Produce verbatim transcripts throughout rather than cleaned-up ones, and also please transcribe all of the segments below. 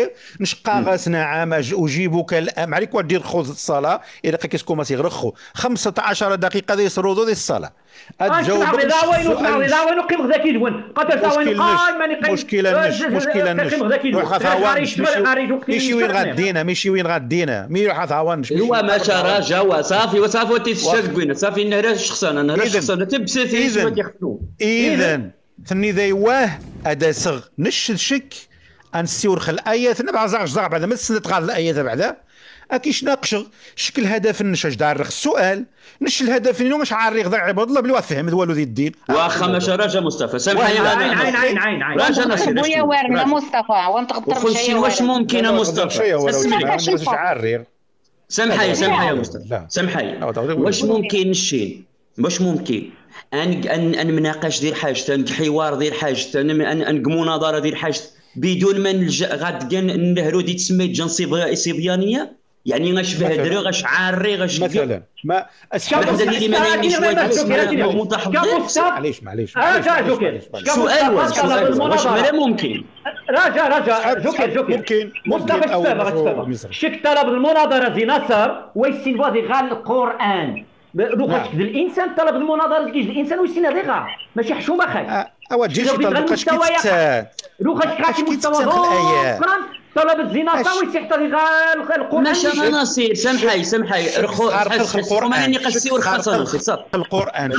دير نشقا غاس نعم اجيبك الان عليك ودير خذ الصلاه الى كيسكو ما سيغرخو خمسة عشر دقيقه دي يسردوا دي الصلاه اتجاوب لا وين لا وين قيم غدا كيدون قدر وين قال ماني قيم مشكله نش مشكله نش روح ثوانش ماشي وين غادينا ماشي وين غادينا مي روح ثوانش هو ما شرا جا صافي وصافي تيشاد صافي نهار شخصنا نهار شخصنا تبسيتي اذا ثني ذي واه ادا صغ نش شك انسيور خل الايه نبع زعج زعج بعد ما تغال الايه بعدا اكيش ناقش شكل هدف نشاش دارخ السؤال نش الهدف انه مش عاري غدا عباد الله بلي فهم والو ذي الدين واخا ما شراجه مصطفى سامحني عين عين عين عين عين راجع نصير خويا وارنا مصطفى وانت تقدر مشي واش ممكن مصطفى عاري سامحي سامحي يا مصطفى سامحي واش ممكن نشين واش ممكن ان ان ان مناقش ديال حاجه حوار ديال حاجه ان مناظره ديال حاجه بدون ما نلجا غاد نهرو دي تسمي جن صبيانيه يعني غاشبه دري غاش عاري غاش مثلا ما اسحب اللي ما يعنيش متحضر معليش معليش سؤال واش واش ممكن راجع راجع جوكر جوكر ممكن ممكن شك طلب المناظره زي نصر ويسين فادي غال القران روح الانسان طلب المناظره كيج الانسان ويسين هذا غا ماشي حشومه خاي اوا تجي طلب كتاب روح كاش مستوى القران طلب الزنا صاوي سيحتى غا القران ماشي ناصير سامحي سامحي رخو القران اللي قسيو رخصنا صح القران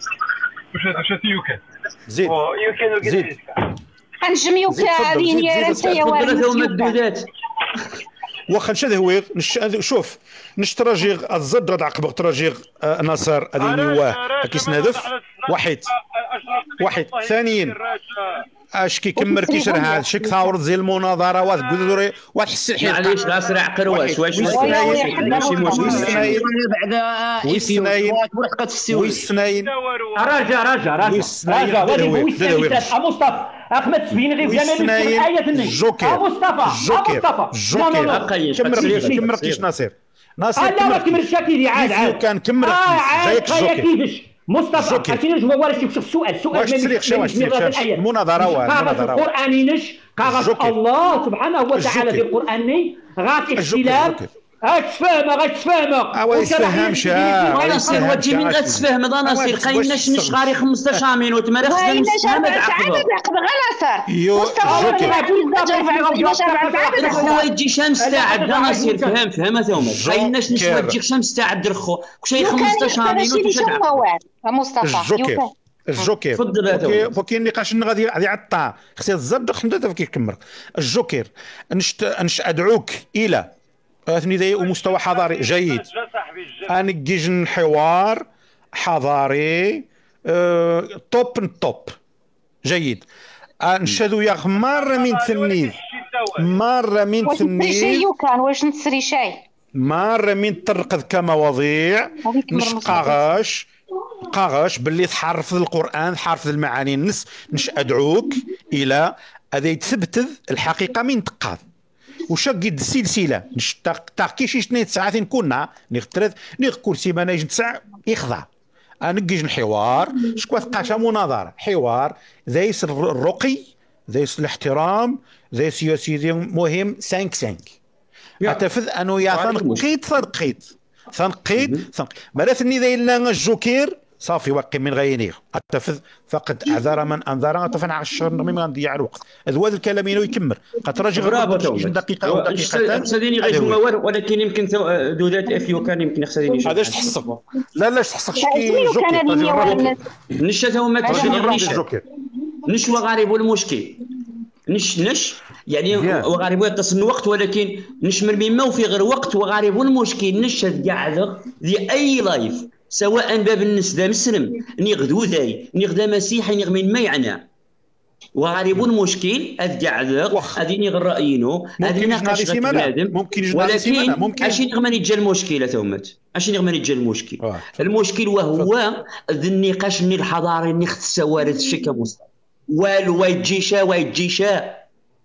زيد زيد نجم يوكا هذه يا راسي وارد واخا نشد هويغ شوف نشتراجيغ الزد غاد عقبك تراجيغ نصر هذه نواه كيسنادف واحد واحد ثانيا اش كيكمر كيشرح هذا شك ثاور زي المناظره واحد قدري واحد حس الحين معليش غاس عقر واش واش ماشي مشكل بعدا ويسناين ورقه في السويد ويسناين راجع راجع راجع راجع ويسناين مصطفى احمد سبين غير جمال الايه النبي جوكر مصطفى جوكر جوكر كمر كيش ناصر ناصر لا ما كمرش كيدي عاد عاد كان كمر جايك جوكر مصطفى عرفتي جوا واش شوف السؤال السؤال واش تريق شي واش تريق المناظره المناظره القراني نش قاغ الله سبحانه وتعالى في القراني غات اختلاف غتفهمها غتفهمها واش تفهمش ناصر وجهي من غتفهم هذا ناصر قايناش نش غاري خمسطاش مينوت ما خصنا نفهم هذا عقب غا ناصر هو يجي شمس تاعد ناصر فهم فهم ثوما قايناش نش وجهك شمس تاعد رخو كشي خمسطاش مينوت واش مصطفى الجوكر الجوكر تفضل وكاين نقاش غادي غادي عطا خصي الزبد خمسة كيكمر الجوكر نش نش ادعوك الى اثني ذي ومستوى حضاري جيد انجيج حوار حضاري أه توب توب جيد نشهدوا يا مره من تلميذ مره من تلميذ كان واش نسري شاي مره من ترقد كمواضيع نشقاغاش قاغاش باللي تحرف القران تحرف المعاني النس نش ادعوك الى هذا يتثبت الحقيقه من تقاض وشقد السلسله نشتاق كي شي اثنين ساعات كنا نخترث نيغ كل سيمانه يجي تسع يخضع انجيج الحوار شكون تلقاش مناظره حوار ذيس الرقي ذيس الاحترام ذيس يا سيدي مهم خمسة خمسة اعتقد انه يا ثنقيت ثنقيت ثنقيت مالتني ذي لنا الجوكير صافي وقي من غينيه اتفذ فقد اعذر من انذر اتفن على الشهر ما غنضيع الوقت هذا هو الكلام ينو يكمل خاطر غير دقيقه او دقيقتين خصني غير الموال ولكن يمكن دودات افيو كان يمكن خصني هذا اش تحسك لا لا اش تحسك شكي جوكر نشا هما تجري نشوى غريب المشكل نش نش يعني وغارب يتصل الوقت ولكن نشمل مما وفي غير وقت وغارب المشكل نش قاعد ذي اي لايف سواء باب النسبة مسلم نغدو ذاي نغدا مسيحي نغمين ما يعنى وغارب المشكل اذ قاعد هذه نغ رايينو هذه ناقش بنادم ممكن ولكن ممكن اش نغمن يجي المشكله ثومت اش نغمن يجي المشكل آه. المشكل وهو ذا النقاش اللي الحضاري اللي اخت السوارد الشكا مصطفى والو ويجيشا ويجيشا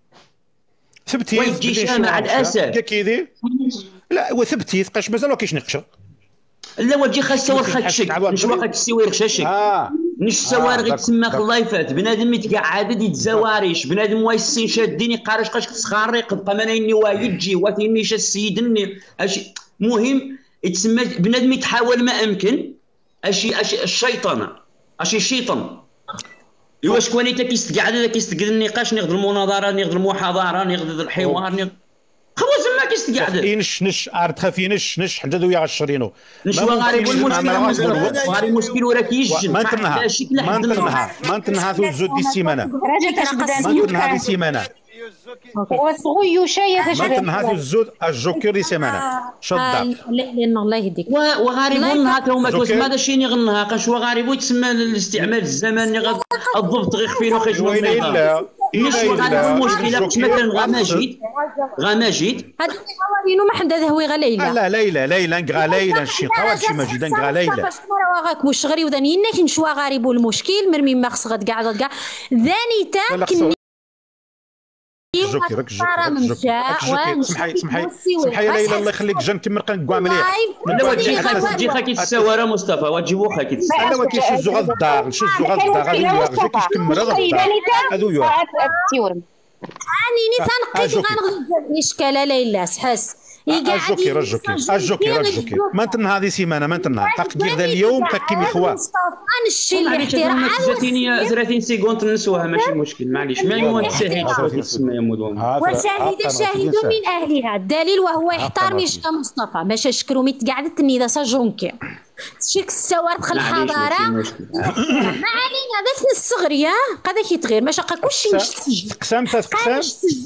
ثبتي ويجيشا مع الاسف كيدي لا وثبتي قاش مازال ما كاينش نقشه لا وجي خاصه ورخا تشك مش واقع تسوي رخشاشك اه نش السوارغ آه يتسمى اللايفات بنادم يتقعد يتزواريش بنادم وايسين شاديني قارش قاش تسخاريق طمانيني وايجي واتيني شا السيدني اشي مهم يتسمى بنادم يتحاول ما امكن اشي اشي الشيطنه اشي الشيطان ايوا شكون انت كيستقعد كيستقعد النقاش ناخذ المناظره ناخذ المحاضره ناخذ الحوار ناخذ خلاص ما كيستقعد نش نش ارت خافي نش نش حدد ويا عشرينو نش غريب المشكل غريب المشكل ولا كيجن ما انتنها ما انتنها ما انتنها في الزود دي السيمانه ما انتنها دي سيمانه وصغيو شاي ما انتنها في الزود الجوكر دي سيمانه شدها لان الله يهديك وغريب هاك هما كوس ماذا شي نغنها قاش وغريب يتسمى الاستعمال الزمني غد الضبط غير خفين وخيش وين الا مش غريب المشكله مثلا غماجيد غماجيد هاد الحوارينو ما حدا هو غا ليلى لا ليلى ليلى نقرا ليلى شي قوات شي ماجد نقرا ليلى واغاك واش غري وذاني انك نشوا غريب المشكل مرمي ما خص غد كاع كاع ذاني تا كني جوكي راك جوكي سمحي سمحي سمحي يا ليلى الله يخليك جا نكمل كنكوا مليح لا وتجي تجي خاكي تساورا مصطفى وتجيبو خاكي لا ما كيشوزو غا الدار نشوزو غا الدار غادي جا كيكمل غا الدار هادو يوا اني نتنقيت غنغلب الاشكال ليلى حس الجوكي الجوكي الجوكي الجوكي ما انتنها هذه سيمانه ما انتنها تقدير ذا اليوم تكيمي خوا نشي الاحترام جاتيني ثلاثين سكوند نسوها ماشي مشكل معليش ما يموت شاهد تسمى يا مدوم وشاهد شاهد من اهلها الدليل وهو يحترم يشكى مصطفى ماشي اشكرو ميت قعدت النيده سجونكي شيك السوار دخل الحضاره ما علينا ذاك الصغريه قدا كيتغير ما شقا كلشي نسجل تقسم تقسم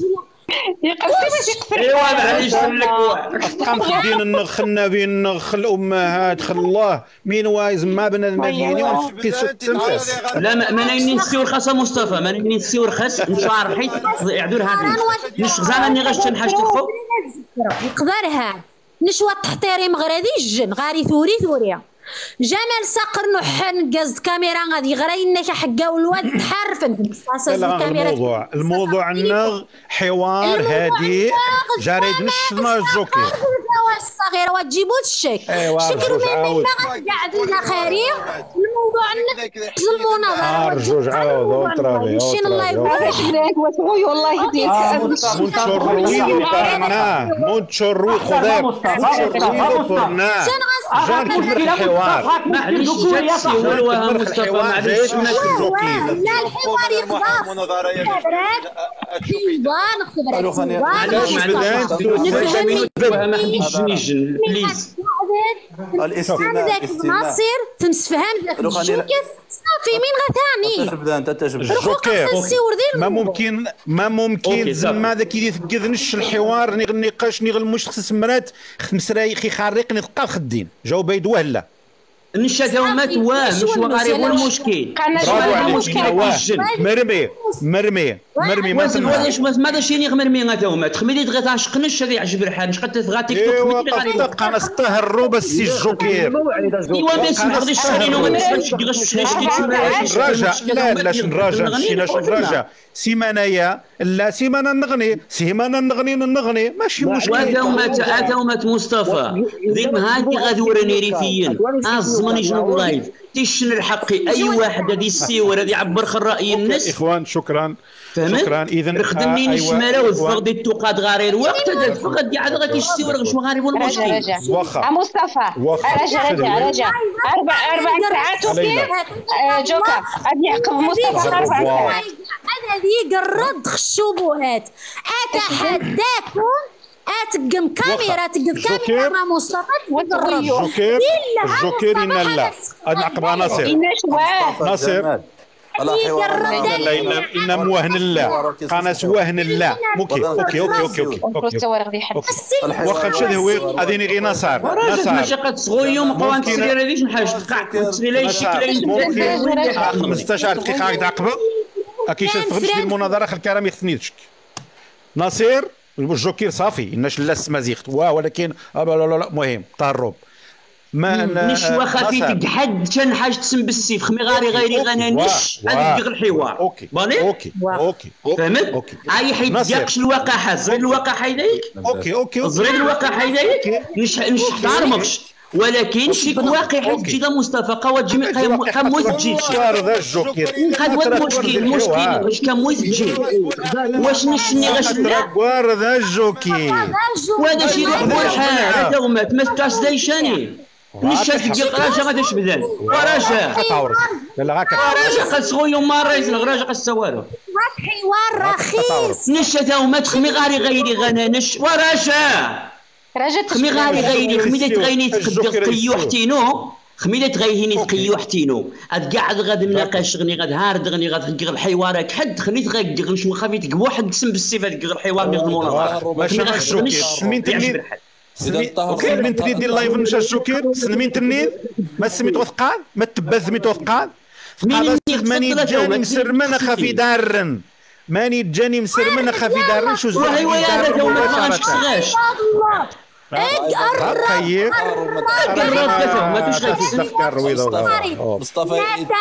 ايوا معليش لك قام خدين النخ النبي النخ الامهات خل الله مين وايز ما بنادم مديني ونفكي ست تنفس لا ما ناينين نسيو رخصه مصطفى ما ناينين نسيو رخص نشار حيت يعدو لها مش زعما غاش تنحاج تخو يقدرها نشوى التحطيري مغربي الجن غاري ثوري ثوريا جمال صقر نحن قصد كاميرا غادي غرينا حقا والواد تحرفن في الكاميرا الموضوع الموضوع عندنا حوار هادي جاري نشنا الجوكي الصغيره وتجيبوا الشيك شكروا من ما قاعد لنا خيريه الموضوع عندنا المناظره ارجوج عاود وطرابي شين الله يبارك لك وتغوي والله يهديك منشروي طرناه منشروي خذاك منشروي طرناه جان كبر الحوار معليش جات سيولوها مصطفى معليش لا الحوار يضاف ما حدش نيجن بليز الاستثناء ناصر تمسفهم ذاك الجوكيس صافي مين غثاني تبدا انت تجبد الجوكير ما ممكن ما ممكن زعما ذاك اللي يثقذنش الحوار نيغ النقاش نيغ المشخص سمرات خمسراي خي خارقني تلقى خدين جاو بيد وهلا النشاكومات واه مش وغريب والمشكل مرمي مرمي مرمي ما تنوى ماذا شي نيغ مرمي غاتوما تخميلي تغي تعشقنش هذه يعجب الحال مش قد تغا تيك توك ايوا قد نستهروا بس الجوكير ايوا باش ناخذ الشهرين وما نسمعش غش نراجع لا لا نراجع شي نراجع سيمانيا لا سيمانه نغني سيمانه نغني نغني ماشي مشكل واتومات اتومات مصطفى ذيك هادي غادورني ريفيا الزمن يجنب لايف تيشن الحقي اي واحد هذه السيور هذه يعبر خل راي الناس اخوان شكرا فهمت؟ شكرا اذا خدمني الشماله والفقد دي التوقات غاري الوقت هذا الفقد قاعد غادي السيور غش مغارب والمشكل رجع واخا مصطفى رجع رجع رجع اربع اربع ساعات وكيف جوكا غادي يعقب مصطفى اربع ساعات هذه الرد خشوبوهات اتحداكم اتقم كاميرا تقم كاميرا مصطفى الجوكير الجوكير إن لا نعقبها ناصر ناصر لا إن موهن الله قناس وهن الله اوكي اوكي اوكي اوكي اوكي واخا مشى هو هذيني غير نصار نصار ماشي قد صغيو مقوان تسري هذيش نحاج تقع تسري شي خمسطاش دقيقه غادي تعقبها اكيد تفهمش المناظره خل الكلام يختنيتش ناصر الجوكير صافي الناس لا السمازيخت ولكن لا لا لا مهم تهرب ما نشوى خفيت حد كان حاجه تسم بالسيف خمي غاري غيري غانا نش هذا ديك الحوار اوكي بالي اوكي اوكي فهمت اي حيت ديقش الوقاحه زريد الوقاحه يديك اوكي اوكي زريد الوقاحه يديك نش نش تعرمكش ولكن شيك واقع تجي مصطفى قوا تجي كموت تجي هذا الجوكر هذا هو المشكل المشكل واش كموت تجي واش نشني غاش تراكوار هذا الجوكر وهذا شي يقول حال هذا هما ما ستاش زي شاني نشات ديال راجا غادي تبدل وراجا لا لا غاك راجا قد صغير ما رايز راجا قد سوالو حوار رخيص نشات هما تخمي غاري غيري غنانش وراجا راجا خمي غاري غيري خمي تغيني تقدر قيوحتينو خمي تغيهيني تقيوحتينو هاد كاع غادي نناقش غني غاد هارد غني غاد غير الحوارات حد خلي تغير غير شنو خافي تقبو واحد قسم بالسيف هاد الحوار ديال المناظره ماشي الجوكر سمين تنين سلمين تنين ديال اللايف نشا الجوكر سلمين تنين ما سميتو ثقال ما تبا سميتو ثقال ثقال ماني جاني مسرمن خافي دارن ماني جاني مسرمن خافي دارن شو زعما ايوا هذا هو ما غنشغاش طيب ما تستفكر الرويضه مصطفى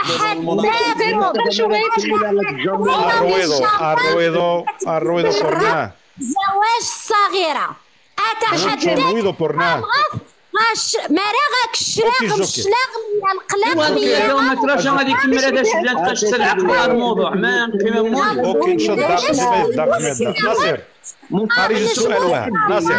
الرويضه الرويضه الرويضه بورناه زواج صغيره اتحداك الرويضه بورناه غاش ما راغك الشلاغ الشلاغ من القلق لو ما تراش غادي يكمل هذا الشبلات باش تلعب على الموضوع ما كيما مول اوكي نشد داك ما يداك ما يداك ناصر خارج السؤال واحد ناصر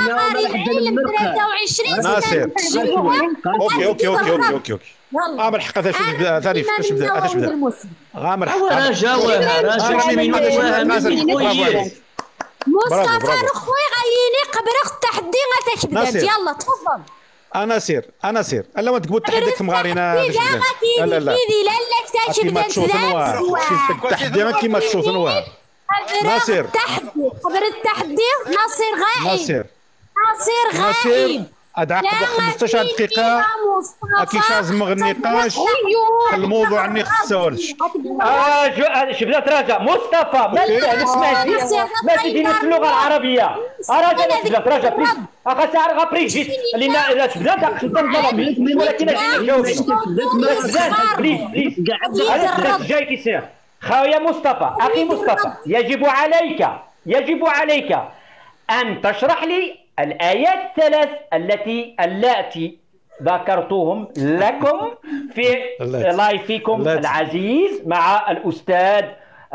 ناصر اوكي اوكي اوكي اوكي اوكي اوكي غامر حق هذا شو ثاني اش بدا اش بدا غامر حق راجا راجا من وين مصطفى خويا غايني قبرخ التحدي غتكبدات يلا تفضل انا سير انا سير الا ما تقبل التحدي كمغارينا لا لا لا لا لا كيما تشوف نوار التحدي كيما تشوف نوار ناصر التحدي قبر التحدي ناصر غائب ناصر ناصر غائب ادعك خمسطاش دقيقه كيفاش مغني نقاش الموضوع اني خصوش اه شبلات راجع مصطفى ما نسمع ما تجيني في اللغه العربيه راجع شبلات راجع بريز اخا ساعه غا بريجيت اللي شبلات خصنا نجاوب ولكن اجينا نجاوبين بليز بليز هذا جاي كيسير خويا مصطفى اخي مصطفى يجب عليك يجب عليك ان تشرح لي الآيات الثلاث التي اللاتي ذكرتهم لكم في لايفكم العزيز مع الأستاذ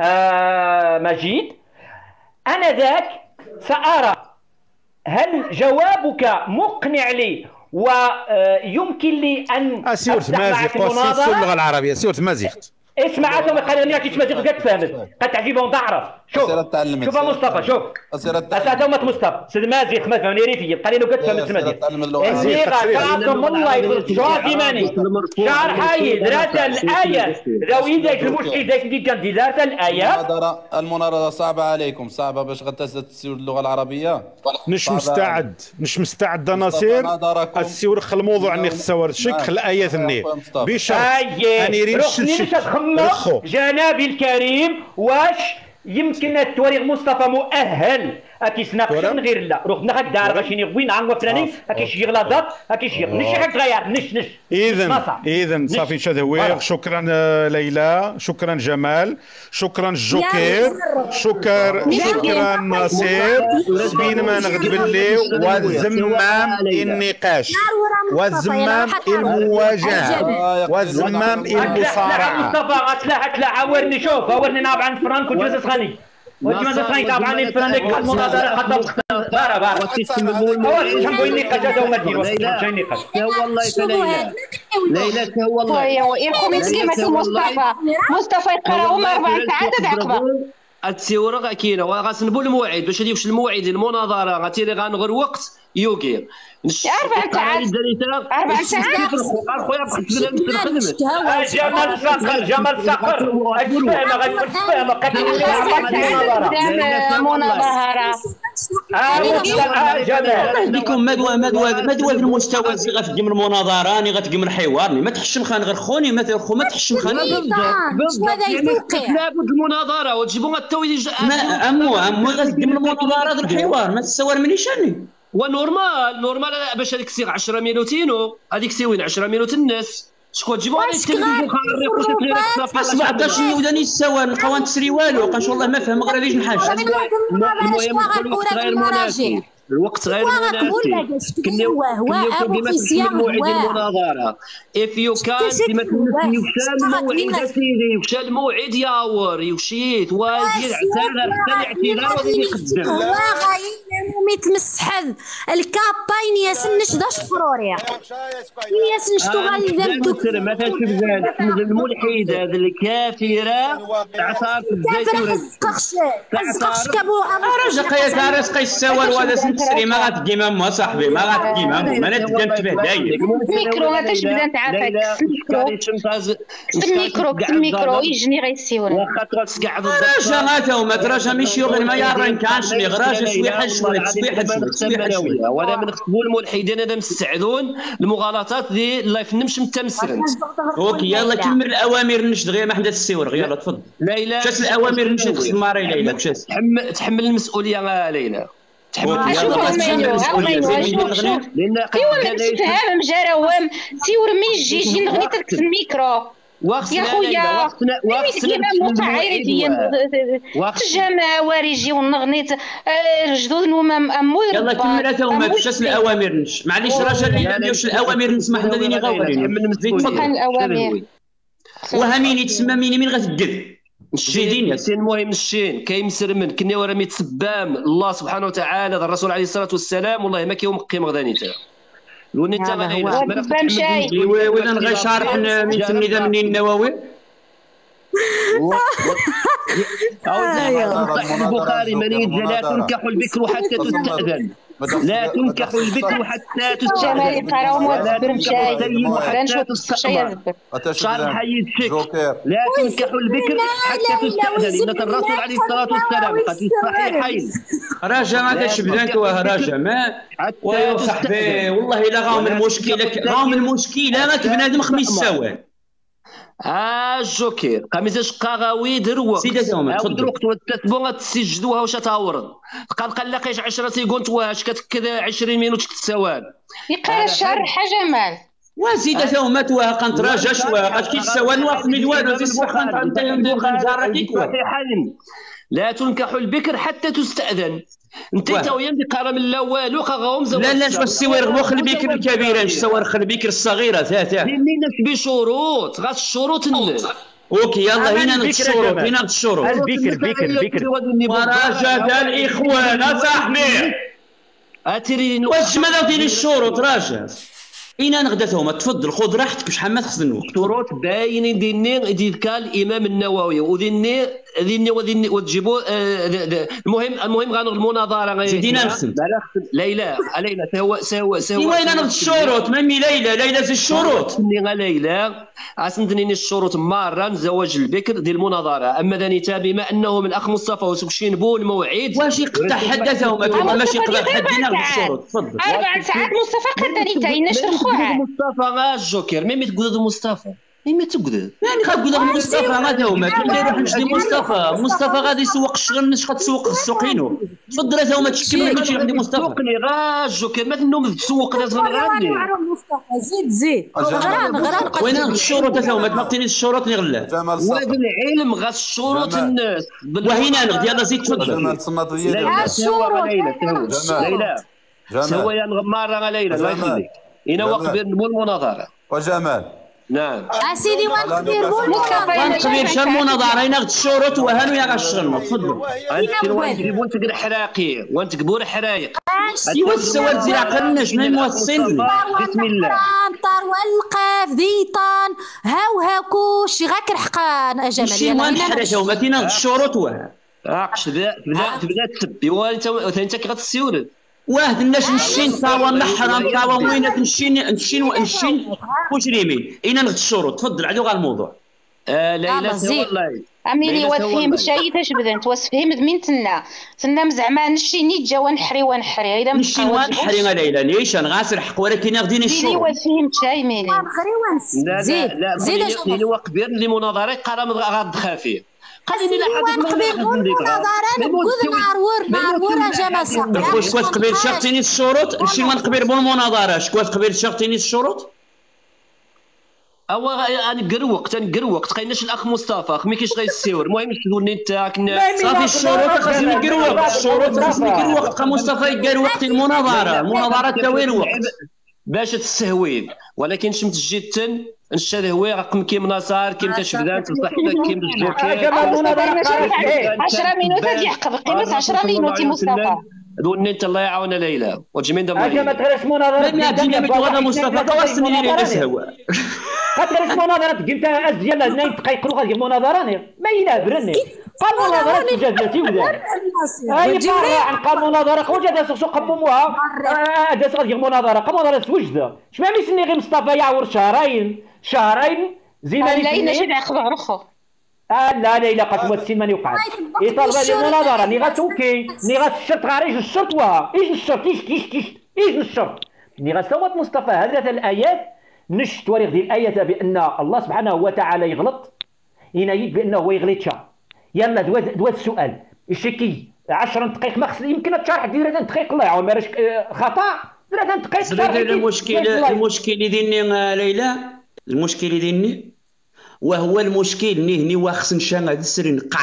مجيد. أنا ذاك سأرى هل جوابك مقنع لي ويمكن لي أن أسيرت معك المناظرة اللغة العربية سيرت مازيغت اسمع هذا ما قال لي تمازيغ قد تفهمت قد تعجبهم تعرف شوف شوف مصطفى شوف اسا ما مصطفى سيد مازيغ ما فهمني ريتي قال لي قد فهمت مازيغ اني غاكم الله يقول شوفي ماني شعر حي درات الايات لو اذا المشكل داك اللي كان درات الايات المناظره صعبه عليكم صعبه باش غتسير اللغه العربيه مش مستعد مش مستعد نصير السيور خل الموضوع اني خصور شك خل الايات اني بشرط اني ريش جنابي الكريم واش يمكن التواريخ مصطفى مؤهل اكيس ناقشن غير لا روح نخك دار غاشيني غوين عنو فلاني اكيش يغلط اكيش نش حق غير نش نش اذا اذا صافي شذوير شكرا ليلى شكرا جمال شكرا الجوكر شكرا شكرا ناصر بين ما نغدب اللي والزمام النقاش والزمام المواجهه والزمام المصارعه مصطفى غتلاح تلاح ورني شوف ورني نابع عن فرانك وجوز غني وجوز غني تابع عن فرانك المناظره خطب بارا بارا هو شنو النقاش هذا وما دير واش النقاش والله فليلى ليلى والله يا خو مسكين مصطفى مصطفى يقرا هما اربع ساعات عقبه التيورا كاينه وغنسنبوا الموعد باش هادي واش الموعد المناظره غتيري غنغير وقت يوغير أربع ساعات أربع ساعات خويا خدمت جمال صقر جمال صقر فاهمة غتكون فاهمة قدام مناظرة جمال ديكم مدوى مدوى مدوى في المستوى اللي غتقيم المناظرة راني غتقيم الحوار ما تحشم خان غير خوني ما تخو ما تحشم خان لابد المناظرة وتجيبوا التويج امو امو غتقيم المناظرة الحوار ما تسوى منيشاني ونورمال نورمال باش هذيك تصير عشرة مينوتينو هذيك تساوي عشرة مينوت الناس شكون تجيبوا هذا التلفزيون خارق سبعطاش يوداني سوا نبقاو نتسري والو قال والله ما فهم غير ليش نحاج المهم غير مناسب الوقت غير مناسب. كنا كنا ديما تحمل موعد المناظره اف يو كان ديما تمشي الموعد سيدي وشا الموعد ياور يوشيت واجي اعتذر حتى الاعتذار غادي يقدم هو غاين ميتمسحل الكاباين ياسنش داش فروريا ياسنش تو غالي ما فاش بزاف الملحد هذا الكافره تعصار الزيتون تعصار كابو راجل قيا كارس قيس سوار وهذا سنتسري ما غاتدي مامو صاحبي ما غاتدي مامو ما نتقدم تبه داير الميكرو هذاش بدا تعافاك الميكرو الميكرو يجني غيسيون واخا تقعد راجل هذا هما راجل ماشي غير ما يرن كانش لي راجل شويه حل شويه شويه حل شويه شويه ولا من خصبوا الملحدين هذا مستعدون المغالطات ديال اللايف نمشي متمسرن اوكي يلا كمل الاوامر نشد غير ما حدا السيور يلا تفضل ليلى شات الاوامر نمشي نخدم ماري ليلى مشات تحمل تحمل المسؤوليه ليلى تحمل المسؤوليه لان ايوا ما تفهم جراوم سيور من يجي يجي نغني تركز الميكرو يا خويا وقتنا متعايرين تجمع واريجي ونغنيت الجدود نوما امو يلا كمل هذا هما شات الاوامر نش معليش راجل ما نديروش الاوامر نسمح لنا ديني غاورين تفضل الاوامر وهميني تسمى ميني من غتقد الشين المهم الشين كيمسر من كنا ورا ميتسبام الله سبحانه وتعالى الرسول عليه الصلاه والسلام والله ما كيومقي مغدانيته لوني انت غادي وين نغي شارح من تلميذه منين النووي البخاري من لا تنكح البكر حتى تستأذن لا تنكح البكر حتى تستأذن جمال يقراو موتبر مشاي لا نشوف شي يزبر شرح حيد شك لا تنكح البكر حتى تستأذن إن الرسول عليه الصلاة والسلام قد في الصحيحين راجع ما كاش بدانك واه راجع ما ويا صاحبي والله الا غاهم المشكله غاهم المشكله ما بنادم خميس سوا اه الجوكير قميص قاغاوي دروا سيدي زوما تفضل الوقت وتتبغى تسجدوها واش تاورد قال قال لقيش عشرة سيكونت واش كتكذا عشرين مينوت تسوال يقرا الشرح جمال وزيد زوما توها قنت راجع شويه قد كي تسوال واقف مدوان زي سبحان انت يندير خنجارك لا تنكح البكر حتى تستأذن انت تا ويا قرا من لا والو غاهم زوج لا لا شو السوار مخ البكر الكبيره اش سوار البكر الصغيره ثلاثه الناس بشروط غاس الشروط الناس اوكي يلا هنا نغد الشروط هنا نغد الشروط البكر بكر بكر ورجاء الاخوان اصاحبي اتري واش ما داوتيني الشروط راجع اين نغدتهم تفضل خذ راحتك شحال ما تخص الوقت شروط باينين ديني ديك الامام النووي وديني ديني وديني وتجيبوا المهم المهم غنغ المناظره زيدينا نختم ليلى ليلى سوا سوا سوا وين نغد الشروط مامي ليلى ليلى زي الشروط ني ليلى اسندني الشروط مره زواج البكر ديال المناظره اما ذانيتا بما انه من اخ مصطفى وسكشين بو الموعد واش يقطع حدثهم ماشي يقطع حدنا بالشروط تفضل اربع ساعات مصطفى قدرتي نشرحوا مصطفى غا الجوكر ميمي تقول مصطفى ميمي تقول يعني غنقول مصطفى غادي هما كي نروح نشري مصطفى مصطفى غادي يسوق الشغل نش غتسوق السوقينو تفضل هذا هما تشكي كلشي عندي مصطفى سوقني غا الجوكر ما تنوم تسوق لازم نغني مصطفى زيد زيد غران غران وين الشروط هذا هما تبقيني الشروط اللي غلا وهذا العلم غا الشروط الناس وهنا نغد يلا زيد تفضل الشروط ليلى سوا يا مره ليلى الله يخليك هنا وقف المناظره وجمال نعم اسيدي وين كبير وين كبير شر مناظره هنا غد الشروط وهانو يا غاشغلنا تفضل وين تجيبوا انت كده حراقي وين تكبور حرايق ايوا السواد زي عقلناش ما موصلين بسم الله طار والقاف ديطان هاو هاكو شي غاك رحقان اجمل شي وين حراجه وما كاين الشروط واه عقش تبدا تبدا تسبي وانت انت كي غتسيورد واحد الناس نشين طاوه محرم طاوه وينات نشين نشين ونشين مجرمين اين نغد الشروط تفضل عدو غير الموضوع آه ليلى والله اميني وفهم شي تاش بدنت واسفهم من تنا تنا زعما نشي ني جا ونحري ونحري الا نشي ونحري ليلى ليش انا غاسر حق ولكن غاديني الشروط وفهم شي ميني زيد زيد اللي هو كبير اللي مناظره قرا غاد خافي خليني لحد قبيل مناظره نقول نعرور نعرور جمال صاحبي واش كنت قبيل شرطيني الشروط نمشي من قبيل بالمناظره شكون قبيل شرطيني الشروط هو انا قروقت انا قروقت قايناش الاخ مصطفى اخ ما كاينش غيسيور المهم تقول انت كنا صافي الشروط خاصني قروق الشروط خاصني قروق بقى مصطفى يقروق المناظره المناظره تاوي الوقت باش تستهويد ولكن شمت جيتن نشهوي رقم كيم نصار كيم تشبدان تصح كيم الجوكر عشرة مينوت هذه يحقق قيمه عشرة مينوت مصطفى دون انت الله يعاون ليلى وجمين دم اجا ما تغيرش مناظره ما ديناميك هذا مصطفى توصلني لي نسهوا ما تغيرش مناظره قلت ازيال اثنين دقائق غادي مناظره ما ينابرني قال مناظره جازتي ولا اي عن قال مناظره خوجا داس سوق قموها داس غادي مناظره قام مناظره سوجده شمع ميسني غير مصطفى يعور شهرين شهرين زيناني لا الا شي عقبه اخر اه لا لا الا قد وسين ماني وقعت يطالب لي المناظره ني غاتوكي ني غاتشرط غاريج الشرط وها ايش الشرط ايش ايش ايش ايش الشرط ني غاسوات مصطفى هذه الايات نش تواريخ ديال الايات بان الله سبحانه وتعالى يغلط ينايد بانه هو يغلط شا يلا دواد دواد السؤال الشكي عشر دقائق ما خص يمكن تشرح دير ثلاث دقائق الله يعاون ما راش خطا ثلاث دقائق المشكل المشكل ديالني ليلى المشكل ديالني وهو المشكل نهني واخص نشان هاد السر نقع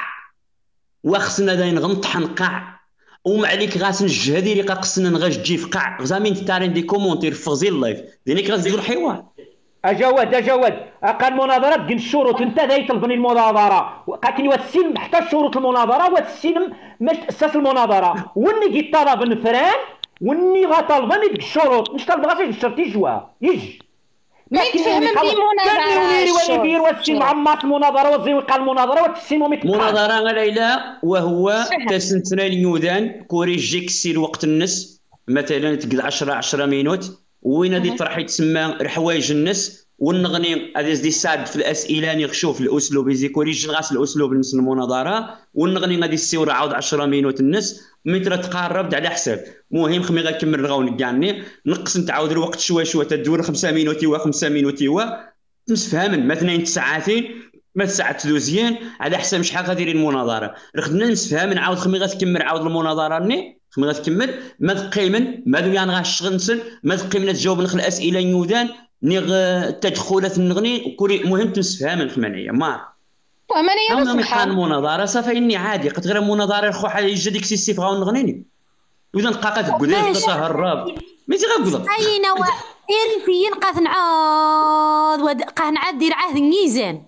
واخصنا داين غنطح نقع وما عليك غاس نجهدي اللي قاقصنا نغاش تجي في قاع زامين تارين دي كومونتير فغزي اللايف دينيك غاس دير الحوار اجاود اجاود اقل مناظرات قل الشروط انت داي طلبني المناظره قاكني واتسين حتى شروط المناظره واتسين مش اساس المناظره وني جيت طلب نفران وني غطلبني ديك الشروط مش طلب غاس نشرتي جوا يجي ما يتفهم المناظره كان واتسين معمر المناظره وزي وقع المناظره واتسين وميت مناظره ليلى وهو تسنتنا اليودان كوريجيك سير وقت النس مثلا تقعد عشرة عشرة مينوت وين غادي طرح يتسمى الحوايج الناس ونغني هذا دي سعد في الاسئله نشوف الاسلوب يزيكوريج غاس الاسلوب نس المناظره ونغني غادي يسيور عاود عشرة مينوت الناس متر تقارب على حساب المهم خمي غنكمل نغاون كاعني نقص نتعاود الوقت شويه شويه تدور خمسة مينوت و خمسة مينوت و مسفهمن مثلا اثنين ساعتين ما ساعات دوزيان على حساب شحال غادي المناظره خدنا نسفهم نعاود خمي غتكمل عاود المناظره ني خمي غتكمل ما تقيمن ما دويان غاشغل نسن ما تقيمنا تجاوب نخ الاسئله نيودان ني تدخلات نغني كوري مهم تنسفهم الخمانيه ما وماني انا مكان مناظره صافي اني عادي قد غير مناظره خو حاجه يجي ديك السي فغاو نغنيني اذا نقاقه تقول تهرب ماشي غنقول اين وين فين قاث نعاود ودقه نعاد دير عهد الميزان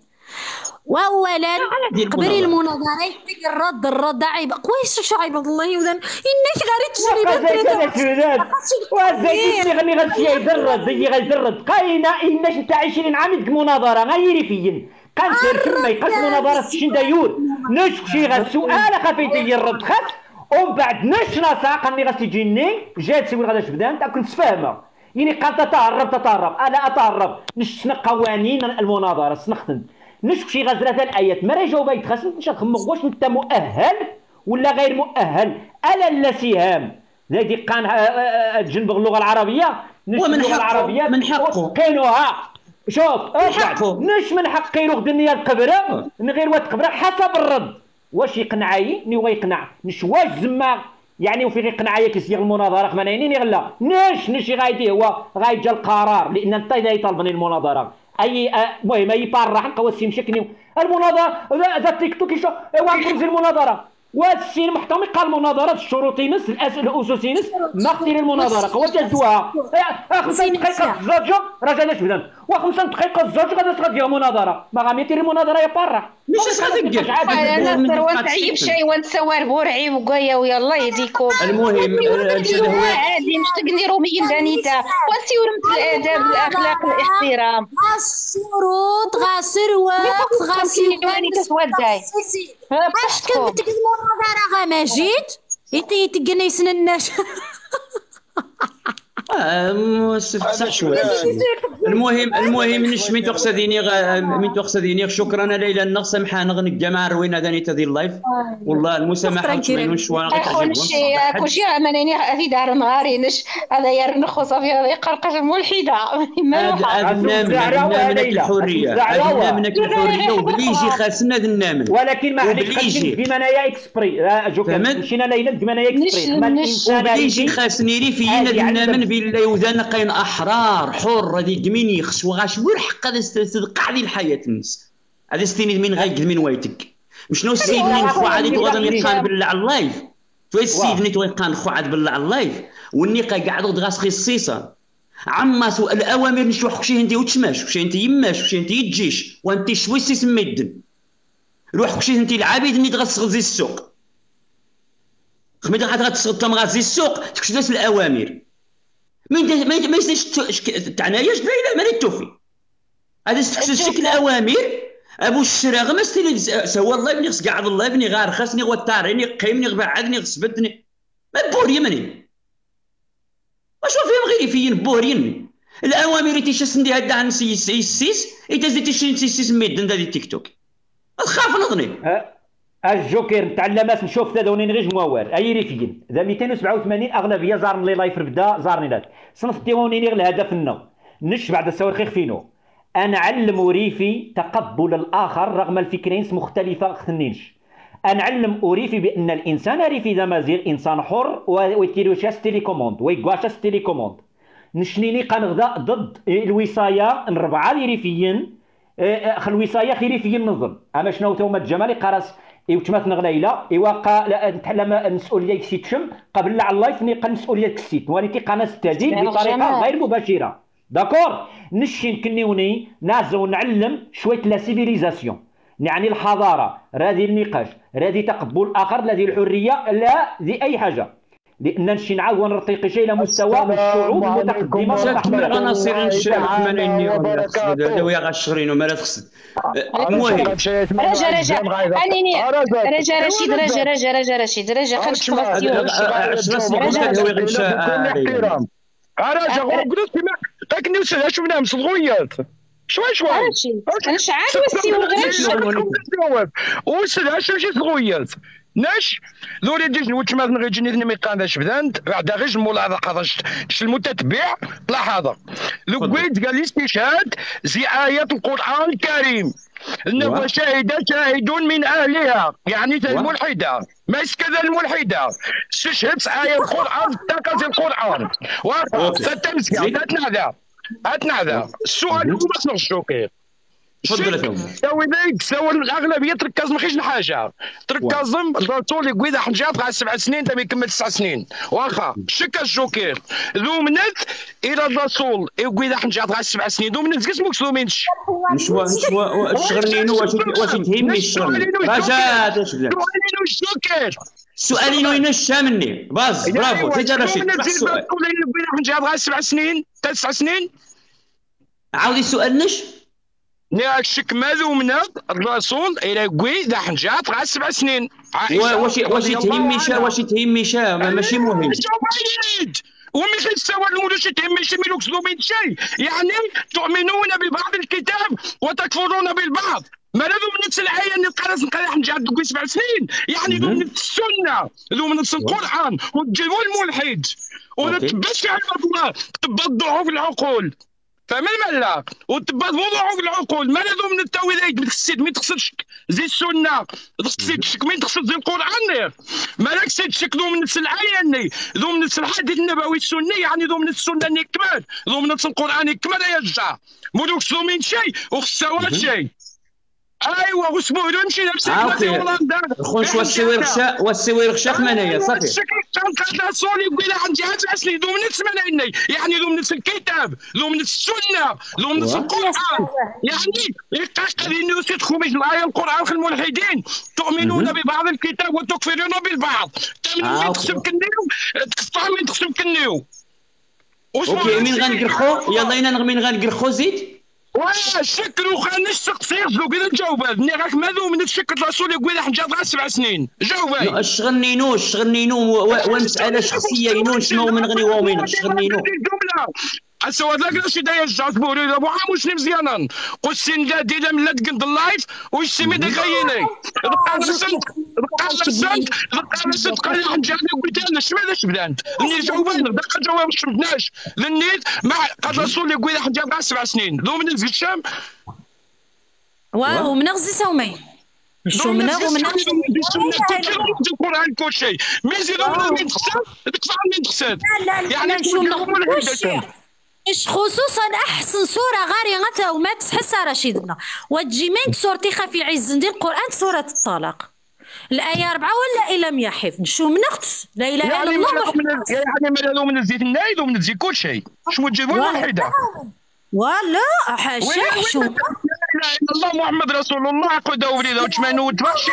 واولا قبل المناظره يدير الرد الرد عيب كويس شو عيب الله يوزن انك غير تشري وزيد غني غتشي يدرد زي غيدرد قاينه انك انت عشرين عام ديك مناظره غيري فين كان سير تما يقاس مناظره شي دايور نشوف شي غير سؤال خفيتي الرد خاص ومن بعد نش نساق اني غتجيني جات سوي غادا تبدا انت كنت فاهمه يعني قال تتهرب تتهرب انا اتهرب نشنا قوانين المناظره سنختن نشوف شي غزله الايات ما راه جاوبه يتخاسن نش نخمق واش انت مؤهل ولا غير مؤهل الا لا سهام ذا دقان جنب اللغه العربيه ومن اللغه العربيه من حقه قينوها شوف نش من حقي يرغد النيه القبره من غير وقت قبره حسب الرد واش يقنعي ني هو يقنع نش واش زعما يعني وفي غير قنعيه كيصيغ المناظره خمانيني غلا نش نش غايدي هو غايجا القرار لان انت اذا يطلبني المناظره اي المهم اي بارح نقوى مشكني المناظره ذا تيك توك يشوف وانكم المناظره والسين محتمي قال المناظره الشروط نس الاسئله الاساسي نس ما اختير المناظره قوات جدوها خمسة دقائق الزوجه رجعنا شبدان وخمسة دقائق الزوجه غادي تغدي المناظره ما غادي يدير المناظره يا بارح مش غادي دير انا نصر ونتعيب شي ونتسوار بورعي وقايا ويا الله يهديكم المهم عادي مش تقني روميين دانيتا وسيورمت الاداب الاخلاق الاحترام الشروط غاسر وقت غاسر واني تسوداي باش كنت المناظره غا ما جيت يتي تقني يسن الناس اه صح شويه المهم المهم نش من تقصديني غ... من تقصديني شكرا ليلى النغ سمحه نغني الجماعه روينا داني تدي اللايف والله المسامحه من شويه كلشي كلشي عمليني في دار نهاري نش هذا يرنخ صافي هذا يقرقش الملحده ما هذا الحريه هذا منك الحريه وبلي يجي خاصنا هذا النامن ولكن ما عليك بمنايا اكسبري مشينا ليلى بمنايا اكسبري وبلي يجي خاصني ري فينا النامن بالله وذانا قاين احرار حر هذيك من يخص وغاش وير حق هذا تدقع لي الحياه الناس هذا ستيني من غير من وايتك مشنو السيد اللي نخو عادي تغادر يقان بالله على اللايف تو السيد اللي تويقان خو عاد بالله على اللايف والنقا قاعد غاس خي الصيصه عما سؤال الاوامر نشوح شي انت وتشماش وشي انت يماش وشي انت يتجيش وانت شوي سي سميدن روح شي انت العبيد اللي تغسغزي السوق خميت غاد غتسغط تمغازي السوق تكشداس الاوامر ما ما يسناش تعناياش لا ما توفي هذا شكل الاوامر ابو الشراغ ما ستيلي سوا الله بني خص قاعد الله بني غار خاصني غوطاريني قيمني غبعدني غصبتني ما بوري مني واش فيهم غير فين بورين الاوامر تيشاس ندي هدا عن سيس سيس ايتازي تيشين سيس ميدن دادي تيك توك تخاف نظني الجوكر نتعلمات نشوف هذا وني نغيج موال اي ريفيين ذا مئتين وسبعة وثمانين اغلبيه زارن لي لايف بدا زارني لات صنف ديوني غير الهدف النو نش بعد السوار خينو انا علم وريفي تقبل الاخر رغم الفكرين مختلفه خنينش انا علم وريفي بان الانسان ريفي ذا مازيغ انسان حر ويتيروشاس تيليكوموند ويكواشاس تيليكوموند نشنيني قنغدا ضد الوصايه نربعه لي ريفيين خل الوصايه خير ريفيين النظم اما شنو توما الجمالي قراس ايوتمات نغليله ايوا نتحلم المسؤوليه كسيتشم قبل على اللايف نيقا المسؤوليه كسيت ولكن قناه التهديد بطريقه غير مباشره داكور نشين كنيوني نازو نعلم شويه لا سيفيليزاسيون يعني الحضاره هذه النقاش هذه تقبل الاخر هذه الحريه لا ذي اي حاجه لان نمشي نعاود ونرتقي شيء الى مستوى الشعوب المتقدمه والتحضير انا نصير نشرح ثمانين يوم هذا ويا غاشرين وما لا تخصد المهم رجا رجا انيني رجا رشيد رجا رجا رجا رشيد رجا خلينا نشوف احترام رجا قلت لك نوصل شفنا مصغويات شوي شوي انا شعاد وسي وغير وصل شي صغويات ناش ذولي ديج نوتش ما نغي جني ذني ميقان ذاش بدانت بعد غير مولا هذا قضاش المتتبع طلع هذا لقيت قال لي استشهاد زي آيات القرآن الكريم إنه شاهد شاهدون من أهلها يعني الملحدة ما كذا الملحدة استشهدت آية القرآن تكز القرآن فتمسك أتنعذا أتنعذا السؤال هو بس نغشو كيف تفضل سوي ذيك سوي الاغلبيه تركز ما خيش الحاجه تركز الرسول يقول اذا حنجات غا سبع سنين تم يكمل تسع سنين واخا شكا الجوكير ذو منت الى الرسول يقول اذا حنجات غا سبع سنين ذو منت كسموك ذو منتش نشوا نشوا الشغلين واش واش تهمني الشغل رجاء تشبه الجوكير سؤالين وين الشامني باز برافو تجا رشيد السؤال يقول اذا حنجات غا سبع سنين تسع سنين عاودي السؤال نش ناكشك ماذو من الرسول الى قوي ذا حنجات غا سبع سنين واش واش تهمني شا واش تهمني شا ماشي مهم ومش يستوى المولوش تهمني شي ملوك ظلمين شيء يعني تؤمنون ببعض الكتاب وتكفرون بالبعض ما ذو من الآية اللي قالت نقال حنجات قوي سبع سنين يعني ذو من السنة ذو من القرآن وتجيبوا الملحد ونتبش على الله تبضعوا في العقول فمن ملا وتبات وضعوا في العقول ما لازم من التويلات بتخسد مين تخسدش زي السنه تخسدش مين تخسد زي القران ما لك سيد ذو من العيني ذو من الحديث النبوي السني يعني ذو من السنه كمال ذو من القران كمال يرجع مولوك ذو من شيء وخسوات شيء ايوا واسمو نمشي نفسك خوش والسوير خشا والسوير خشا خمانية صافي كان صولي يقول عندي هاد اصلي ذو من الثمانيني يعني ذو من الكتاب ذو من السنه ذو من القران يعني يقاش لي نسيت خمج الايه القران في الملحدين تؤمنون ببعض الكتاب وتكفرون بالبعض تؤمنون من تقسم كنيو تقطع من تقسم كنيو اوكي مين غنقرخو يلا ينا مين غنقرخو زيد واش شكلو خانش تقصير زو كذا جاوبات ني راك ماذو من الشكل الرسول يقول حنجات غير سبع سنين جاوبات الشغنينو الشغنينو ومساله شخصيه ينون شنو من غني ومين الشغنينو اسوا ذاك شي داير جات بوري ابو عاموش مزيانا قسين دادي لم لا تقد اللايف وش سمي دخيني بقى سنت بقى سنت بقى سنت قال حنجات قلت لنا شنو هذا شبدانت اللي جاوبنا دقه جواب ما شفناش لنيت مع قال الرسول يقول حنجات غير سبع سنين ذو من الشام واو منغزي سومي شو منغ ومنغ القران كل شيء ميزي ذو من تخسر تدفع من تخسر يعني شو منغ خصوصا احسن صوره غاري غتا وما تحس رشيدنا وتجي من صورتي في عز ديال القران سوره الطلاق الايه أربعة ولا إن لم يحف شو من اخت لا اله الا الله يعني مالو من الزيت النايد ومن الزيت كل شيء شو تجيبوا الوحيده ولا حاشا شو لا اله الا الله محمد رسول الله قدوا وليده وتمنوا تمشي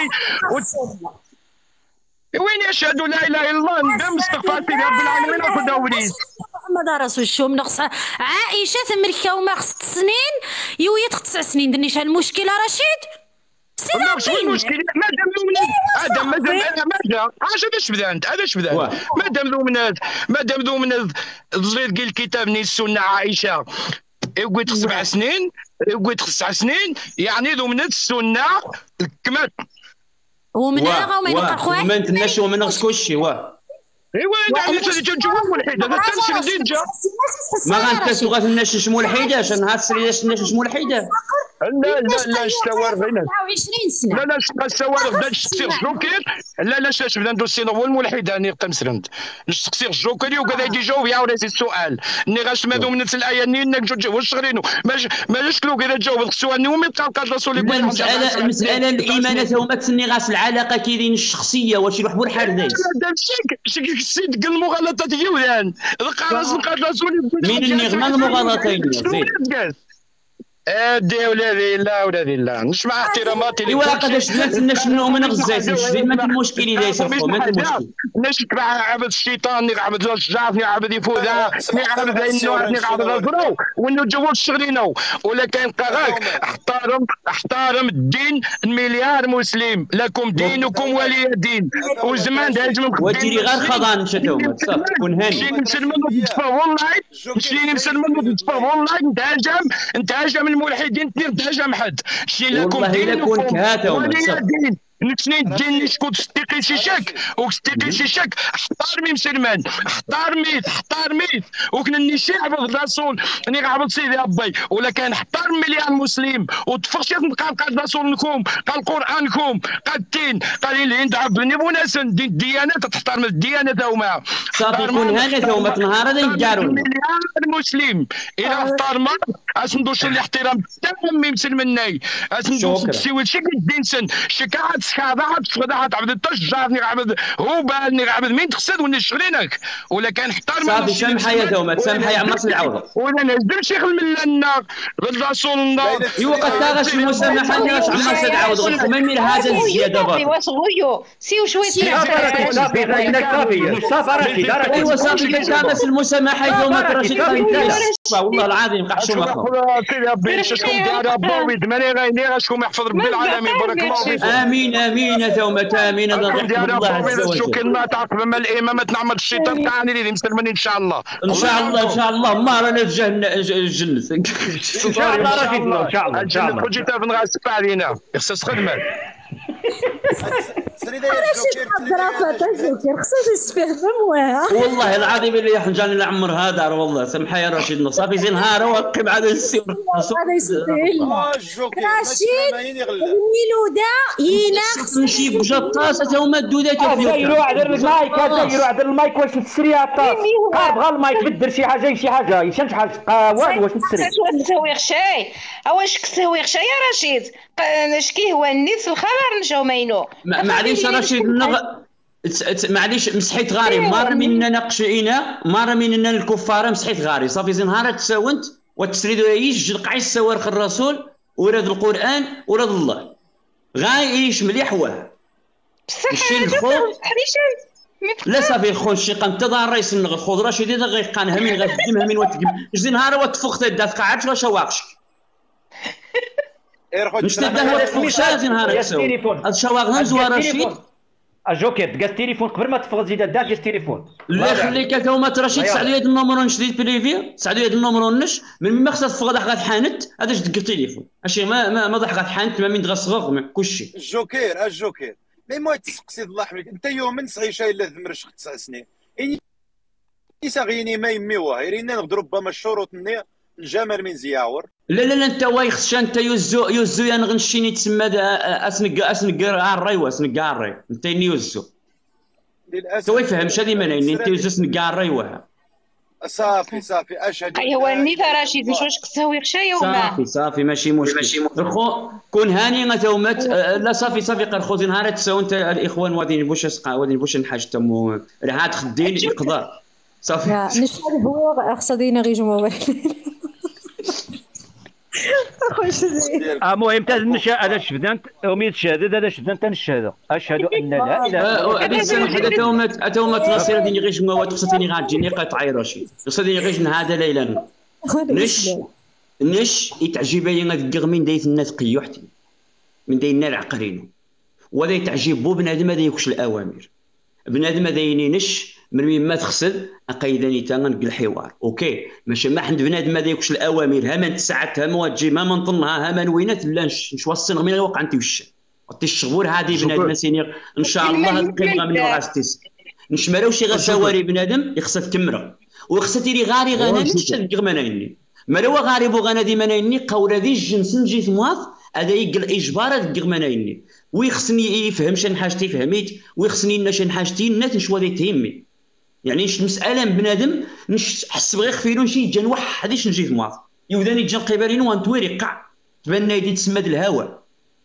وين يشهد لا اله الا الله ندم استغفار في رب العالمين قدوا وليد محمد رسول شو من خص عائشه تمركه وما خص سنين يويت تسع سنين درنيش المشكله رشيد لا شو المشكله مادام لومنات ادم مادام انا ماذا اش هذا اش بدا انت هذا اش بدا مادام لومنات مادام لومنات زريت قال الكتاب ني السنه عائشه قلت سبع سنين قلت تسع سنين يعني لومنات السنه كمات ومن هنا ومن اخويا ما نتناش وما نغش كلشي واه ايوا انا تجاوب ملحد هذا تمشي جا ما غنتسو غتنشش ملحده عشان نهار السريه نشش ملحده لا لا لا الشوارع غير تسعة وعشرين سنه لا لا الشوارع بدا نسقسي الجوكر لا لا شاش بدا ندوسي هو الملحد راني تمسرند نسقسي الجوكر وكذا يجي جاوب يا ولادي السؤال ني غاش مادو من الايه ني انك جوج واش غرينو ما جاش لو كذا تجاوب السؤال ني ومن تلقى الرسول يقول المساله المساله الايمان هما تسني غاس العلاقه كاينين الشخصيه واش يروح بور حردين شيك شيك السيد قال المغالطات يولان القراص الرسول مين النغمه المغالطين ادي ولادي لا ولادي لا نسمع احتراماتي ايوا قداش الناس نشنو من غزات نشري ما كاين مشكل اللي يصرفوا ما كاين مشكل نشك مع عبد الشيطان ني عبد الشجاف ني عبد يفوذا ني عبد النوع ني عبد الفرو وانه جوج شغلينو ولكن قراك احترم احترم الدين المليار مسلم لكم دينكم ولي دين وزمان دايز وديري غير خضان شتوما صافي كون هاني نمشي نسلم والله نمشي نسلم والله نتهاجم نتهاجم الملحدين تهاجم حد شي لكم دينكم ولي دين نتني الدين شكون تستيقي شي شك وتستيقي شي شك احترمي مسلمان احترمي احترمي وكنا نشي عبد الرسول ني عبد سيدي ربي ولا كان احترم مليان مسلم وتفرش قال قال رسولكم قال قرانكم قال الدين قال اللي انت عبدني وناس الديانات تحترم الديانات هما صافي كون هاني هما نهار هذا يداروا مليان مسلم الى احترم اش ندوش الاحترام تمام مسلمني اش ندوش تسوي شي الدين سن شي شكاضات شكاضات عبد التجار ني عبد هو بالني عبد مين تقصد وني شغلينك ولا كان احترم صافي سامحه يا توما سامحه يا عمر العوضه ولا نهزم شيخ الملنا الرسول الله ايوا قد تاغش المسامحه ناش عمر العوض غنخمم من هذا الزياده برك واش غيو سيو شويه صافي صافي صافي ايوا صافي تاغش المسامحه يا توما رشيد والله العظيم قحشومه سيدي ربي شكون دار باوي ماني غايني شكون يحفظ ربي العالمين بارك الله فيك امين امين يا توما امين الله عز وجل شكرا ما تعقب ما الامامه نعمل الشيطان تاعني اللي مسلمين ان شاء الله ان شاء الله ان شاء الله ما رانا في جهنم الجنه ان شاء الله راه ان شاء الله ان شاء الله كنت جيت في نغاسب علينا خصها خدمه والله العظيم اللي يحنجاني العمر هذا والله سمحه يا رشيد صافي زين نهار وقف على السير هذا يستاهل رشيد الميلوده يناقص نشيب جطاسه هما الدودات ديروا عذر المايك ديروا عذر المايك واش تسري الطاس بغا المايك بدر شي حاجه شي حاجه يشنج حاجه والو واش تسري نسوي خشاي واش كسوي خشاي يا رشيد شكي هو النيس الخبر نجاو ماينو معليش رشيد النغ معليش مسحيت غاري مره مننا نقشينا مره مننا الكفاره مسحيت غاري صافي زين نهار تساونت وتسريد يجي القعيس سوارخ الرسول وراد القران وراد الله غايش مليح واه الشيء الخو لا صافي الخو الشيء قنتظر الرئيس الخضره شديد غيقانها من غتدمها من وتقم جي نهار وتفوق تدا قعدت واش واقش مش تدا وتفوق شاز نهار تسوي هاد الشواغ زوار رشيد الجوكر تقاس التليفون قبل ما تفوق زيد داك التليفون لا خليك هما ترشيد تسعدوا يد النمرو نشديد بريفي تسعدوا يد النمرو نش من ما خصها تفوق ضحك غتحانت هذا تدق التليفون ماشي ما ما, ما ضحك غتحانت ما من تغصغغ كلشي الجوكر الجوكر مي ما تسقسي الله يحميك انت يوم من صغير شاي الا ذمرش تسع سنين اني صغيني ما يمي واهرين نقدر ربما الشروط ني الجمال من زياور لا لا لا انت وايخ انت يوزو يوزو يا نغنشيني تسمى اسنق اسنق الري واسنق الري انت يوزو للاسف تو يفهمش هذه منين انت يوزو اسنق الري وها صافي صافي اشهد. ايوا النيفا رشيد مش واش كتساوي خشايه وما صافي صافي ماشي مشكل ماشي الخو كون هاني غتومت لا صافي صافي قال خوتي نهار تساو انت الاخوان وادين بوش اسقا وادين بوش نحاج تمو راه تخدين يقدر صافي نشهد هو خصدينا غير جمهور. المهم تنشا هذا الشبدان ومين الشهاده هذا الشبدان تنشهد اشهد ان لا اله الا الله. هذه السنه حدا تومت اتومت ناصر ديني غير جموات خصتيني غاتجيني قطعي رشيد خصتيني غير هذا ليلا نش نش يتعجب لي غير من دايت الناس قيوحتي من داينا العقرين ولا يتعجب بو بنادم هذا يكش الاوامر بنادم هذا ينش من ما تخسد اقيداني تا نلقى الحوار اوكي ماشي ما حد بنادم هذا يكش الاوامر ها من تسعت ها مواجي ما منطنها ها ما نوينات لا نشوصن غير وقع انت وش عطي الشغور هذه بنادم سيني ان شاء الله القيمه من غاستيس نشمرو شي غسواري بنادم يخصها تكمره وخصتي لي غاري غانا نشد غمانيني مالوا غاري بو غانا دي منايني قوله ذي الجنس نجي ثماث هذا يقل اجبار هذا غمانيني ويخصني يفهم شن حاجتي فهميت ويخصني لنا شن حاجتي نات نشوا ذي تهمي يعني ش مساله بنادم نحس بغي خفيلو شي جا نوحد اش نجي ثماث يوداني جا قبالين وانتويري قع تبان يدي تسمد الهواء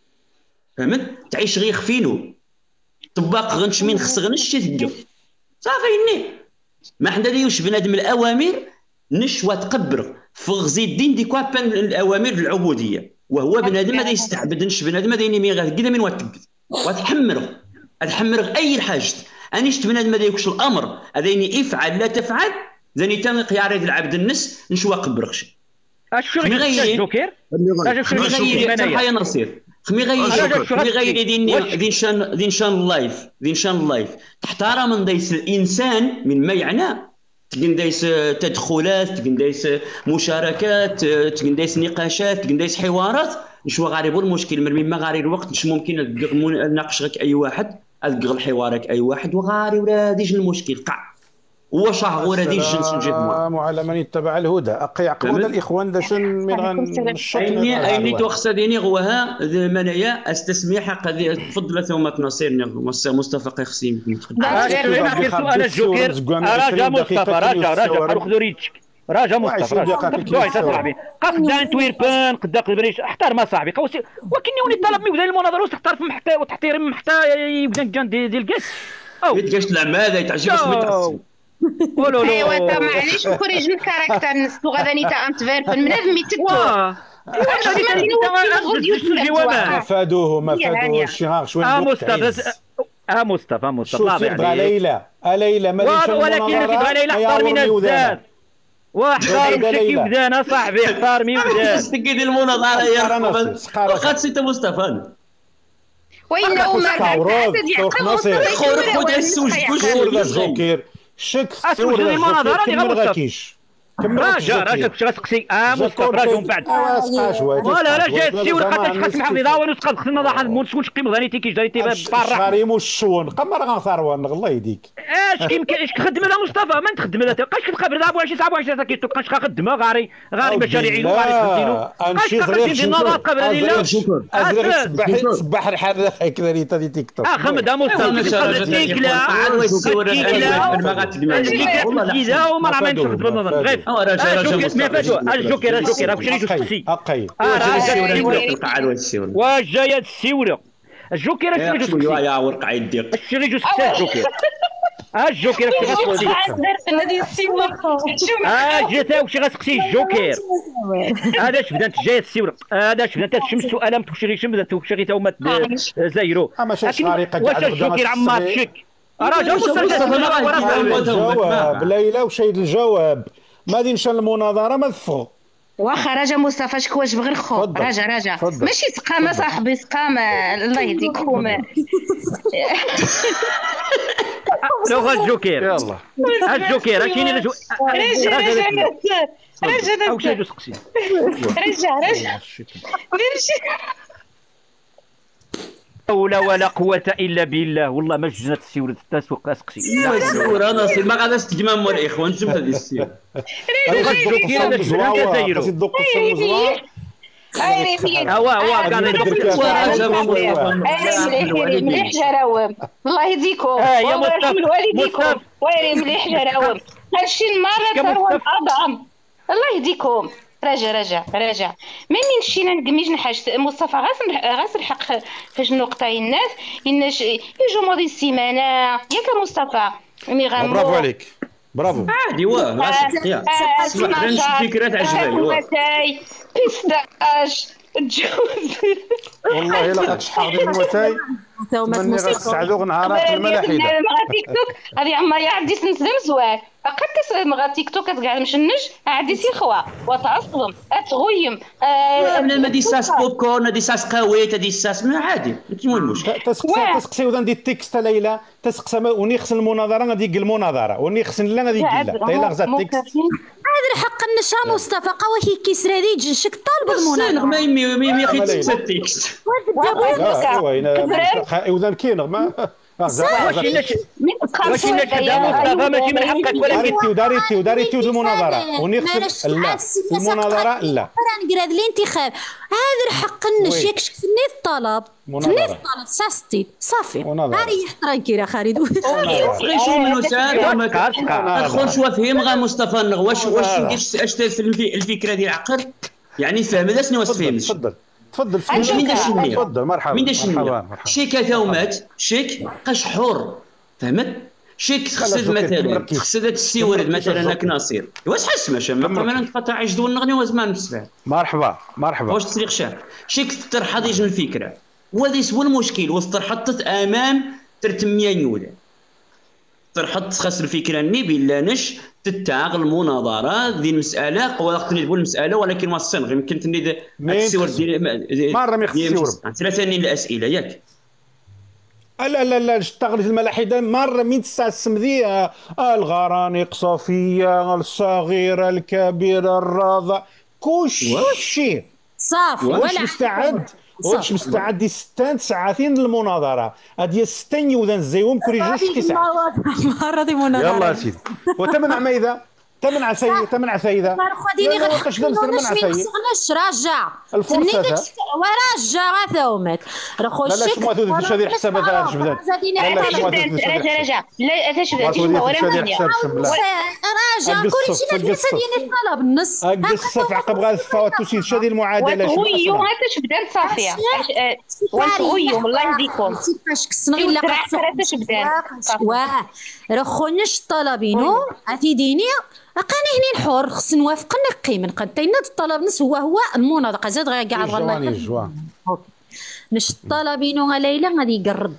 فهمت تعيش غير خفينو طباق غنش من خص غنش شي تقف صافي ني ما حنا ديوش بنادم الاوامر نشوى تقبر فغزي الدين دي كوا بان الاوامر العبوديه وهو بنادم هذا يستعبد نش بنادم هذا ينمي غير كذا من وتقد وتحمرغ تحمرغ اي حاجه اني شفت بنادم هذا يكش الامر هذا يني افعل لا تفعل ذاني تم قيار العبد النس نشوى قبرغش اش غير جوكر خمي غير حيا نصير خمي غير خمي غير دين دين شان دين شان اللايف دين شان اللايف تحترم من ديس الانسان من ما يعناه تقنديس تدخلات تقنديس مشاركات تقنديس نقاشات تقنديس حوارات نشوى غاربو المشكل مرمي ما غاري الوقت مش ممكن نناقش غيك اي واحد القغ حوارك اي واحد وغاري ولا ديج المشكل قع هو شاه غورا ديج الجنس نجيب على من يتبع الهدى اقي عقبنا الاخوان داشن من غنشط ايني ايني توخصديني غوها منايا استسميح قد تفضل ثم تناصرني مصطفى قيخسيم اخر سؤال الجوكر راجا مصطفى راجا راجا خذوا ريتشك راجا مصطفى راجا قد انتوير بان قد قبريش احترم صاحبي ولكني وني طلب من المناظره وتختار في محتى وتحترم حتى يبدا جان ديال الكاس او يتكاش لا ماذا يتعجب اسمه ايوا انت معليش نخرج من الكاركتر نسلو غدا نيتا انتفيربن من هذا ميتكو ما فادوه ما فادوه الشهار شويه اه مصطفى اه مصطفى مصطفى شوف تبغى ليلى ليلى ما ولكن تبغى ليلى احتار من الزاد واحتار بشكل ودان صاحبي احتار مي ودان تقيد المناظره يا وقت سيت مصطفى وين هما خرج السوج كوش شك سور المناظره اللي غاتكيش راجع راجع باش غتسقسي اه مصطفى راجع من بعد ولا لا جات سي ولا قد تحس محافظه ونسقط خصنا ضحى المنسوش قيم غادي تيكي جاري تيبان بارا غاريم والشون قمر غنثروان الله يديك اش كيمكن اش كخدم هذا مصطفى ما نتخدم هذا بقاش كتقابل ضربو شي صعب واش كي تبقاش خدمه غاري غاري مشاريعي وغاري تخدينو اش كتخدم في النظام قبل هذه لا ازرق صباح الحال هكذا ريتا دي تيك توك اه خمد مصطفى تيكلا تيكلا ما غاتكلا والله وما راه ما نخدم النظام غير الجوكر الجوكر الجوكر راك شريتو السي اقي واش جايه السيوله الجوكر شريتو السي يا ورقع يديك شريتو السي الجوكر اه الجوكر شريتو السي اه جيت واش غتسقسي الجوكر هذا شفت انت جايه السيوله هذا شفت انت الشمس سؤال تكشري شمس تكشري تا هما زايرو واش الجوكر عمار شك راجل الجواب ليلى وشيد الجواب ما غادي نشان المناظره ما تفغ واخا راجا مصطفى شكون واجب غير خو راجا راجا ماشي سقامه صاحبي سقامه الله يهديك خوما لو الجوكر يلا الجوكر كاينين راجا راجا راجا او شي سقسي رجع رجع ولا ولا قوة إلا بالله والله ما جزنات السيورة التسوق أسقسي لا السيورة أنا سير ما غاداش تجمع مول الإخوان شوف هذه السيورة الجوكير هذا الشباب كدايرو هو هو قاعد يدير مليح جراوم الله يهديكم يا مصطفى ويلي مليح جراوم هادشي المرة ثروة الأضعم. الله يهديكم. راجع راجع راجع ما من مشينا نقميج نحاش مصطفى غاس غاس الحق فاش النقطه الناس الناس يجوا ماضي السيمانه ياك مصطفى مي غامو. برافو عليك برافو. عادي واه غاس يا صباح نمشي فكرات عجباني بيستاش الجوز. والله الا غتشحر الموتاي مني غتسعدو نهارات الملاحده. مغا تيك توك هذه عمري عندي سنت مزوال فقط تسعد مغا تيك توك كتقعد مشنج عندي سي خوا وتعصبم اتغيم انا ما ديساس بوب كورن ديساس قويت ديساس ما عادي كيما المشكل. تسقسي تسقسي وذا ندي التكست ليلى تسقسي ونيخس المناظره غادي يقل المناظره ونيخس لا غادي يقل ليلى غزا التكست. هذا الحق النشا مصطفى قوي كيسرى دي جنشك طالب المناظره ما يمي ما يخي التكست وذا كاين ما واش انك هذا مصطفى ماشي من حقك ولا داريتي وداريتي وداريتي المناظره ونيخس لا المناظره لا نقرا الانتخاب هذا الحق النش ياك شفتني الطلب تني الطلب ساستي صافي هاري يحترم كيرا خالد غيشي منو ساعه ما تدخلش وفهم غا مصطفى النغ واش واش اش الفكره ديال عقر يعني فهم هذا شنو واش فهمت. تفضل تفضل من داش النية تفضل مرحبا من داش النية شيك ثومات شيك قاش حر فهمت شيك تخسد مثلا تخسد هذاك السيورد مثلا هاك ناصير واش حس ماشي ما نقطع عجد ونغني وزمان نسمع مرحبا مرحبا واش تسريق شهر شيك ترحض يجن الفكره وهذا هو المشكل وترحطت امام ترتمية نيوله ترحط خاص الفكره ني بلا نش تتاغ المناظره ذي المساله وقت نجيبوا المساله ولكن ما الصنغ يمكن تني السور ديال مره ما يخص ثلاثه الاسئله ياك لا لا لا اشتغلت الملاحده مره من الساعه السمذيه الغرانيق صافيه الصغيره الكبيره الرضع كلشي صافي ولا مستعد واش مستعد يستان ساعتين المناظره هذه ستين يوذن الزيوم كل جوج ساعه مره دي مناظره يلا سيدي وتمنع ماذا تمنع سيد تمنع سيده خديني غنقولوش نش راجع الفرصه ورجع ثومت راه خوش لا لا شنو تدير هذه الحسابات تاع جبدات راجع راجع لا اش بدات ورا راجع كلشي ما ديال الطلب النص هكا في عقب غا الفوات وسيد شادي المعادله ويو هذا اش بدات صافيه ويو الله يهديكم كيفاش كسنغي لا اش بدات واه راه خونش طلبينو عتيديني اقاني هني الحر خص نوافق نقي من قدينا الطلب نس هو هو المناضقه زاد غير كاع الغلط نش الطلبينو ليلى غادي يقرد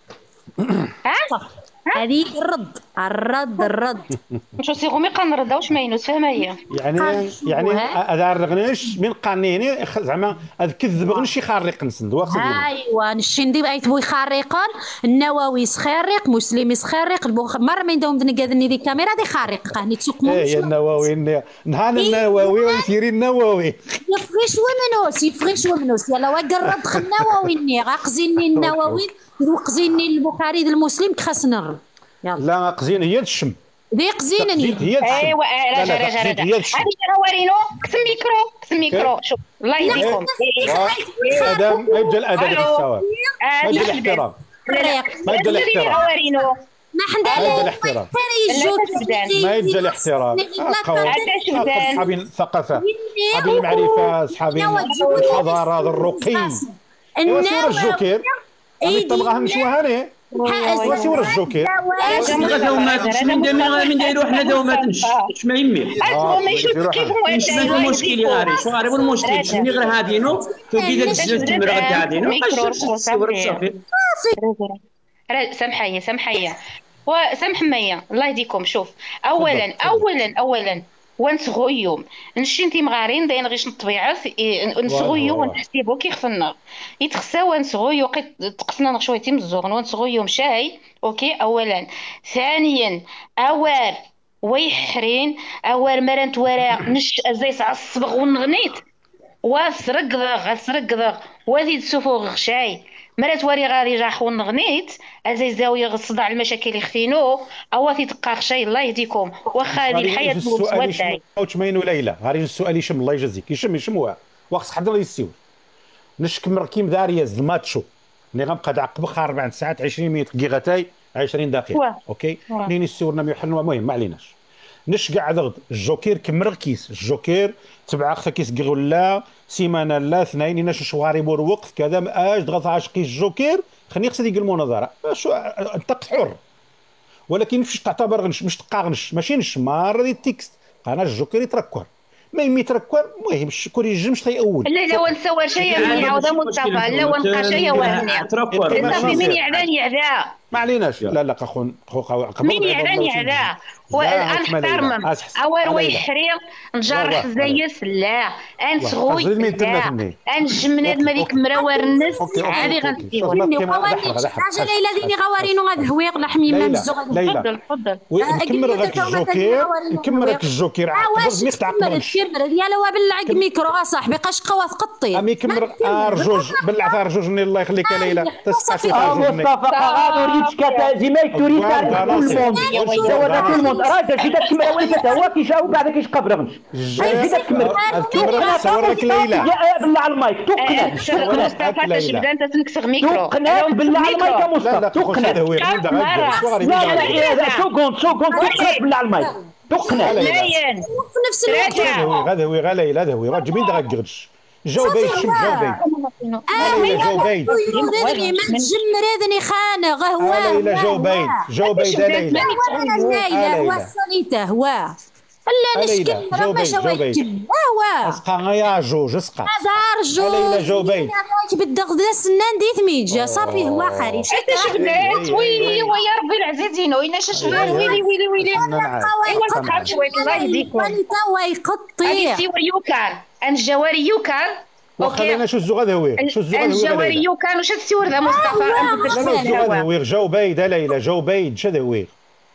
هذه الرد الرد الرد واش سيغومي قنرد واش ما ينوس فاهمه هي يعني يعني هذا الرغنيش من قانيني زعما هذا كذب غنشي خارق نسند واخا ايوا نشندي بايت بو يخرقون النووي سخرق مسلم سخرق مره ما ندوم نقادني دي الكاميرا دي خارق قاني تسوق مو اي النووي نهار النووي ويسيري النووي يفريش ومنوس يفريش ومنوس يلا وقرب خ النووي ني غاقزيني النووي وقزيني البخاري المسلم خاص نر لا قزين هي الشم ذي قزينني ايوا راجع راجع راجع هذه ورينو كتم ميكرو كتم ميكرو شوف الله يهديكم ادم ما يبدا الادب بالسواد ما يبدا الاحترام ما يبدا الاحترام ما حنا الاحترام ما يبدا الاحترام اصحابي الثقافه اصحابي المعرفه اصحابي الحضاره الرقي وسير الجوكر هذه تبغاها نشوها هاني وسير الجوكر اش دومات من داير من دايرو حنا دومات اش ما يمي ما يشوف كيف مش ما المشكل غاري شو غاري المشكل شنو غير هادينو تودي داك الزيت تمر غد هادينو صافي سامحيه سامحيه وسامح ميا الله يهديكم شوف اولا اولا اولا ونسغيوم نشنتي مغارين داين غيش الطبيعه نسغيو ونحسبو كيخفنا يتخسا ونسغيو تقصنا شويه تيمزوغن ونسغيوم شاي اوكي اولا ثانيا اوار ويحرين اوار مرنت ورا نش ازاي صعصبغ ونغنيت وسرقضغ غسرقضغ وذي تسوفو شاي مرات وري غادي راح ونغنيت ازاي زاويه الصداع المشاكل يختينو اواتي تقاخ شي الله يهديكم واخا هذه الحياه مسوداي واش ماين ليلى غادي السؤال يشم الله يجازيك يشم يشموها واخا حضر يسيو نشك مركيم دارياز الماتشو اللي غنبقى نعقب أربع ساعات عشرين مينوت كيغاتاي عشرين دقيقه اوكي منين السورنا ما يحلوا المهم ما عليناش نش قاعد غد الجوكير كمر كيس الجوكير تبع اختا كيس غلا سيمانه لا اثنين ناش شواري بور وقت كذا اش ضغط عاشقي الجوكير خليني يقصد يقول المناظره شو انت حر ولكن مش تعتبر غنش مش تقاغنش ماشي نش مار دي التكست انا الجوكير يتركر ما يمي يتركر المهم كل يجمش تيأول لا لا ونسوى شيء من يعوض مصطفى لا ونبقى شيء وهني صافي من يعلان يعدا ما عليناش لا لا اخو من يعلان يعدا ونحترم اوار ويحريم نجرح زيس لا انسغوي لا انجمنا مالك مراور الناس عادي غنسيو حاجه ليلى ديني غوارينو غدهويق لحمي ما نزو تفضل تفضل نكمل غاك الجوكير نكمل غاك الجوكير عقب ما تعقبش ديالو بالعق ميكرو اصاحبي قاش قوا تقطي امي كمل ارجوج بالله ارجوج الله يخليك يا ليلى تسقسي مصطفى غادي كتا زي ما تريد كل الموند سوا كل الموند راجل جيت تكمل وانت هو كيجاوب قاعد كيشقى برغنش جيت تكمل صور لك ليلى بالله على المايك تقنع مصطفى تبدا انت تنكسر ميكرو تقنع بالله على المايك يا مصطفى تقنع لا لا سكوند سكوند تقنع بالله على المايك تقنع لاين في نفس الوقت غدا هوي غا ليلى هذا هوي راه جبين دغا القرش جاوبي شم جاوبي اه جاوبي ما تجمر هذني خانه غهوه ليلى جاوبي جاوبي دا ليلى ليلى وصليته هو لا نشكل راه ما جاوبي هو اسقا يا جوج اسقا هذا رجوج ليلى جاوبي بدك غدا سنان ديت ميجا صافي هو خارج حتى شبنات ويلي ويا ربي العزيزين وين شبنات ويلي ويلي ويلي ايوا تخاف شويه الله يهديكم انت ويقطي سيور يوكان الجواري يوكان وخلينا شو الزغاد هوي شو الزغاد هوي الجواري يوكان وش السيور ذا مصطفى لا الزغاد هوي جاوبي دا ليلى جاوبي شد هوي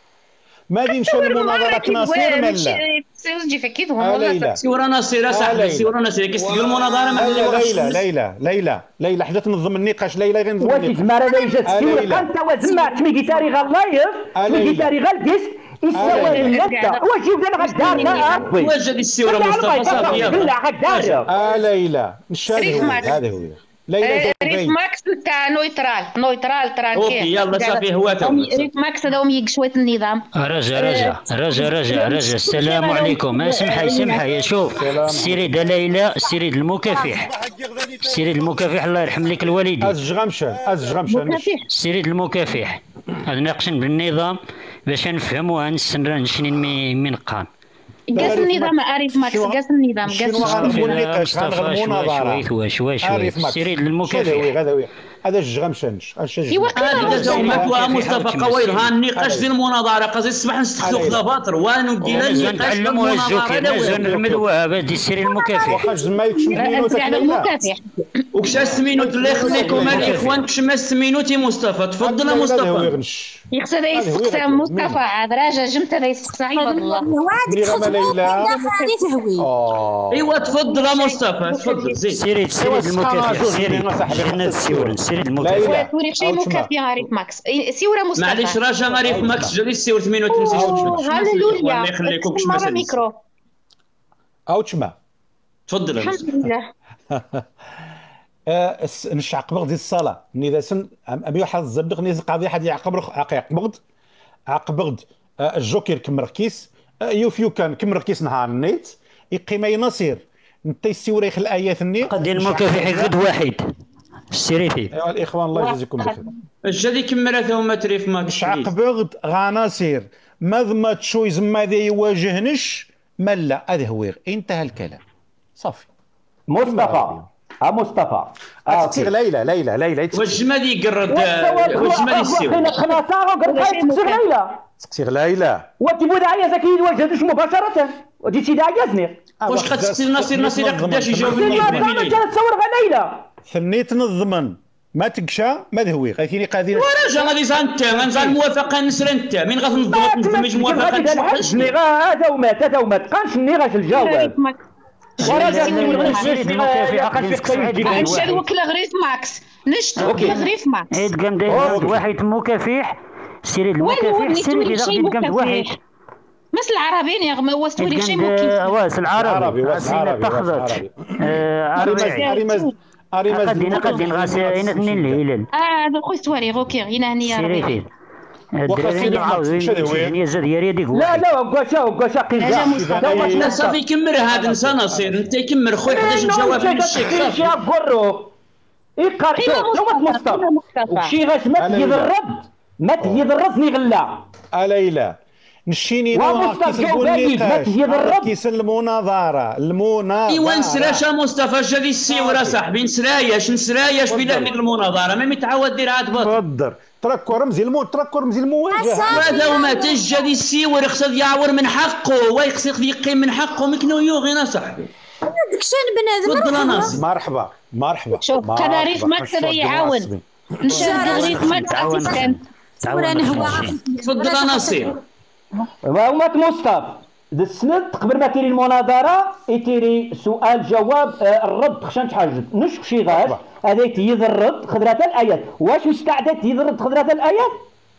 ما غادي نمشيو للمناظرة ناصير ملا سيوجي فكيت هما سيورا ناصير اصاحبي سيورا ناصير كيستقبل المناظرة ما ليلى ليلى ليلى ليلى حدا تنظم النقاش ليلى غير نظم النقاش واش زعما راه جات سيورا انت وزعما تمي كيتاري غا اللايف تمي كيتاري غا الديسك يسوي لنا واش جبنا غا دارنا واش هذه السيورة مصطفى صافي بالله غا دار اه ليلى نشاهد هذا هو ليلى ريف ماكس تاع نويترال نويترال ترانكي اوكي يلا صافي هواتهم ريف ماكس هذا يق شويه النظام رجع رجع رجع رجع رجع السلام عليكم اسمحي اسمحي شوف السيري دا ليلى السيري المكافح السيري المكافح الله يرحم لك الوالدين ازج غمشان ازج غمشان السيري المكافح ناقشين بالنظام باش نفهموا نسن شنين من قام قاس النظام عارف ماكس قاس النظام قاس المناظره شوي شوي شوي سيري المكافح هذا هذا الجغمشنش هذا هو مصطفى قويل ها النقاش ديال المناظره قصدي الصباح نستخدموا خضافاطر وندينا النقاش نتعلموا الجوكر لازم نعملوها هذه السيري المكافح واخا زمايلك شمينوت المكافح وكشاش سمينوت الله يخليكم الاخوان كشما سمينوتي مصطفى تفضل مصطفى يقصد يستقسى مصطفى عاد راجع جمت هذا يستقسى عباد الله ايوا تفضل مصطفى تفضل زيد سيري سيري المكافح سيري حنا السيور سيري المكافح توري شي مكافح عارف ماكس سيوره مصطفى معليش راجع عارف ماكس جري السيور ثمانية وثمانين هللويا الله يخليكم كشما ميكرو او تشما تفضل الحمد لله نشعق بغد الصلاة إذا سن أبي واحد الزبدق نيز قاضي حد يعقب عقيق بغد عقبغد الجوكر كمركيس يوفيو كان كمركيس نهار النيت يقيم ينصير انت يستوريخ الآيات النيت قد المكافح يقد واحد السيريتي ايوا الاخوان الله يجزيكم بخير اش هذيك كمرات هما تريف ما شعق بغد غناصير ماذا تشويز ما ذا يواجهنش ملا هذا هو انتهى الكلام صافي مصطفى ها مصطفى تسير ليلى ليلى ليلى واش ما دي يقرد واش ما دي يسيو خنا ساعه قرد تسير ليلى تسير ليلى وتبود عليا زكي الوجه مباشره ودي شي داعي واش خاص ناصر ناصر قداش يجاوبني انا تصور غا ليلى ثنيت نضمن ما تقشى ما ذهوي غايتيني قادين ورجع غادي انت غنزال الموافقه نسر انت من غتنضبط نفهمش موافقه نسر هذا ومات هذا ومات قانش نيغاش الجواب ورجع نشد وكلا غريف ماكس نشد وكلا غريف ماكس عيد قام داير واحد مكافح سيري المكافح سيري اللي غادي قام واحد مس العربيين يا غما واش تولي شي مكافح واس العربي واسينا تاخذت عربي عربي قدينا قدين غاسينا اثنين الهلال اه هذا خويا سواري اوكي هنا هنيه سيري الدراري عاوزين الجنيه زاد هي هذيك. لا لا وكاشا وكاشا لا صافي كمل هذا نسى نصير انت كمل خويا حداش جواب من الشيخ صافي. يقرا شوف مصطفى وشي غاش ما تجيب الرد ما تجيب الرد ني غلا ليلى نشيني نوع كيس المناظره المناظره ايوا نسراش مصطفى جا دي السيوره صاحبي نسراياش نسراياش بلا هذيك المناظره ما متعود دير عاد بط تفضل تركوا رمزي المو تركوا رمزي المواجهه هذا وما تجا دي السيور خصو يعور من حقه ويخصو يقيم من حقه مكنو يوغينا صاحبي هذاك شان بنادم مرحبا مرحبا شوف قناريف ما تقدر يعاون نشاد ما تقدر تفضل ناصر وما مصطفى السند قبل ما تيري المناظره يتيري سؤال جواب الرد خشان تحاجد نشوف شي غاش هذا تيذ الرد خضرات الايات واش مستعد تيذ الرد خضرات الايات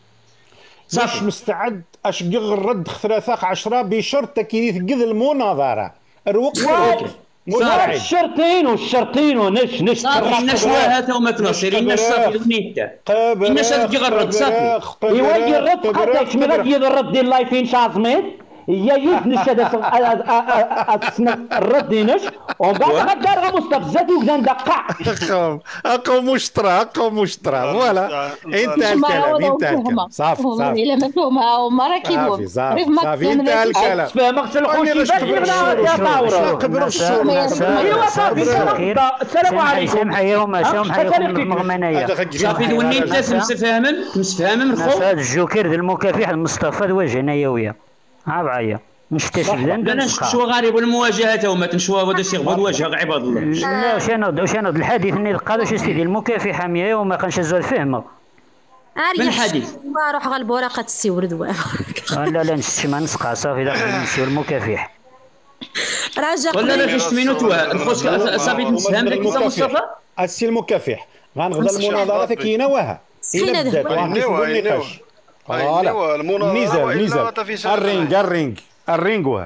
مش مستعد اشقغ الرد خثلاثاق عشرة بشرط كي تقذ المناظره الوقت صافي الشرطين والشرطين ونش نش صافي نش هذا وما تنصير الناس صافي نيتا الناس تقغ الرد صافي يواجه الرد حتى يشمل يذ الرد ديال لايفين شازميت هي يدنش هذا الرد ينش ومن بعد غدار مصطفى زادي وبدا ندقع اقو مشترى اقو مشترى فوالا انتهى الكلام انتهى الكلام صافي صافي الا مفهومه وما راه كيقول صافي صافي انتهى الكلام تفهمك الخوشي باش يا طاوره قبلوا الشغل ايوا صافي السلام عليكم سامحه يوم سامحه يوم مغمنايا صافي دوني انت مسفهمن مسفهمن الخو هذا الجوكر ديال المكافح المصطفى الوجه يويا ها بعيا نشتاش بدا شو غريب المواجهه وما تنشوا هذا الشيء غير وجه عباد الله لا واش انا واش انا الحديث اللي قال واش سيدي المكافحه مية وما كانش زال فهمه من الحديث روح غالب ورقه السيورد لا لا نشتي ما نسقى صافي داخل نمشيو المكافح راجع ولا لا فاش مينوت الخوش صافي نفهم لك مصطفى السي المكافح غنغدا المناظره كاينه وها سخينه دابا ايوا المناظره نزل نزل الرينج الرينج الرينج وها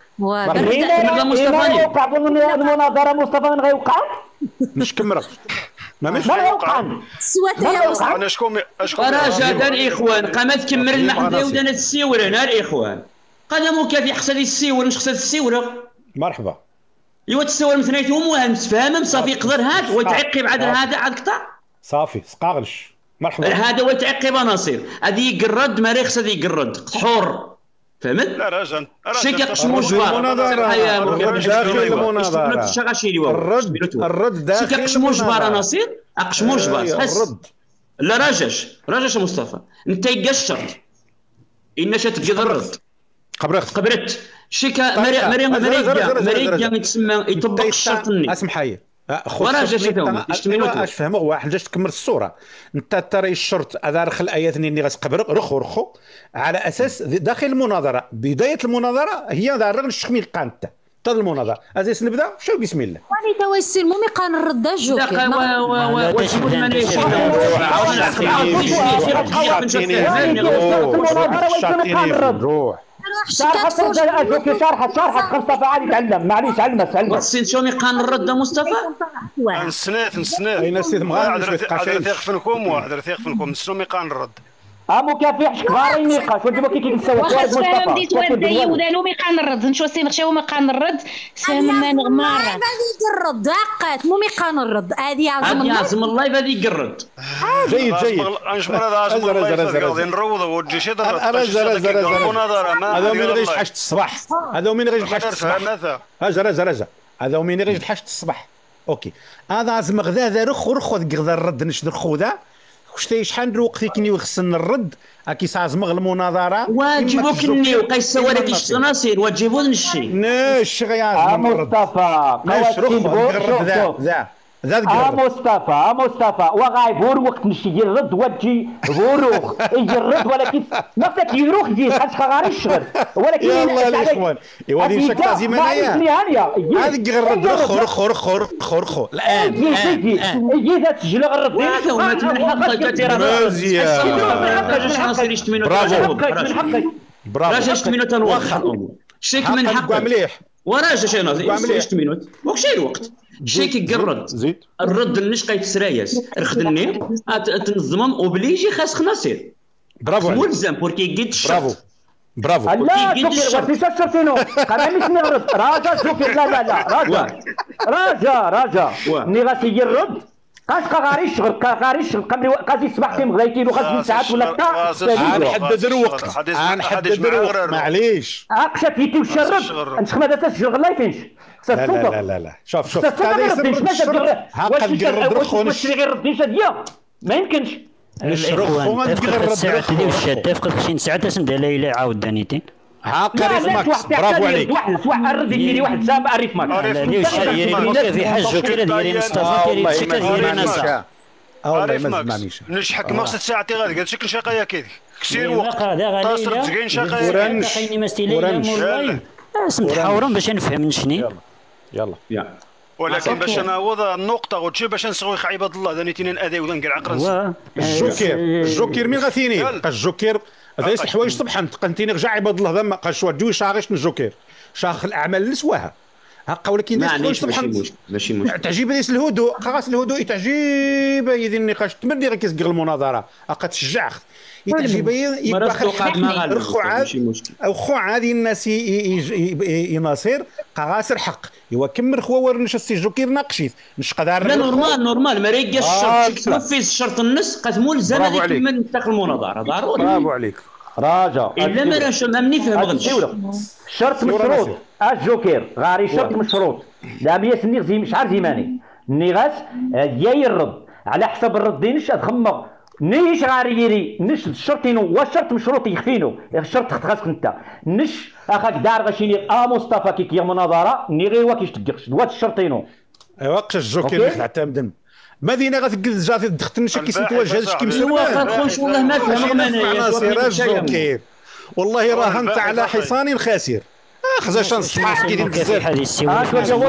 إلا مصطفى وقع المناظره مصطفى من غيوقع مش كمرة ما مش غيوقع سوات يا مصطفى انا شكون شكون راه دار الاخوان قامت تكمل المحضر ودانت السيوره انا الاخوان قدموا كافي خصها السيور مش خصها السيوره مرحبا ايوا تساور مثنيتهم وهم تفهم صافي يقدر هاد وتعقب عاد هذا عاد قطع صافي سقاغلش مرحبا هذا هو تعقب ناصير هذه يقرد ما راه خصها يقرد حر فهمت؟ لا راجل شي كيقسموا جبار المناظره الرد الرد داخل شي كيقسموا جبار ناصير اقسموا جبار الرد لا راجش راجش مصطفى انت يقشر ان شات تجي الرد قبرت قبرت شي مريم مريم مريم مريم يتسمى يطبق الشرط الني اسمح حي وراه جا شي توم اش فهموا واحد جاش تكمل الصوره انت ترى الشرط هذا رخ الايات اللي غتقبر رخو رخو على اساس داخل المناظره بدايه المناظره هي دار الشخمي القانته حتى المناظره هذا نبدا شو بسم الله واني توا السي المهم يقان الرد الجوكر واش يقول ماني روح شرحت الجوكر شرحت شرحت مصطفى عادي تعلم معليش علم علم السين شو يقان الرد مصطفى نسنات نسنات اين السيد مغارب هذا ثيق فيكم وهذا ثيق فيكم نسلو يقان الرد ا مكافح كبار نيقاش ونجيبو كي كنساو واش فاهم ديت ودي ودانو ميقان الرد نشوف سي نخشاو ميقان الرد سامنا نغمار هذه الرد عقات مو ميقان الرد هذه عظم الله عظم الله هذه يقرد جيد جيد نشمر هذا عظم الله غادي نروض وتجي شي المناظره هذا من غير حاجه الصباح هذا من غير حاجه الصباح اجا رجع رجع هذا من غير حاجه الصباح اوكي هذا عظم غدا هذا رخ رخ غدا الرد نشد رخو ذا شتي شحال الوقت كي خصنا الرد كي صازمغ المناظره واجبو كني وقيس سوالك الصناصير واجبو نشي نش غيا مصطفى نش رخ ذا ذا ذا ا مصطفى ا مصطفى وغايب هو الوقت نشي الرد وتجي بوروخ يجي الرد ولكن نفسك يروح يجي حاجه غير الشغل ولكن يلا الاخوان ايوا هذه شك لازم انايا هذيك غير الرد رخ رخ رخ رخ رخ الان يجي يجي ذا تسجل غير الرد هذا هو من حقك ترى برافو برافو راجع شت مينوت نوضح شيك من حقك مليح وراجع شي ناضي شت مينوت وكشي الوقت شيك يقرد الرد النش قايت سراياس رخدني تنظمهم وبليجي خاص خناصير برافو ملزم بوركي يقد الشرط. برافو برافو. لا شوف وسيت الشرطينو كان مش نغرد راجا شوف لا لا لا راجا راجا راجا ني غاسي يرد قاش غاري الشغل غاري الشغل قبل قاسي الصباح كيما غايتين وغادي ساعات ولا تا غنحدد الوقت غنحدد الوقت معليش اقشا فيتي وشرب نسخ هذا تسجل الله يفنش. لا لا لا لا شوف شوف هذا يسمى هاكا نقرب رخو واش غير رديش هاديه ما يمكنش الاخوان تفقد الساعات اللي وشات تفقد شي ساعات اسم ليلى عاودانيتين هاكا ريف ماكس برافو عليك. واحد واحد الرد ديري واحد سابع ريف ماكس ديري المكافي حاج وكيلا ديري مصطفى ديري تشكل ديري نصا عارف ماكس نشحك مقصد ساعتي غادي قال شكل شقايا كيدي كثير وقت تصرف تزكين شقايا خايني مستيلي اسم تحاورون باش نفهم نشني يلا يلا ولكن باش نعوض النقطه وتشي باش نسوي عباد الله ذاني تنين ادي ولا نقرا عقرا الجوكير الجوكير مين غاثيني الجوكير هذا يس الحوايج صبحا تقنتيني رجع عباد الله ذا ما قاش دوي شاغش الجوكير شاخ الاعمال اللي سواها هكا ولكن الناس الحوايج صبحا ماشي مشكل تعجب ليس الهدوء خاص الهدوء تعجب يدي النقاش تمدي غير كيسقر المناظره هكا تشجع يتعجب يبقى رخوعات او خوع هذه الناس يناصر قاصر حق ايوا كمل خوا ورنش السي جوكير ناقشيت مش قدر لا نورمال نورمال ما ريقاش الشرط تنفذ الشرط النص قد ملزم يكمل نتاق المناظره ضروري. برافو عليك راجع الا ما راش ما نفهم غنش الشرط مشروط الجوكير غاري شرط مشروط لا مياس النغ زي مش عارف زيماني النغاس يا يرد على حسب الردينش تخمغ نيش غاري يري نش الشرطينو والشرط مشروط يخفينو الشرط خاصك انت نش اخاك دار غاشيني ا مصطفى كي كي مناظره ني غير واكيش تدقش دوات الشرطينو ايوا قش الجوكير تعتمد مدينه غتقز جاتي دختن شي كيسنت واش هذا كي مسوى واخا والله ما فهم انا والله راه انت على حصان خاسر خذا شانس معك كاينين بزاف هذه السيوله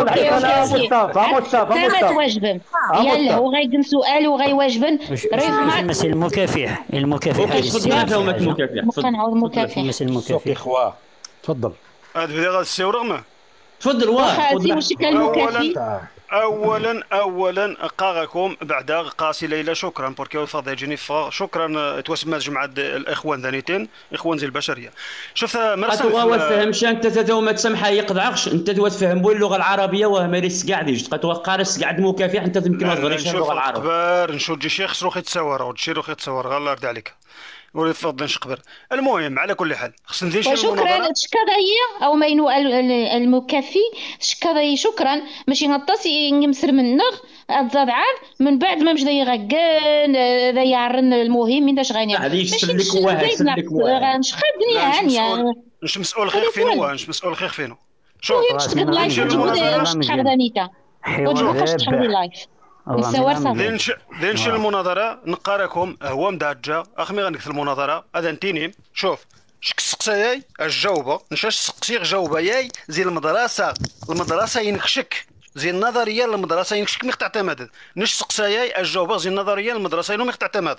مصطفى مصطفى مصطفى واجبن يلا هو غيقن سؤال وغيواجبن ريف معك المكافح المكافح هذه السيوله المكافح مقنعوا المكافح المكافح اخويا تفضل هذا بدا غاد السيوره راه تفضل واه واش كان المكافح اولا اولا قاغكم بعد قاسي ليلى شكرا بوركي فاضي جينيفا شكرا توسمى جماعه الاخوان ذانيتين اخوان زي البشريه شوف مرسل تو فهمش انت تو ما تسمح يقطعكش انت تو تفهم بو اللغه العربيه واه مارس قاعد يجي تبقى قارس قاعد مكافح انت يمكن ما تغريش اللغه العربيه كبار نشوف جي شيخ سروخ يتصور او شي روخ يتصور غير الله يرضي عليك ولي تفضل نشقبر المهم على كل حال خصنا ندير شي شكرا شكرا او ماينو المكافي شكرا شكرا ماشي غطاس يمسر منغ اتزاد عاد من بعد ما مش داير غكان ذا يعرن المهم من داش غاني هذيك سلك واه سلك واه غنشخد الدنيا هانيه مش مسؤول خير فينو مش مسؤول خير فينو شوف تقد لايف تجبد شحال وتوقفش تحل لايف دينش دينش المناظره نقاركم هو مدعجه اخمي غنكثر المناظره هذا انتيني شوف شك سقساياي الجاوبه نشاش سقسي جاوبه ياي زي المدرسه المدرسه ينخشك زي النظريه المدرسه ينخشك ميخ تعتمد نش سقساياي الجاوبه زي النظريه المدرسه ينو ميخ تعتمد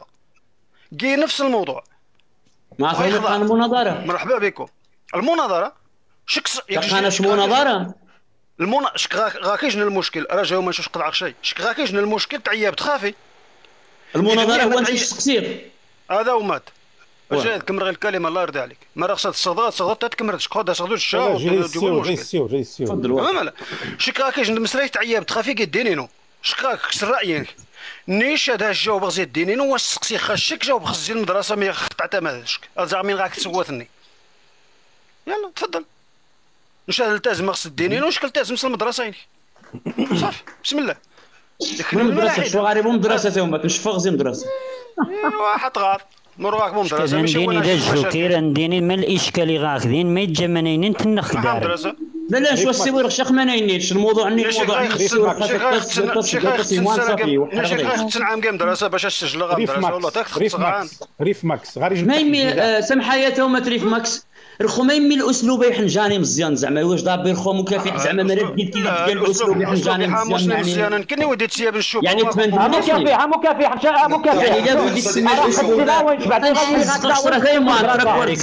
كي نفس الموضوع ما فهمت المناظره مرحبا بكم المناظره شك انا اش مناظره المنا شك غاكيجن المشكل راه جاو ما نشوفش قطع شيء شك غاكيجن المشكل تعيب تخافي المناظره هو انت تسقسير هذا ومات جاي تكمل غير الكلمه الله يرضي عليك ما راه خصها تصدر تصدر تكمل تشقد تصدر الشاو جي سيو جي سيو تفضل شك غاكيجن المسري تعيب تخافي كدينينو شك غاكش رايك نيش هذا الجواب غزي دينينو واش تسقسي خشك جاوب خصي المدرسه ما تعتمدش زعما غاك تسوثني يلا تفضل واش التزم خص الدينين واش كلتزم المدرسه يعني صافي بسم الله المدرسه شو غاري مدرسه هما كنش فغزي مدرسه ايوا حط غار مروك مدرسه ماشي نديني دا الجوكير نديني ما الاشكال اللي غاخذين ما يتجمنين تنخ دار لا لا شو السيوير شيخ ما ناينيش الموضوع ني الموضوع شي خاص نعم كاع مدرسه باش تسجل غا مدرسه والله تاك ريف ماكس ريف ماكس غاري ما يمي سمحايا تا هما ريف ماكس رخو ما يمي الاسلوب يحنجاني مزيان زعما واش دابي رخو مكافح زعما ما قلت كي ديال الاسلوب يحنجاني مزيان يعني كني وديت سيا بالشوف يعني مكافح مكافح مكافح يعني لا ودي تسمى الاسلوب راه غير ما تركور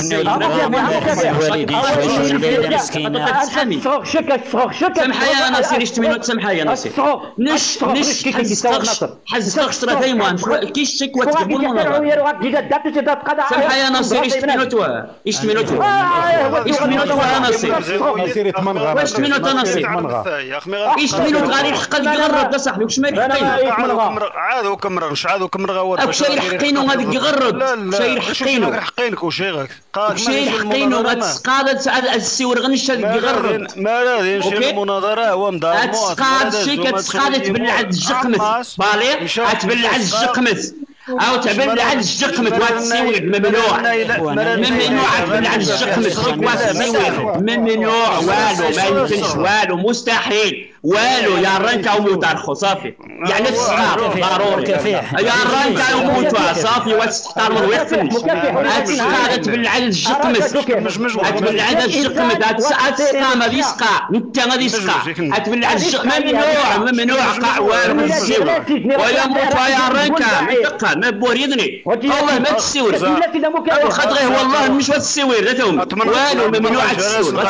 سمح يا ناصر اشتمينو سمح يا ناصر نش نش حزقش حزقش راه غير ما كيش شكوى تقبل المناظره سمح يا ناصر اشتمينو تو اشتمينو تو اشتمينو تو يا ناصر اشتمينو تو ناصر اشتمينو غادي الحق تقرب صاحبي واش ما يحقين عاد وكمرغش عاد وكمرغ واش يحقينو غادي يقرب شي يحقينو يحقينك وش غاك شي يحقينو غتسقاد سعاد السيور غنش يقرب ما غادي نمشي للمناظره هو مدار غتسقاد شي كتسقاد تبلع الجقمت بالي تبلع الجقمت او تبلع الجقمت وهاد السيور ممنوع ممنوع تبلع الجقمت وهاد السيور ممنوع والو ما يمكنش والو مستحيل والو يا رانكا وموت صافي يعني الصغار ضروري يا رانكا وموت صافي واستحترموا ويقفلش هاد تبلع الجقمت تبلع الجقمت هاد السقا ما ديسقا انت غادي تسقى تبلع الجقمت ممنوع ممنوع قاع والو ويا موت يا رانكا ما بوريدني والله ما تسيور خاطر غير والله مش تسيور لا توم والو ممنوع تسيور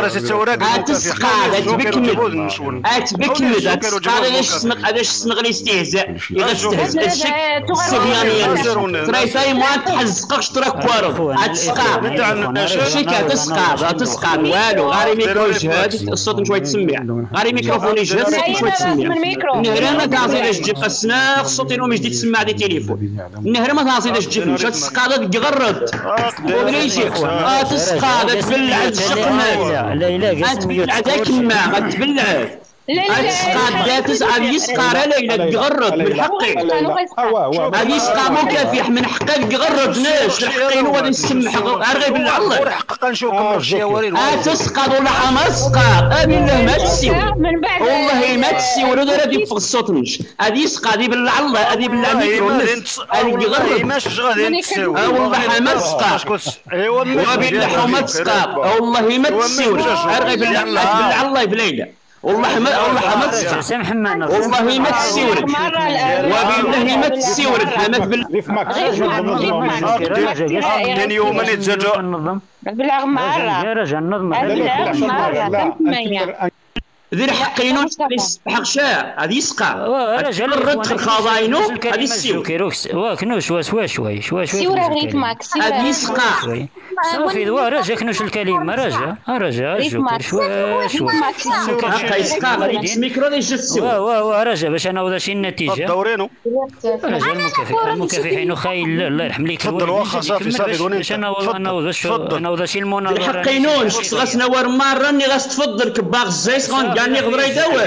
تسقى تبكمل اتبكمل هذا ليش سمق هذا سمق الاستهزاء اذا استهزاء الشك الصبيانيه تراي تاي ما تحزقش تراك وارد تسقى شيكا تسقى تسقى والو غير ميكرو يجهد الصوت شويه تسمع غير ميكروفون يجهد الصوت شويه تسمع نهر ما تعطيناش تجيب قسنا الصوت ما جديد تسمع دي تليفون النهر ما تعطيناش تجيب مش تسقى تقرد وبريشي تسقى تبلع الشقمات لا لا لا تبلع ذاك الماء غتبلع تسقى داتس غادي يسقى ليلى تقرب من حقي غادي يسقى مكافح من حقك تقرب ناس الحقين هو غادي نسمح غير بالله الله حقا نشوفكم الجوارين تسقى ولا ما تسقى بالله ما تسيور والله ما تسيور ولا غادي يفق الصوت مش غادي يسقى غادي بالله الله غادي بالله ميكرو الناس غادي يقرب ماشي غادي نتساوي والله ما تسقى ايوا بالله ما تسقى والله ما تسيور غير بالله بالله الله بليله والله ما والله ما تسيور محمد والله ما تسيور وبالله ما تسيور حمات بالله من يوم يتزجوا بالله مرة يا رجل النظم ذي الحقينو حق شاع غادي يسقى الرد الخضاينو غادي يسيور واكنوش شوي شوي شوي شوي سيور غير ماك غادي يسقى صافي دوا رجع كنوش الكلمه رجع رجع شوي شوي شوي هكا يسقى غادي الميكرو اللي جات السيور وا وا رجع باش انا ودا شي النتيجه دورينو رجع المكافح المكافحين خايل الله يرحم ليك تفضل واخا صافي صافي باش انا انا باش انا ودا شي المناظره الحقينوش غاسنور مره اني غاستفضل كباغ الزيت غنقال يقدر يدور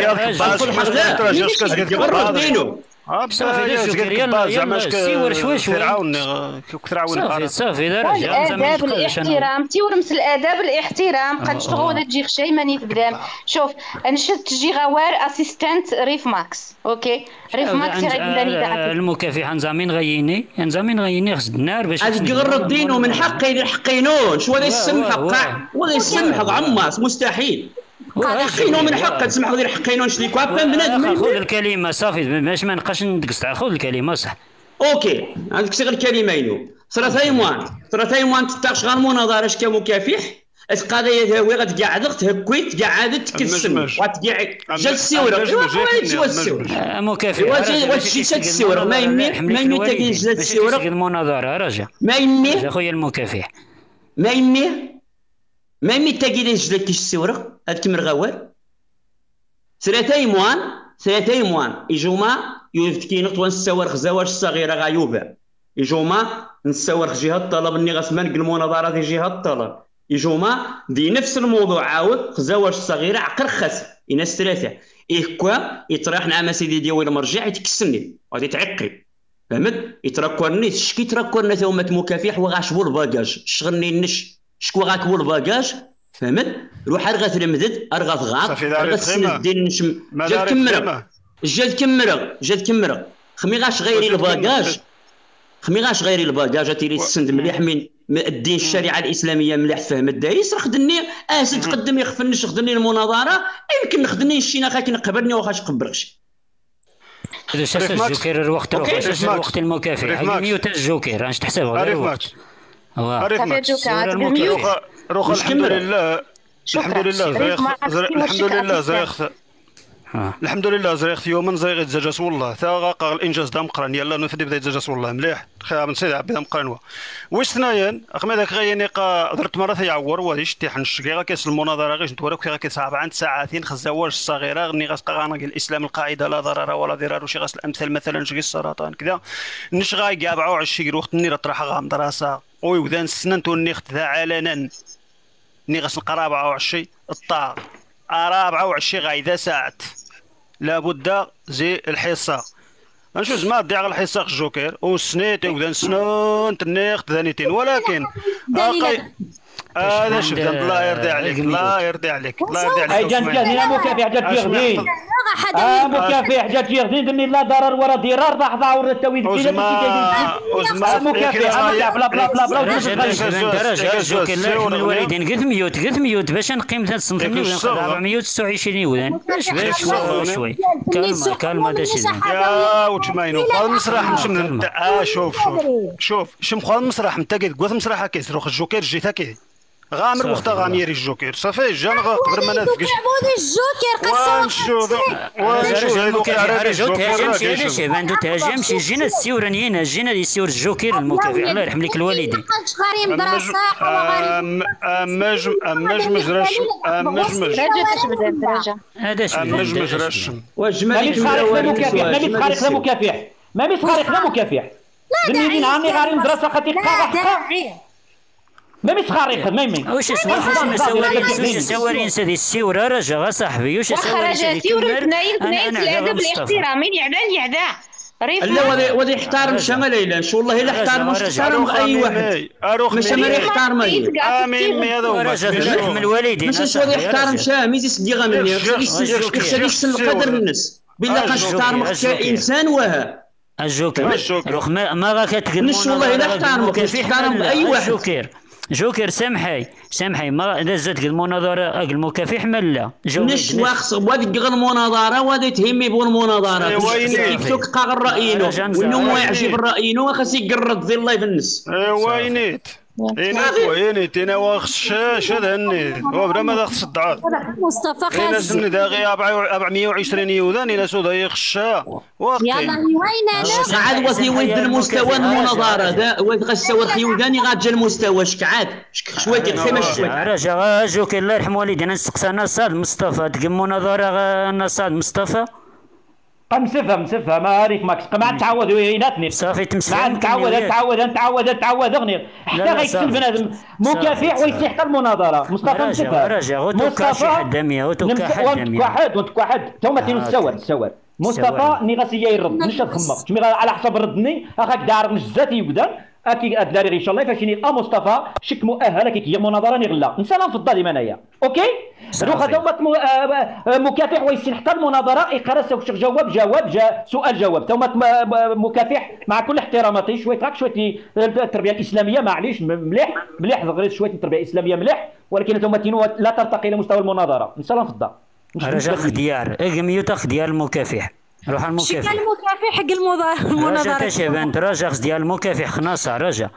يقرب دينو صافي شكرا يلا يلا سيور شوي شوي فرعون كثراون صافي صافي درجه الاداب الاحترام تيورمس الاداب الاحترام قد تشتغل تجي خشي ماني تبدام شوف انا شفت تجي غوار اسيستنت ريف ماكس اوكي ريف ماكس غيدير المكافح نزامين غيني نزامين غيني خص النار باش تقرب دينو من حقي الحقينون شو هذا يسمح قاع ولا يسمح عماس مستحيل حقينو من حقك تسمحوا لي حقينو نشليكوا بان بنادم خذ الكلمه صافي باش ما نبقاش ندقس خذ الكلمه صح اوكي عندك غير الكلمين ثلاثه ثلاثه موان تتاش غير مناظره اش كمكافح القضيه داوي غتقعد تهكويت قعدت تكسم وتقعد جات السيوره واش السيوره مكافح واش جات السيوره ما يمي ما يمي تاكي جات السيوره المناظره رجع ما يمي اخويا المكافح ما يمي ما يمي تاكي جات كيش السيوره هاد كمر غوار ثلاثة يموان ثلاثة يموان يجوما يفتكينق ونساور خزاواش الصغيرة غايوبة يجوما نساور جهة الطلب اني غاسمان المناظرة دي جهة الطلب يجوما دي نفس الموضوع عاود خزاواش الصغيرة عقر خاس يناس ثلاثة إيكوا يطرح نعم سيدي ديال المرجع يتكسني غادي تعقي فهمت يتركورني شكي تركورنا ثومة مكافح وغاشبو الباكاج شغلني النش شكو غاكبو الباكاج فهمت روح ارغى المدد ارغى غاط ارغى السندين نشم جات كمرغ جات كمرغ جات كمرغ خمي غاش غيري الباكاج خمي غاش غيري الباكاج تيري السند مليح من الدين الشريعه الاسلاميه مليح فهم الدايس راه خدني اه تقدم يخفنش خدني المناظره يمكن نخدني الشينا خاك نقبرني واخا تقبرش هذا شاشه الجوكر الوقت روح شاشه الوقت المكافح هذه ميوت الجوكر اش تحسبها غير الوقت هو روح الحمد لله الحمد لله زريخ الحمد لله زريخ الحمد لله زريخ يوما زريغ يتزجس والله تا غاقا الانجاز دا مقرن يلا نفدي بدا يتزجس والله مليح خير من سيد عبد مقرن واش ثنايا اخما داك غيني قا درت مره يعور وهادي شتي حنش كي كاس المناظره غير نتورك كي كيصعب عند ساعتين خزواج الصغيره غني غاسقا غانا الاسلام القاعده لا ضرر ولا ضرار وشي غاس الامثال مثلا شي السرطان كذا نش غاي كابعوا عشي وقت ني طرح غا مدرسه وي وذان سننت ونيخت ذا علنا ني غاس نقرا أربعة وعشرين الطاق أربعة وعشرين غايدا ساعات لابد زي الحصه نشوف زعما ضيع الحصه الجوكر وسنيت وذا سنون تنيخت ثانيتين ولكن هذا شفت الله يرضي عليك الله يرضي عليك الله يرضي عليك اي جات جات مكافح جات غدي اه مكافح جات غدي دني لا ضرر ولا ضرار لحظه ورا التويد وزما مكافح بلا بلا بلا بلا درجه جوكر الله الوالدين قلت ميوت قلت ميوت باش نقيم ثلاث سنتين أربعمية وتسعة وعشرين ولان باش باش شوي كلمه كلمه داش يا وتماينو خا المسرح مش من اه شوف شوف شوف شم خا المسرح انت قلت مسرح كيس روح الجوكر جيت هكا غامر وقتها غامير الجوكر صافي جا قبل ما نافقش الجوكر ونشوف ونشوف هذوك الجوكر شي باندو تهاجم شي جينا السيورانيين جينا اللي يسيور الجوكر المكافح الله يرحم لك الوالدين غاري مدرسه ام امج امج مجرش امج مج هذا شنو امج مجرش واش ماليش خارق لا مكافح ماليش خارق لا مكافح ماليش خارق لا مكافح دني نهارني غاري مدرسه خاطي قاع ما بيتخارق ما يمين واش اسمع واش سوارين واش سوارين سدي السيوره رجا ساحبي واش سوارين سدي سيوره تنايل تنايل الادب الاحترام يعدان يعدا لا ولا يحترم شمال ليلى شو والله الا احترم احترم اي واحد مش ما يحترم امين هذا هو من الوالدين ماشي شو يحترم شاه ميزي صديقه مني يخشى القدر الناس بالله قاش تحترم كانسان وها الجوكر روح ما ما راك تقول مش والله الا احترمك تحترم اي واحد جوكر جوكر سامحي سامحي ما دازت المناظره المكافح ملا نش واخص وهذيك غير المناظره وهذا تهمي بالمناظره كيف تلقى الرايينو وانه ما يعجب الرايينو خاص يقرد ذي الله بالنس وينيت اينيت وينيت انا واخص هذا النيت وبرا ما داخل الصدعات مصطفى خالد انا سن داغي أربعمية وعشرين يوذان الى سودا يخشى يلا وين انا عاد وثي ود المستوى المناظره ذا غسوا خيوداني غاتجا المستوى شكعاد شويه تقسيم شويه رجا جوك الله يرحم والدينا نسقسى نصاد مصطفى تقم مناظره نصاد مصطفى مسفه مسفه ما هذيك ماكس ما عاد تعود ويناتني صافي تمسك عاد تعود تعود تعود تعود اغني حتى غيكسل بنادم مكافح ويصيح حتى المناظره مصطفى مسفه رجع غوتوكا شي حداميه غوتوكا حداميه واحد واحد توما تينو السواد السواد مصطفى ني غاسي يرد نشد خمق تمي على حسب ردني اخاك دار نجزاتي يقدر اكي الداري ان شاء الله فاشيني ا مصطفى شك مؤهله كي هي مناظره نغلا انسان نفضل لمن هي اوكي روح هذا مكافح ويسين حتى المناظره يقرا سوك جواب جواب جا سؤال جواب توما مكافح مع كل احتراماتي شويه راك شويه التربيه الاسلاميه معليش مليح مليح غير شويه التربيه الاسلاميه مليح ولكن توما لا ترتقي الى مستوى المناظره انسان نفضل رجع اختيار اغميوت اختيار المكافح روح المكافح شكا المكافح حق المناظره رجع تشابان رجع ديال المكافح خناصه رجع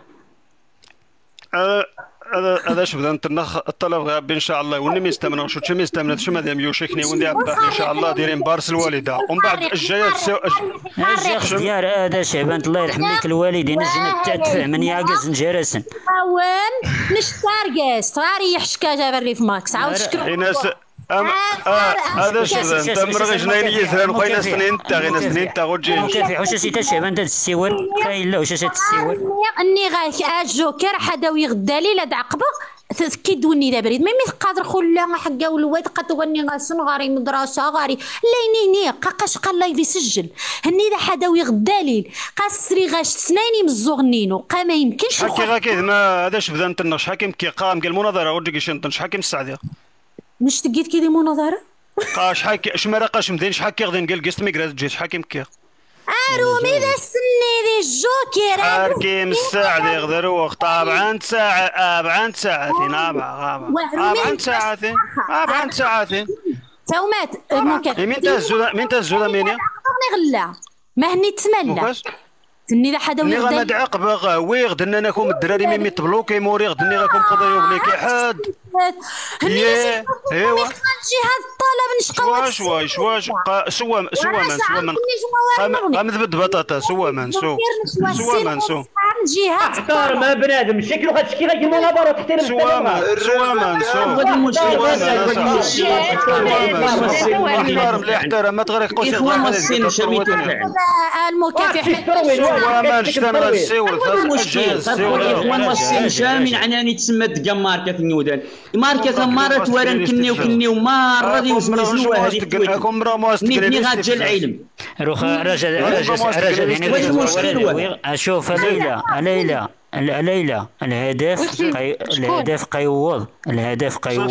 هذا هذا شوف انت الطلب غاب ان شاء الله وني ميستمر شو تشي ميستمر شو ما دام يوشكني وندي ان شاء الله دايرين بارس الوالده ومن بعد الجايه الشيخ ديال هذا شعبان الله يرحم لك الوالدين الجنة تدفع من يعقز نجرسن وين نشتارقس طاري يحشكا جاب الريف ماكس عاود شكرا أم هذا شو انت مرغي جنيني يزران خويا سنين انت غير سنين انت غوجي مكافح واش سيتا شعبان داد السيور كاين لا واش سيت السيور اني غا الجوكر حداوي غدالي لا دعقبه كيدوني دابا بريد ما قادر خلا حقا والواد قد غني غاسن غاري مدرسه غاري ليني ني قاش قال لايف يسجل هني ذا حداوي غداليل قاسري غاش سناني مزوغنينو قا ما يمكنش حكي غاكي ما هذاش بدا نتنش حكيم كي قام قال المناظره ودي شي نتنش حكيم السعديه مش تقيت كي دي مناظره قاش حكي اش مرا قاش مدين شحال كي غادي نقول قست ميكرا تجي حكيم كي اه رومي ذا السني ذي الجوكر حركيم الساعة يغدر وقت طبعا ساعة طبعا ساعتين طبعا ساعتين طبعا ساعتين تومات المكافح مين تهزو مين تهزو مين يا غلا ما هني تملى تني ذا حدا ويغدا ني غدا عقب غاوي غدنا نكون الدراري مين متبلوكي موري غدني غاكم قضايا بلي كي حد ياه ايوا جهاد الطلب نشقوا شوا شوا شوا سوا سوا من سوا من قام ذبد بطاطا سوا من سو سوا من سو جهاد احترم بنادم شكله غتشكي غير المناظره تحترم سوا من سوا من سو هذا المشكل احترم لا احترم ما تغرقوش اخوان الصين شميتو المكافح سوا من شكون غنسيور اخوان الصين شامل عناني تسمى دقا ماركه النودان ماركه مارت ورا كني وكني ومار غادي يوزنوا هذه كم راه ما نبني غاتجا العلم روح رجل رجل رجل يعني اشوف ليلى ليلى ليلى الهدف الهدف قيوض الهدف قيوض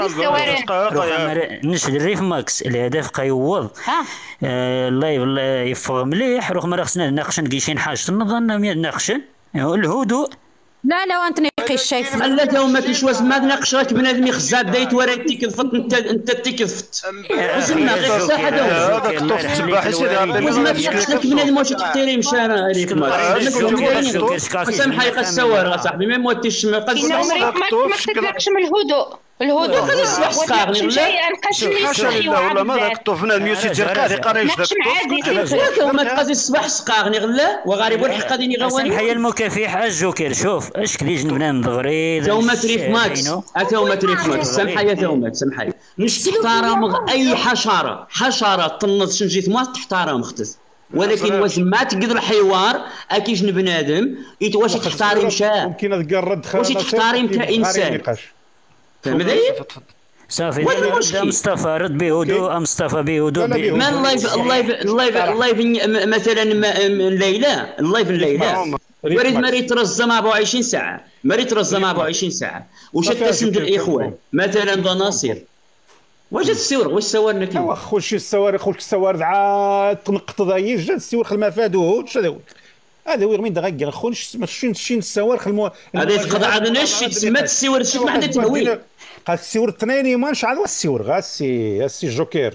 نشد الريف ماكس الهدف قيوض الله يفهم مليح روح ما خصنا نناقش نقيشين حاجه نظن نناقشن الهدوء لا لا وانت نقي الشايف لا تا ما كاينش واش ما تناقش راك بنادم يخزع دايت ورا تيكذفت انت انت تيكذفت وزعما غير صح هذا هو هذاك الطوف السباحي سيدي ما تناقش لك بنادم واش تحترمش انا عليك سامحني قا السوار اصاحبي ما موتيش ما قد ما تتناقش من الهدوء الهدوء غير الصباح سقاغني ولا نقاش لي حاشا لله ولا ما ذاك الطوف بنادم يوسف ديال قاري قاري نقاش معادي ما تقازي الصباح سقاغني غلا وغارب والحق غادي غواني سمحي المكافح الجوكر شوف اش كلي جنبنا ضغري تومات ريف ماكس تومات ريف ماكس سمحي يا تومات سمحي مش تحترم اي حشره حشره تنض شنجيت ما تحترم اختس ولكن واش ما تقدر الحوار اكيد بنادم واش تحترم شاه ممكن هذاك الرد واش تحترم كانسان فهمتي صافي مصطفى رد بهدوء مصطفى بهدوء ما اللايف اللايف اللايف اللايف مثلا الليله اللايف الليله وريد ما يترزم أربعة وعشرين ساعه ما يترزم أربعة وعشرين ساعه واش تسند الاخوان مثلا ضناصير واش السور واش سوارنا كي واخا شي السوار خوك السوار عاد تنقط ضايج جا السور خدمه فادوه واش هذا هذا وين دا غير خوش ماشي شي السوار خدمه هذا يتقضى عندنا شي تسمى السور شي ما عندها تمويل قال السيور الثنين ما نشعل السيور غا السي السي جوكير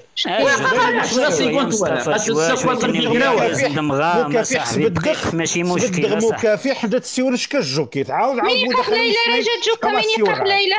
ماشي مشكل مكافح حدات السيور اش كالجوكي تعاود عاود داخل ليلى راه جات جوكا من يقف ليلى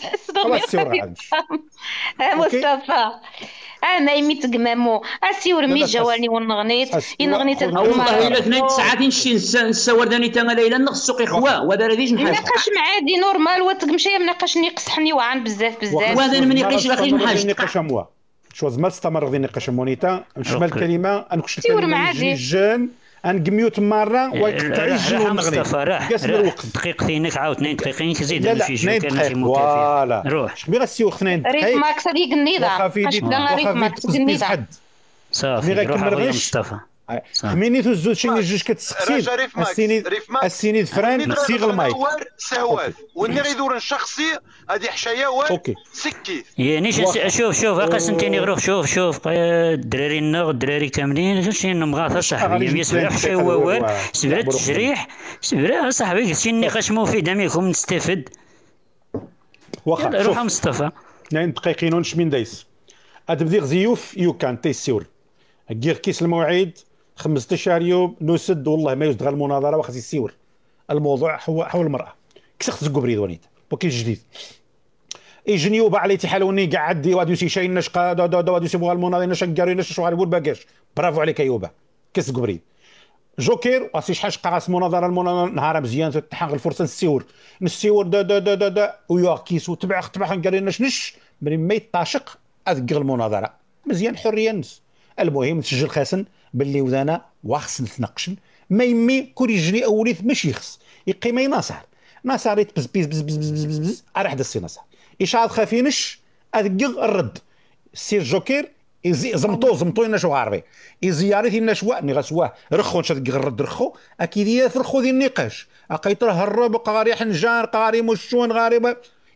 مصطفى انا يميت قمامو السيور مي جواني ونغنيت ينغنيت والله الا اثنين ساعات نشي نسور داني تا ليلى نخصو اخوا وهذا راه ديج نحاس نقاش معادي نورمال وتمشي مناقش نقصحني وعن بزاف بزاف وهذا من يقيش غير نحاج نقاش موا شو زعما استمر غادي نقاش مونيتا نشمل الكلمه انكش الكلمه جن انقميوت مره وتعيش ونغني كاس الوقت دقيقتين عاود اثنين دقيقتين كزيد انا في جو كان شي مكافئ روح شبي غسيو اثنين دقائق ريت ماكس هذيك النظام اش بدا ريت ماكس النظام صافي روح مصطفى مينيت الزوج شي جوج كتسقسي السيني السيني فران سيغ المايك سهوات واللي غيدور الشخصي هذه حشايوات سكيت يعني شوف شوف هاكا سنتيني روح شوف شوف الدراري النغ الدراري كاملين شي مغاثه صاحبي يسبر حشا هو سبرا التشريح سبرا صاحبي شي نقاش مفيد اميكم نستفد واخا روح مصطفى اثنين دقيقين ونش من دايس ادبدي زيوف يو كان تيسيور غير كيس الموعد خمسطاش يوم نسد والله ما يزدغ المناظره واخا يسيور الموضوع هو حول المراه كسخت زكو بريد ونيت وكاين جديد يجنيو با على تحالوني قاعد وادو سي شي نشقا دو دو دو سيبوا المناظره نشقاري نش شو غنقول باكاش برافو عليك ايوبا كس زكو بريد جوكير واسي شحال قاص المناظره المناظره نهار مزيان تتحق الفرصه نسيور نسيور دا دا دا دا, دا ويا كيس وتبع تبع قال نش نش من ما يطاشق اذكر المناظره مزيان حريه الناس المهم تسجل خاسن باللي ودانا واخص نتناقشن ما يمي كل يجري اوليت ماشي يخص يقي ما يناصر ناصر يتبز بيز بز بز بز بز بز راح دا السي ناصر اشعاط خافينش اذكر الرد السير جوكير زمطو زمطو لنا شو عربي زيارتي لنا شوا ني غسواه رخو نشد الرد رخو اكيد يا فرخو ذي النقاش اقيت راه الرب قاري حنجار قاري مشون غاري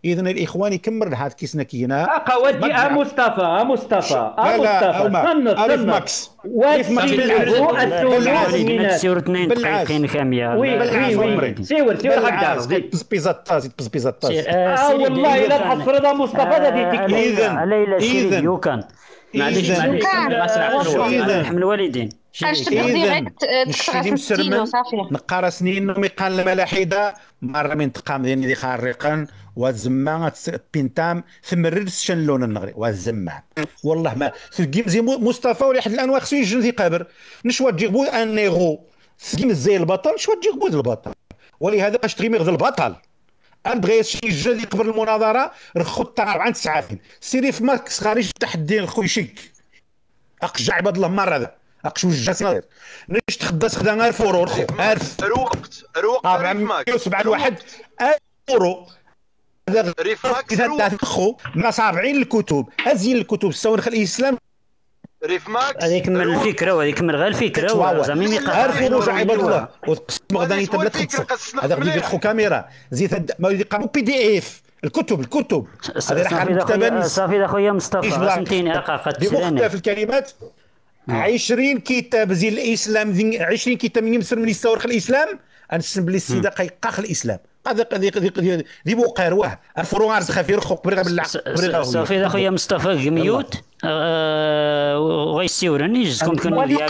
اذا الاخوان يكمل هاد كيسنا كينا قوادي ا مصطفى ا مصطفى ا مصطفى الف ماكس واش بالعكس بالعكس سير اثنين دقيقتين كامله وي وي وي سير سير هكذا زيد بيزاطا زيد بيزاطا اه والله الا تحصر مصطفى هذه تكتب اذا اذا يوكان معليش معليش نحمل الوالدين اذا نشري مسرمن نقرا سنين ميقال الملاحده مره من تقام ديالي دي خارقا والزمان بينتام ثم الرس شنلون النغري والزمان والله ما تجيب زي مصطفى ولا حد الان خصو يجن في قبر نشوى تجيبو ان نيغو تجيب زي البطل شوى تجيبو البطل ولهذا باش تغي ميغ البطل انا بغى شي جدي قبل المناظره رخو تاع أربعة وتسعين سيري في ماركس خارج تحدي خويا شيك اقجع عباد الله مره هذا اقشو الجاسي نش تخدا تخدا غير فورور عارف روقت روقت أربعمية وسبعة واحد اورو هذا ريفماكس خو مع صابعين الكتب هزين الكتب السوارخ الاسلام ريفماكس هذيك من الفكره وهذيك من غير الفكره زعما مي عارف فروج عباد الله وتقسم غدا تبلات خمسه هذا غادي يدير خو كاميرا زيد ما يقاموا بي دي اف الكتب الكتب هذه راح صافي اخويا مصطفى فهمتيني رقاقه في الكلمات عشرين كتاب زي الاسلام عشرين كتاب من يمسر من يستورخ الاسلام انسب لي السيده قيقاخ الاسلام هذا هذه دي بوقير واه الفرو عرض خفير خو قبل بالله صافي اخويا مصطفى ميوت وغيسيورني جزكم تكونوا ديال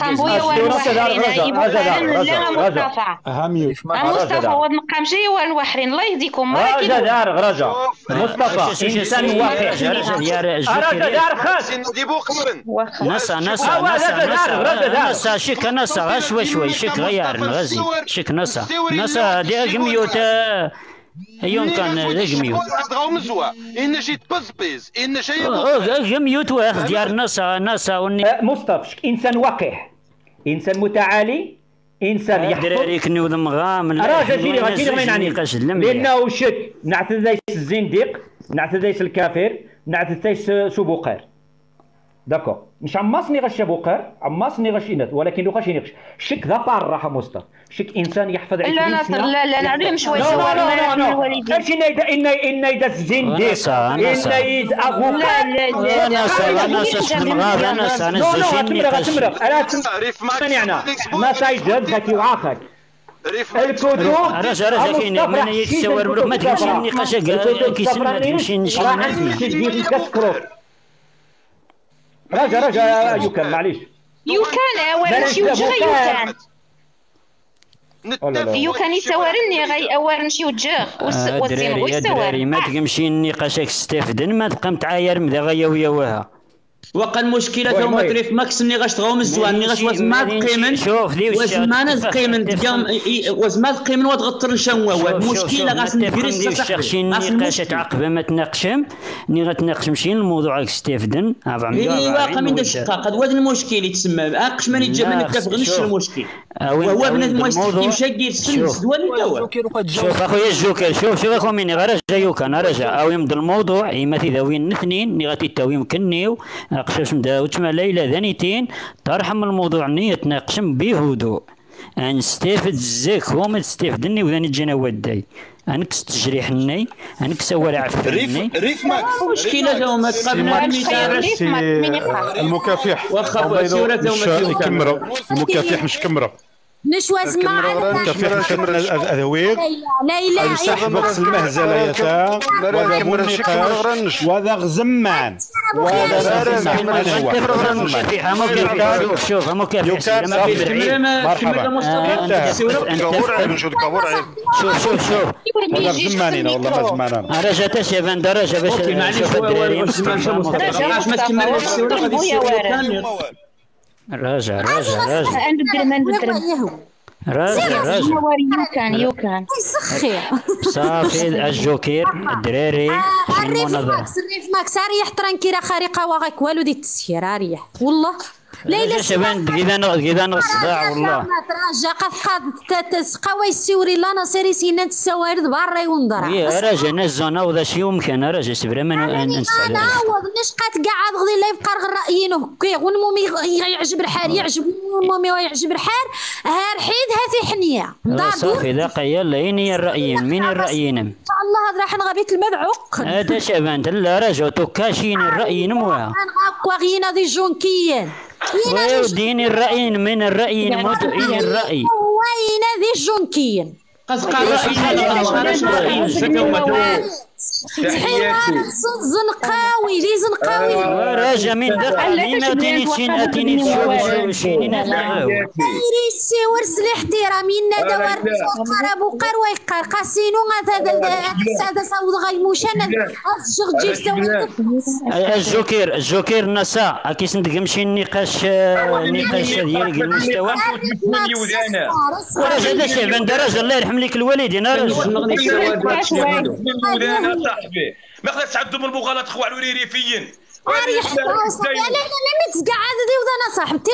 مصطفى هو نقام جاي والو واحرين الله يهديكم رجا دار رجا مصطفى انسان واقع رجا دار خاص ديبو قمرن نسا نسا نسا نسا شك نسا غا شوي شوي شك غيار غازي شك نسا نسا ديال ميوت يمكن رجميو غاو مزوا ان جيت بزبيز ان شيء رجميو واخد ديال نسا نسا وني مصطفى انسان وقح انسان متعالي انسان يحفظ دراري كنيو ضمغام راجل جيني غادي ما ينعني لانه شك نعتذيس الزنديق نعتذيس الكافر نعتذيس سبوقر داكو مش عماصني غش بوقر عماصني غش ينات ولكن غش ينقش شك ذا بار راح مصطفى شك انسان يحفظ عشرين سنه لا لا لا عليهم شويه صور من الوالدين اش ان ان ان يد الزنديق ان يد ابوك لا لا انا انا انا انا انا انا تمرق انا سمعنا ما سايجد ذاك وعاقك الكتب رجع رجع كاين من يتصور بروح ما تمشي النقاش كيسمى ما تمشي نشي رجع رجع يوكان معليش يوكان اولا شي وجه يوكان يوكان يسوارني غي اولا شي وجه وسيم غو يسوار ما تمشي النقاشك استفدن ما تبقى متعاير مدا غيا ويا وها وقع المشكله هما تريف ماكس ني غاش تغاو مزوان ني غاش وزما تقيمن شوف دي وزما تقيمن ديال وزما تقيمن وتغطر الشنوا المشكله غاس ندير الشخص نقاشات عقبه ما تناقشم ني غتناقشم شي الموضوع استفدن اي واقع من الشقاق هذا هو المشكل يتسمى اقش ماني جا ما نتفقش المشكل وهو بنادم يمشي يدير السن سدوان الدواء شوف اخويا الجوكر شوف شوف اخو مني غير رجع يوكان رجع او يمد الموضوع اما تداوين اثنين ني غادي تاوي كنيو قشاش مداوت ما ليلة ذانيتين ترحم الموضوع نية تناقشم بهدوء نستفد الزاك هو ما تستفدني وذاني تجينا وداي انكس تجريحني انكس ولا عفرني ريف ماك مشكلة هما تقابلنا المكافح واخا سيورة هما كمروا المكافح مش كمروا نشوى زما كفير شمر الأذويق لا لا السحب بقص المهزلة يتا وذا بنقاش وذا غزمان وذا زمان شوف شوف مكافح ما في برعيد مرحبا شوف شوف شوف وذا غزمانين والله ما زمانان رجع تشيفان درجة باش نشوف الدراري راجع راجع راجع راجع راجع يوكان يوكان صافي الجوكير الدراري الريف ماكس الريف ماكس ريح ترانكيرا خارقه وغاك والو دي التسيير ريح والله ليلى شبان كذا كذا الصداع والله ما تراجع قد تسقى ويسوري لا نصيري سينا تسوارد برا ينضرع يا راجع نزونا وذا شي يمكن راجع سبرا ما نسال انا عوض نشقات قاعد غادي لا يبقى رايينه كي ونمومي يعجب الحال يعجب نمومي ويعجب الحال هار حيد هاتي حنيه صافي ذاك يلا يني الرايين من الرايين ان شاء الله هاد راح نغبيت المدعوق هذا شبان لا رجعوا توكاشين الرايين موها غينا دي جونكيين وديني الرايين من الرايين مدعين الراي وين ذي جونكيين قصقى الراي زنقاوي لي زنقاوي راجع من دقة لينا اتيني تشين اتيني تشوف شيني دايري السيور سلاح احترامينا دوار قرب وقر ويقر قاسينو هذا هذا صوت غيموشان الشغل جيب سوي الجوكير الجوكير نسا اكيس ندقمشي النقاش النقاش ديال المستوى وراه هذا شعبان درجه الله يرحم لك الوالدين صاحبي ما خلاص تعدوا من المغالطه خوال وريريفيين اريح لا لا لا ما تقعد دي وذا صاحبتي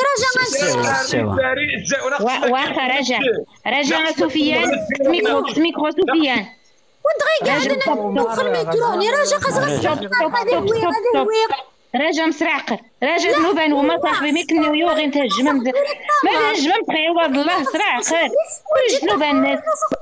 رجع واخا رجع رجع سفيان ميكرو ميكرو سفيان وانت غير قاعد انا في الميكروني رجع قصص راجع مسرعقر راجع نوبان وما صاحبي ميك نيويورغ انت هجمه ما هجمه بخيواد الله سرعقر وش نوبان الناس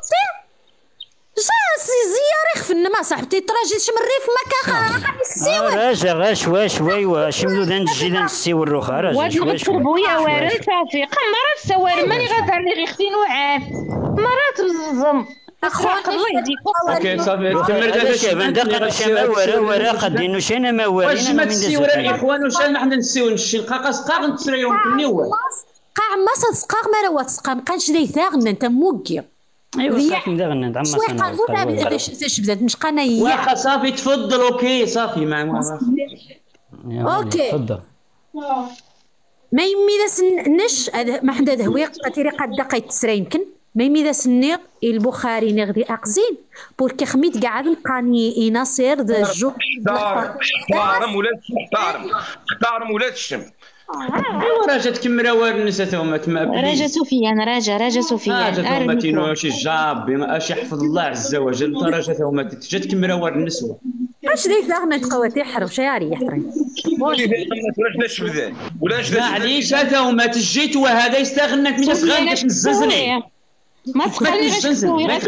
جاسي زياري خفنا ما صاحبتي تراجي شمري في مكا السيور راجع غا شوي شوي وشملو ذا نجي ذا السيور روخا راجع شوي شوي بويا وارن صافي مرات السوار ماني غادر لي غير ختين وعاف مرات الزم اخوان الله يهديكم اوكي صافي تمر هذا شبان دقه شما ورا ورا قدينو شينا ما وارين واش ما تسيور الاخوان واش حنا نسيو نشي نلقى قصقاق نتسريهم كنيوال قاع ما صدقاق ما راه تسقا مابقاش داي ثاغنا انت موكي ايوا صافي ندغنا عما صنع اش بدات مش قنايه واخا صافي تفضل اوكي صافي مع اوكي تفضل ما يمي ذا نش ما حدا دهوي قتيري قد دقيت تسرا يمكن ما يمي ذا سنيق البخاري نغدي اقزين بوركي خميت قاعد نقاني ناصر ذا الجو احترم ولاد احترم احترم ولاد الشم ايوا راجا تكمل وار الناس توما كما راجا سفيان راجا راجا سفيان راجا توما تينو شي جاب اش يحفظ الله عز وجل راجا توما تجي تكمل وار النسوه اش ديك داغنا تقواتي حرب شياري يحترم ولي ولاش نشبذان ولاش معليش هذا وما تجيت وهذا يستغنك من صغير باش نززني ما تقوليش سفيان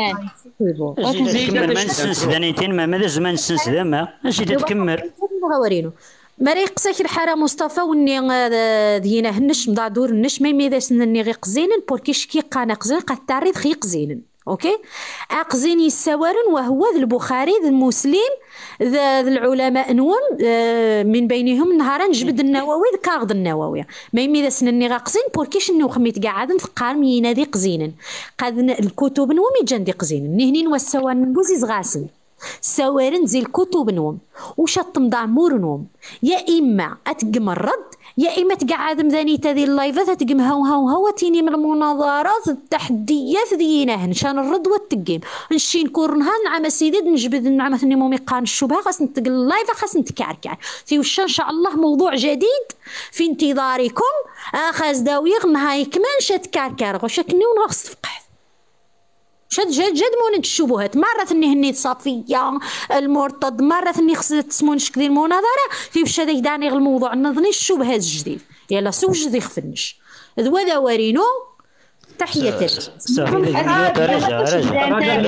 تكمل ما نسنس دانيتين ما ماذا زمان نسنس ذا ما اجي تكمل غورينو مري قصاك الحاره مصطفى وني دينا هنش مضا دور النش ما ميدا سنني غي قزينن بوركيش كي قانا قزين قد تعريض خي قزينن اوكي اقزين يسوارن وهو ذا البخاري ذا المسلم ذا العلماء نون من بينهم نهارا جبد النووي ذا كاغد النووي ما يميدا سنني غا قزين بوركيش انو خميت قاعدن في قارم ينادي قزينن قاد الكتب نومي جاندي قزينن نهنين والسوان بوزيز غاسن سوارن زي الكتب نوم وشط مضامور نوم يا اما اتقم الرد يا اما تقعد مذاني تذي اللايفات تقم هاو هاو هاو تيني من المناظرات التحديات ذينا نشان الرد والتقيم نشين كورنها نعم سيدي نجبد نعم ثني مومي قان الشبهه خاص نتقل اللايف خاص نتكعكع في وش ان شاء الله موضوع جديد في انتظاركم اخذ داويغ نهاي كمان شات كعكار وشكني ونغص فقح شد جد جد مون الشبهات مرة ثني هني صافية المرتض مرة ثني خصت تسمون شكل المناظرة في وش هذاك داني الموضوع نظني الشبهات الجديد يلا سوج ذي خفنش ذو ذا ورينو تحية صافي رجع رجع رجع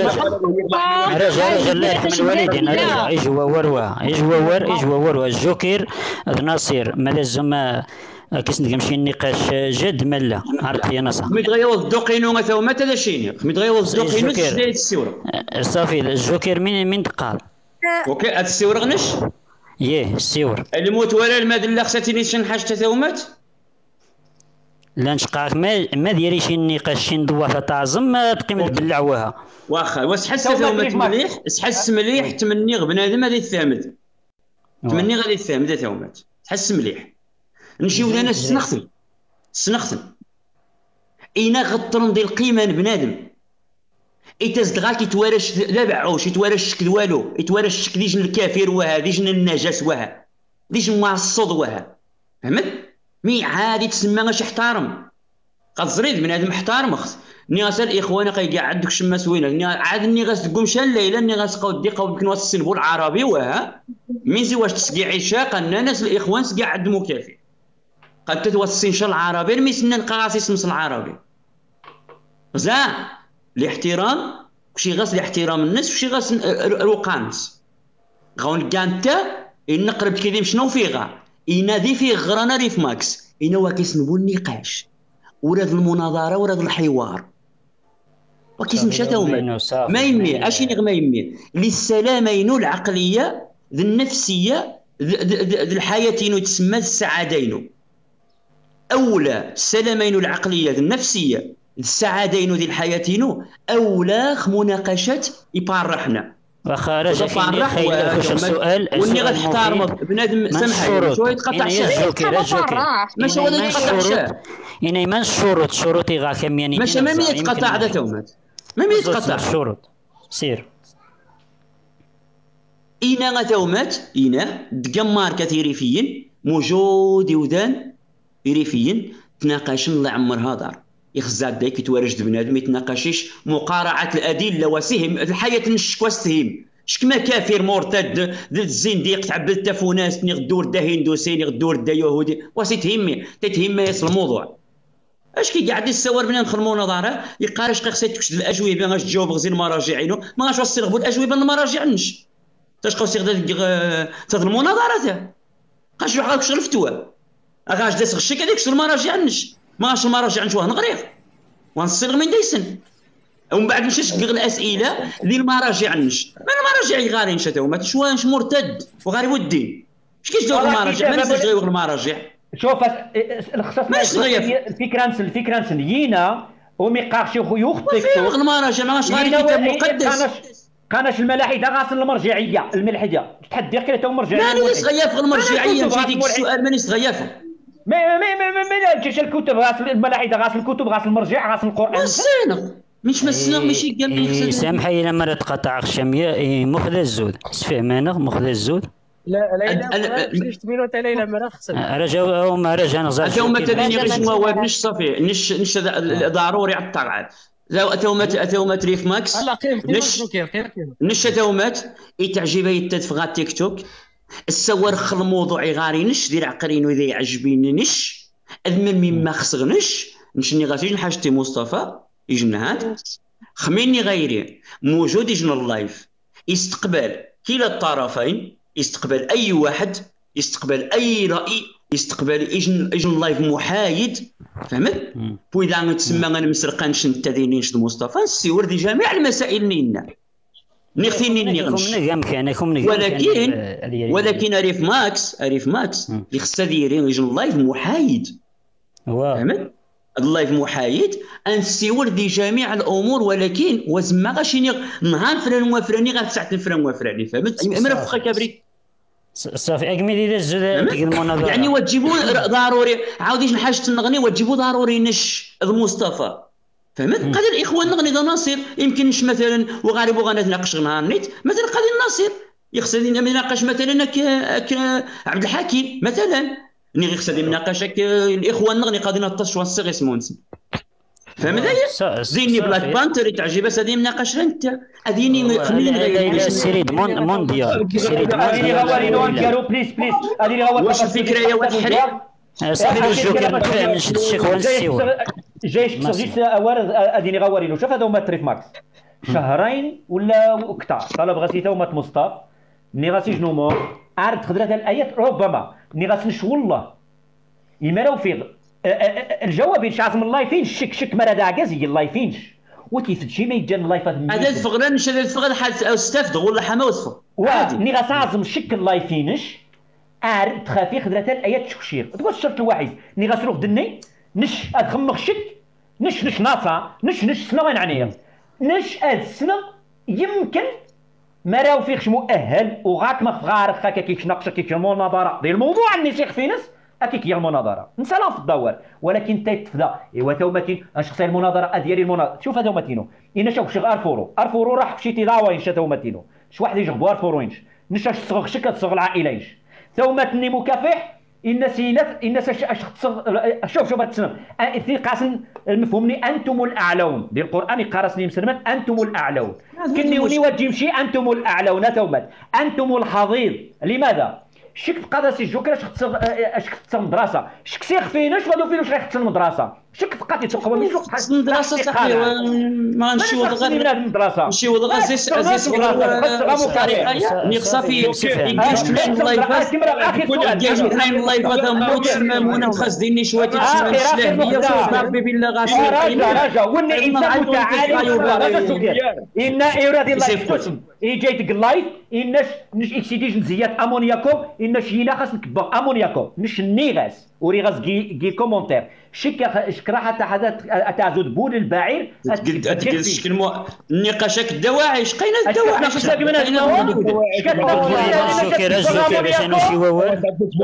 رجع الله يرحم الوالدين رجع يجوا وروا يجوا ور يجوا وروا الجوكير ناصر ما لازم كيس نمشي النقاش جد ملا عرفت يا نصا خميت غيوض الدوقينو مثلا ما تدا شيني خميت غيوض الدوقينو تشديد السيوره صافي الجوكر من من دقال اوكي هاد السيوره غنش ياه السيور الموت ولا الماد لا خصاتيني شنحاج حتى مات لا نشقاك ما ما ديري شي نقاش شي ندوه تعظم ما تقيم تبلعوها واخا واش حس مات مليح تحس مليح تمني بنادم غادي يثامد تمني غادي يثامد تا مات تحس مليح نمشيو لنا السنختن السنختن اين غطرن ديال القيمه بنادم ايتازدغاك يتوارش لا بعوش يتوارش شكل والو يتوارش شكل ديجن الكافر وها ديجن النجس وها ديجن معصد وها فهمت مي عادي تسمى غاش احترم قد زريد بنادم احترم اخت ني غاسال اخوانا قيقعدك شما سوينا ني عاد ني غاس تقوم شال الليله ني غاس قاو دي قاو يمكن السنبو العربي وها ميزي واش تسقي عشاق الناس الاخوان سقي عند مكافي قد تتوسين شال العربي مي سنن قراسي سمس العربي غزا الاحترام وشي غاس الاحترام الناس وشي غاس الوقانس غون كانتا إن قرب كذي شنو فيغا ينادي فيه غرانا ريف ماكس إنا وكيسنبو النقاش وراد المناظرة وراد الحوار وكيسن مشات هما ما يمي اشي نغ ما يمي للسلامة ينو العقلية ذي النفسية ذي الحياة ينو تسمى السعادة أولى السلامة ينو العقلية ذي النفسية ذي السعادة ينو ذي الحياة ينو أولى مناقشات يبارحنا واخا راه جا خير السؤال وني غتحترم بنادم سامحني شويه يتقطع الشارع ماشي هو اللي يتقطع الشارع يعني ما الشروط شروطي غا كمياني ماشي ما يتقطع هذا تومات ما يتقطع الشروط سير إنا غتومات إنا دقمار كثير فين موجود يودان يريفيين تناقش الله عمر هدر يخزا دايك يتوارج بنادم يتناقشيش مقارعه الادله وسهم الحياه نشك وسهم شكما كافر مرتد ذي الزنديق تعبد التفوناس نغدور دا هندوسي نغدور دا يهودي واسي تهمي تتهم ياس الموضوع اش كي قاعد يتصور بنا نخدموا مناظره يقارش خاصك تكشف الاجوبه باش تجاوب غزي المراجعينو ما غاش وصل غبو الاجوبه للمراجعنش تاش قوسي غدا تاع المناظره تا قاش واحد كشغل فتوى غاش داس غشي كذاك المراجعنش ما غاش المراجع نشوفه نغريغ ونصيغ من ديسن ومن بعد نمشي نشكل الاسئله اللي المراجع نش ما المراجع يغارين شتاو ما تشوانش مرتد وغاري ودي اش كيجاوب المراجع ما نسيش غير المراجع شوف الاختصاص الفكره نس الفكره نسينا وميقارشي يخطي فيه المراجع ما غاش غاري كتاب مقدس كانش الملاحده غاصل المرجعيه الملحده تحدي كده تو مرجعيه مانيش غياف المرجعيه في ديك السؤال مانيش غيافه ما ما ما ما ما جاش الكتب غاسل الملاحده غاسل الكتب غاسل المرجع غاسل القران مسينا مش مسنا ماشي قال سامحي الا مرة تقطع الشاميه مخذ الزود سفهمانا مخذ الزود لا لا لا مينوت ليلى مرة خصنا رجا ما رجا نزال تو ما تديني غير مواد نش صافي نش نش ضروري على الطاعات لا تومات تومات ريف ماكس نش نش تومات يتعجبها يتدفغ تيك توك السوار خل الموضوع غاري نش دير عقرين وذا يعجبيني نش اذمن مما خصغنش نشني غاسي نحاجتي مصطفى يجنا هاد خميني غيري موجود يجنا اللايف يستقبل كلا الطرفين يستقبل اي واحد يستقبل اي راي يستقبل يجن يجن اللايف محايد فهمت واذا تسمى انا مسرقانش انت دينيش مصطفى نسيور دي جميع المسائل نينا نختيني نغنش ولكن ولكن اريف ماكس اريف ماكس اللي خصها ديري يجي اللايف محايد فهمت اللايف محايد انسيور دي جميع الامور ولكن وزما غاشي نهار فلان وفلاني غير تسعة فران وفلاني فهمت امرا فخا كبري صافي اكمل الى الزود المناظره يعني وتجيبوا ضروري عاوديش نحاجه نغني وتجيبوا ضروري نش مصطفى فهمت قادر الاخوان نغني دا ناصر يمكن نش مثلا وغارب وغانا نتناقش نهار نيت مثلا قادر ناصر يخصني نناقش مثلا ك عبد الحكيم مثلا ني يخصني نناقش الاخوان نغني قادر نطش وصيغ اسمه فهمت هي زيني بلاك بانتر تعجب هذه مناقشه انت اديني خليني غير سيريد مونديال سيريد مونديال بليز بليز اديني هو واش الفكره يا واحد الحريق صاحبي الجوكر ما فهمش الشيخ ونسيوه جايش تسوجيت اوار اديني غورينو شوف هذا هما تريف ماكس شهرين ولا اكثر طلب غسيته ومات مصطفى ني غاسي شنو مو عارف خضرات الايات ربما ني غاسنش والله يمراو فيه الجواب اش عازم الله فين شك شك مرا داعكازي الله فينش وكيف تجي ما يجان الله فهد هذا الفغران مش هذا الفغران حد استفد ولا حما وصفه عادي ني غاسعزم شك الله فينش عارف تخافي خضرات الايات تشكشير تقول الشرط الوحيد ني غاسروح دني نش ادخمخ شك نش نش ناصا نش نش سنه وين عنيا نش هاد السنه يمكن ما راهو فيكش مؤهل وغاك ما فغارق هكا كيفاش ناقشه كيفاش المناظره ديال الموضوع اللي شيخ في ناس هكاك هي المناظره نسالها في الدوار ولكن تيتفدا ايوا توماتين شخصيه المناظره ديالي المناظره شوف هذا توماتينو انا شوف شي ارفورو ارفورو راح مشيتي ضاوين شتا توماتينو شي واحد يجبو ارفوروينش نش صغ شك تصغ العائلينش توماتني مكافح الناس الناس اش شوف شوف التسنم في قاسم المفهومني انتم الاعلون ديال القران يقارسني مسلمان انتم الاعلون كني وني وتجي مشي انتم الاعلون تومات انتم الحضيض لماذا شك تبقى سي جوكر اش خصك اش خصك المدرسه شك سي خفينا اش غادو فين واش غيخص المدرسه شك تبقى تيتقوى مش وقت خص المدرسه صاحبي ما غنمشيو غير المدرسه نمشيو غير زيس زيس بطريقه ملي صافي يدير شويه اللايفات يدير شويه اللايفات موت مامونه وخاص ديني شويه تسمع الشلاهيه ربي بالله غاشي راجا راجا وان انسان متعالي ان ايرادي الله يستسم اي جاي ديك اللايف اناش نش اكسيديج نزيات امونياكو اناش هنا خاص نكبر امونياكو نش نيغاس وري غاز كي كومونتير شك شكرا حتى حدا تعزود بول البعير تقد الشكل النقاشات الدواعي شقينا الدواعي شكا من الدواعي شكرا شكرا باش انا شي واوا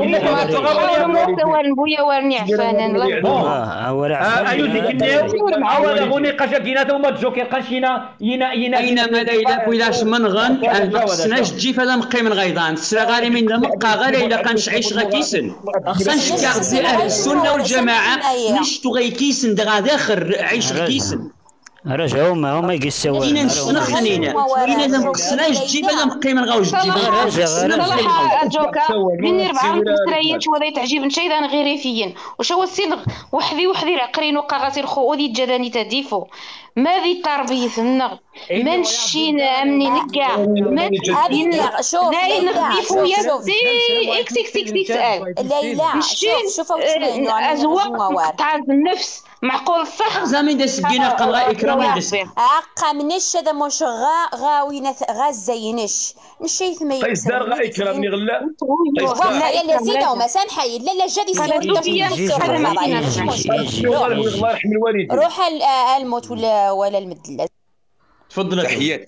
وان بويا ورني عفان اه ورا عفان ايوا ديك النيو عاود غوني قاشا كينا هما الجوكر قاشينا ينا ينا اينما ليلى ويلاش من غن ما خصناش تجي فهذا مقي من غيضان سرا غاري من مبقى غير الا كنشعيش غا كيسن خصنا نشكا اهل السنه والجماعه نشتو غي كيسن دغا داخل عيش كيسن رجع هما هما يقسوا اين نسخنينا اين ما خصناش تجي فهذا مقي من غاوش تجي صراحه الجوكا من أربعة مستريات وهذا تعجب شيء ذا غيريفيين واش هو السن وحدي وحدي قرين وقا غاسير خو ودي جداني تديفو ما ذي تربية النغ من شينا امني نكا من لا شوف لا نخفيفو يدي اكس اكس اكس اكس ال ليلى شوف شوف ازواق تاع النفس معقول صح زامين داس كينا قلغا اكرام داس عقا منش هذا مش غا غاوينا غا زينش نشي ثمي قيس دار غا اكرامني غلا والله يا زينه وما سامحي لا لا جادي الله يرحم الوالدين روح الموت ولا ولا المدلة تفضل تحياتي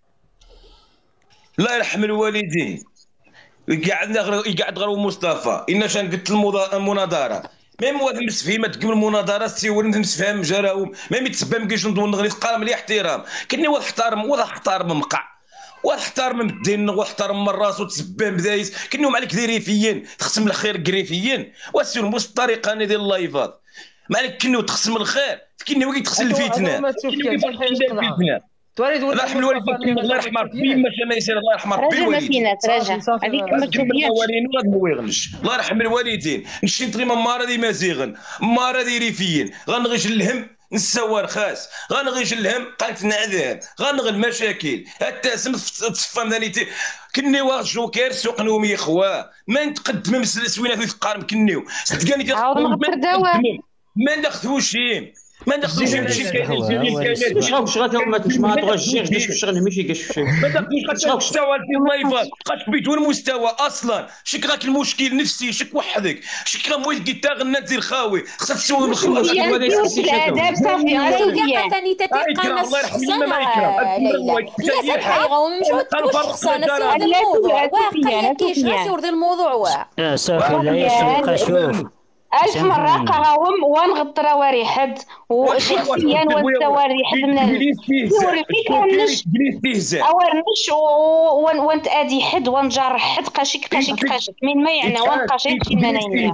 الله يرحم الوالدين قعدنا قاعد غير مصطفى إنا شان قلت المناظرة ميم واحد المسفهم تقبل المناظرة سيور نمسفهم جراهم ميم يتسبم كيش ندون نغري قال ملي احترام كني واحد احترم واحد احترم مقع واحد احترم من الدين واحد احترم من راسو تسبان بدايس كنيهم عليك ذريفيين تخصم الخير قريفيين واسير مش الطريقة انا ديال اللايفات مالك كنيو تخصم الخير كني وقت تخصم الفتنة توريد الله يرحم الوالدين الله يرحم ربي ما شاء ما يسير الله يرحم ربي الوالدين راجع هذيك ما تبينش الله يرحم الوالدين نشي نطري مارا دي مازيغن مارا دي ريفيين غنغيش الهم نسوا رخاص غنغيش الهم قالت نعذاب غنغ المشاكل حتى سم تصفى مدانيتي كني واخد جوكر سوق نومي خواه ما نتقدم سوينا في القارم كنيو صدقني ما ندخلوش ما ندخلوش شي كاين شغل شغل ما تمش ما تغشيش ديش الشغل ماشي كاش ما تبقاش المستوى في اللايفات بقاش بيتو المستوى اصلا شك راك المشكل نفسي شك وحدك شك راه مويد كيتا غنات ديال خاوي خصها تسوي بالخلاص هذا يسي الاداب صافي لا ثاني تتيقن الله يرحم ما يكرم لا سامحي غو مش تقولش خصنا نسيو الموضوع واقع كاينش نسيو الموضوع واه صافي لا يسوق شوف ألف مرة قراهم ونغطرا وريحد وشخصيا والتواري حد من الدوري كاملش أورنش وانت أدي حد ونجرح حد قاشيك قاشيك قاشيك من ما يعني ونقاشيك كيما نايمين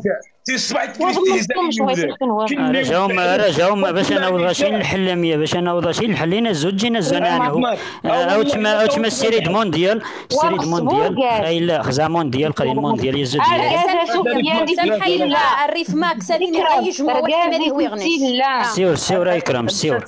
رجعهم رجعهم باش انا وضاشي نحل مية باش انا وضاشي نحلينا الزوج جينا الزنانه او تما او تما السيريد مونديال السيريد مونديال اي لا خزا مونديال قليل مونديال الزوج لا الريف ماكس هذين يجمعوا واحد ما يغنيش سيور سيور يكرم سيور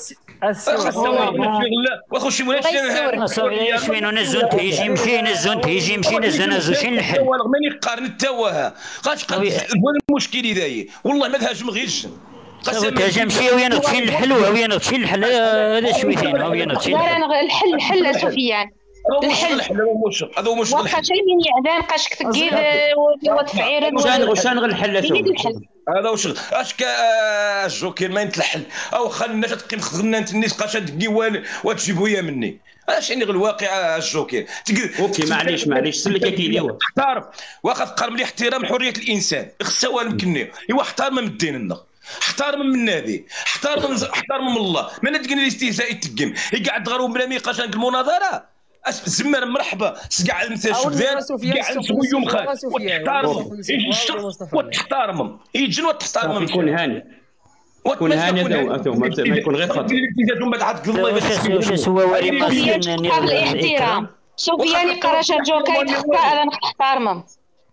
واخو شي مولاش شوينو نزون تيجي مشي نزون تيجي مشي نزون نزون نحل ماني قارن التواها قاش المشكل داير والله ما تهاجم غير الجن تهاجم شي ويا نغشي الحلوه ويا نغشي الحل هذا شويتين ويا نغشي الحل الحل سفيان الحل هذا هو مشكل هذا هو مشكل واخا شي من يعدان قاشك تقيل وتفعير شان شان غير الحل هذا واش اش الجوكر ما يتلحل او خلينا تقيم خدمنا انت الناس قاش تقي وتجيبوا يا مني اش يعني غير الواقع الجوكر اوكي معليش معليش سلك كيدير احترم واخا تقرب لي احترام حريه الانسان خصها يمكنني ايوا احترم من الدين لنا احترم من النبي احترم احترم من الله ما تقول لي استهزاء يتقم هي قاعد غير بلا ميقاش المناظره زمر مرحبا سقع المتاش بذات كاع نسوي يوم خير وتحترمهم وتحترمهم يجن وتحترمهم يكون هاني يكون هاني ما يكون غير خاطر من بعد عاد الله واش سوا وري الاحترام سفيان قراش الجوكا يتخطى انا نحترمهم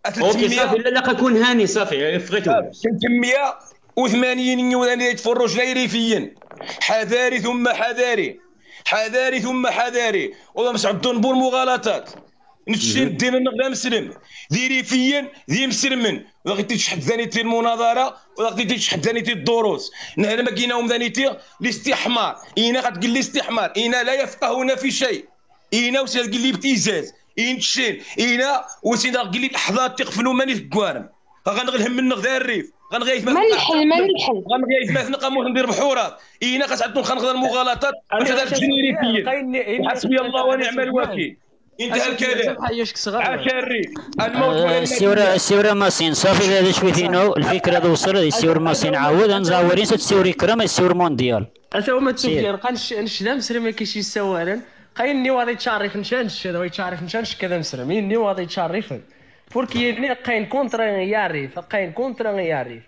اوكي صافي لا لا كون هاني صافي فغيتو ثلاثمية وثمانين يوم يتفرج ليريفيا حذاري ثم حذاري حذاري ثم حذاري والله مش عبدون بور مغالطات نتشي ندينا نغدا مسلم ديري فيا ذي مسلمن ولا غيتي تشحد ثانيتي المناظره ولا غيتي تشحد ثانيتي الدروس نحن ما كايناهم ثانيتي الاستحمار اينا غتقول لي استحمار اينا لا يفقهون في شيء اينا واش تقول لي ابتزاز اين تشين اينا واش تقول لي الاحظاظ تقفلوا ماني في الكوارم غنغلهم من نغدا الريف غنغيث ما نحل ما نحل غنغيث ما نلقى موح ندير بحورات اينا خاصها خنغدا المغالطات باش هذا الجنيري فيا حسبي الله ونعم الوكيل انتهى الكلام عاش الريف الموت السيورة السيورة ماسين صافي هذا شويتينو الفكرة هذا وصل السيور ماسين عاود نزاورين ست كرام السيور مونديال اتا هما تسوفيان قنش نشدا مسرم كيشي يسوالا قاين ني واضي تشارف نشانش هذا يتشارف نشانش كذا مسرم ني واضي تشارف بوركي ني قاين كونترا يعرف قاين كونترا يعرف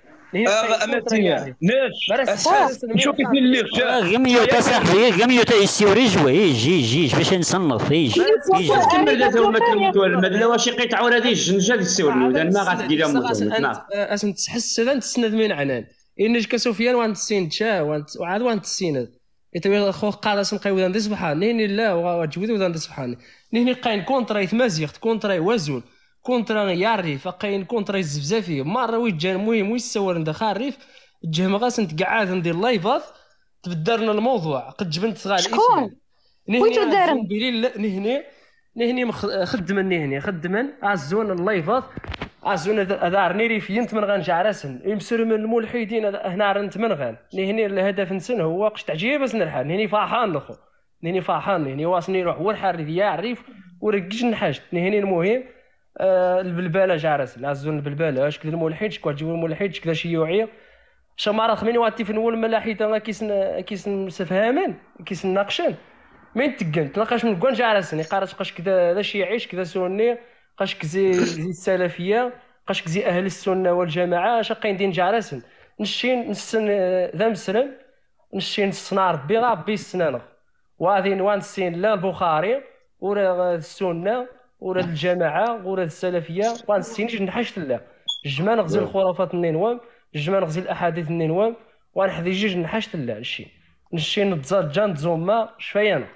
اماتيا ناش نشوف كيف اللي غميو تا صاحبي غميو تا السيوري جوي يجي يجي باش نصنف يجي يجي كمل ذات هما تموتوا المدله واش يقيطعوا هذه الجنجه السيور الودان ما غاتدير لهم اسن تحس هذا تسند من عنان انك كسفيان وانت السين تشا وانت وعاد وانت السين يتوي خو قاده سنقيو ذا سبحان نيني لا وجودي ذا سبحان نيني قاين كونترا يتمازيغ كونترا وزول كونترا يعرف فقاين كونترا الزفزافي مره ويجان المهم ويسور عند خارف الجهم غاس انت قاعد ندير لايفات تبدرنا الموضوع قد جبنت غالي شكون ويتو دارن نهني نهني خدمن نهني خدمن عزون اللايفات عزون هذا رنيري في انت من غنجع راسن يمسر من الملحدين هنا رنت من غان نهني الهدف نسن هو قش تعجيب بس نرحل نهني فرحان لخو نهني فرحان نهني واصني يروح هو الحارث يعرف ورقش نحاجت نهني المهم آه البلباله جارس لازون البلباله اش كذا الملحد شكون تجيبوا الملحد كذا شيوعي شمارة خميني واتي في نقول ملاحيتا كيس كيس مسفهمين كيس ناقشين مين تقن تلاقاش من كون جارسني قارش قاش كذا ذا شيعيش كذا سني قاش كزي زي السلفيه قاش كزي اهل السنه والجماعه شقين دين جارسن نشين نسن ذا مسلم نشين نصنع ربي ربي السنانه وهذه نوان السين لا البخاري ولا السنه ورا الجماعه ورا السلفيه وانسينيش نحشت الله جما نغزي الخرافات النينوام جما نغزي الاحاديث النينوام ونحذي جيج نحشت الله الشيء نشي نتزاد جان زوما شفيانا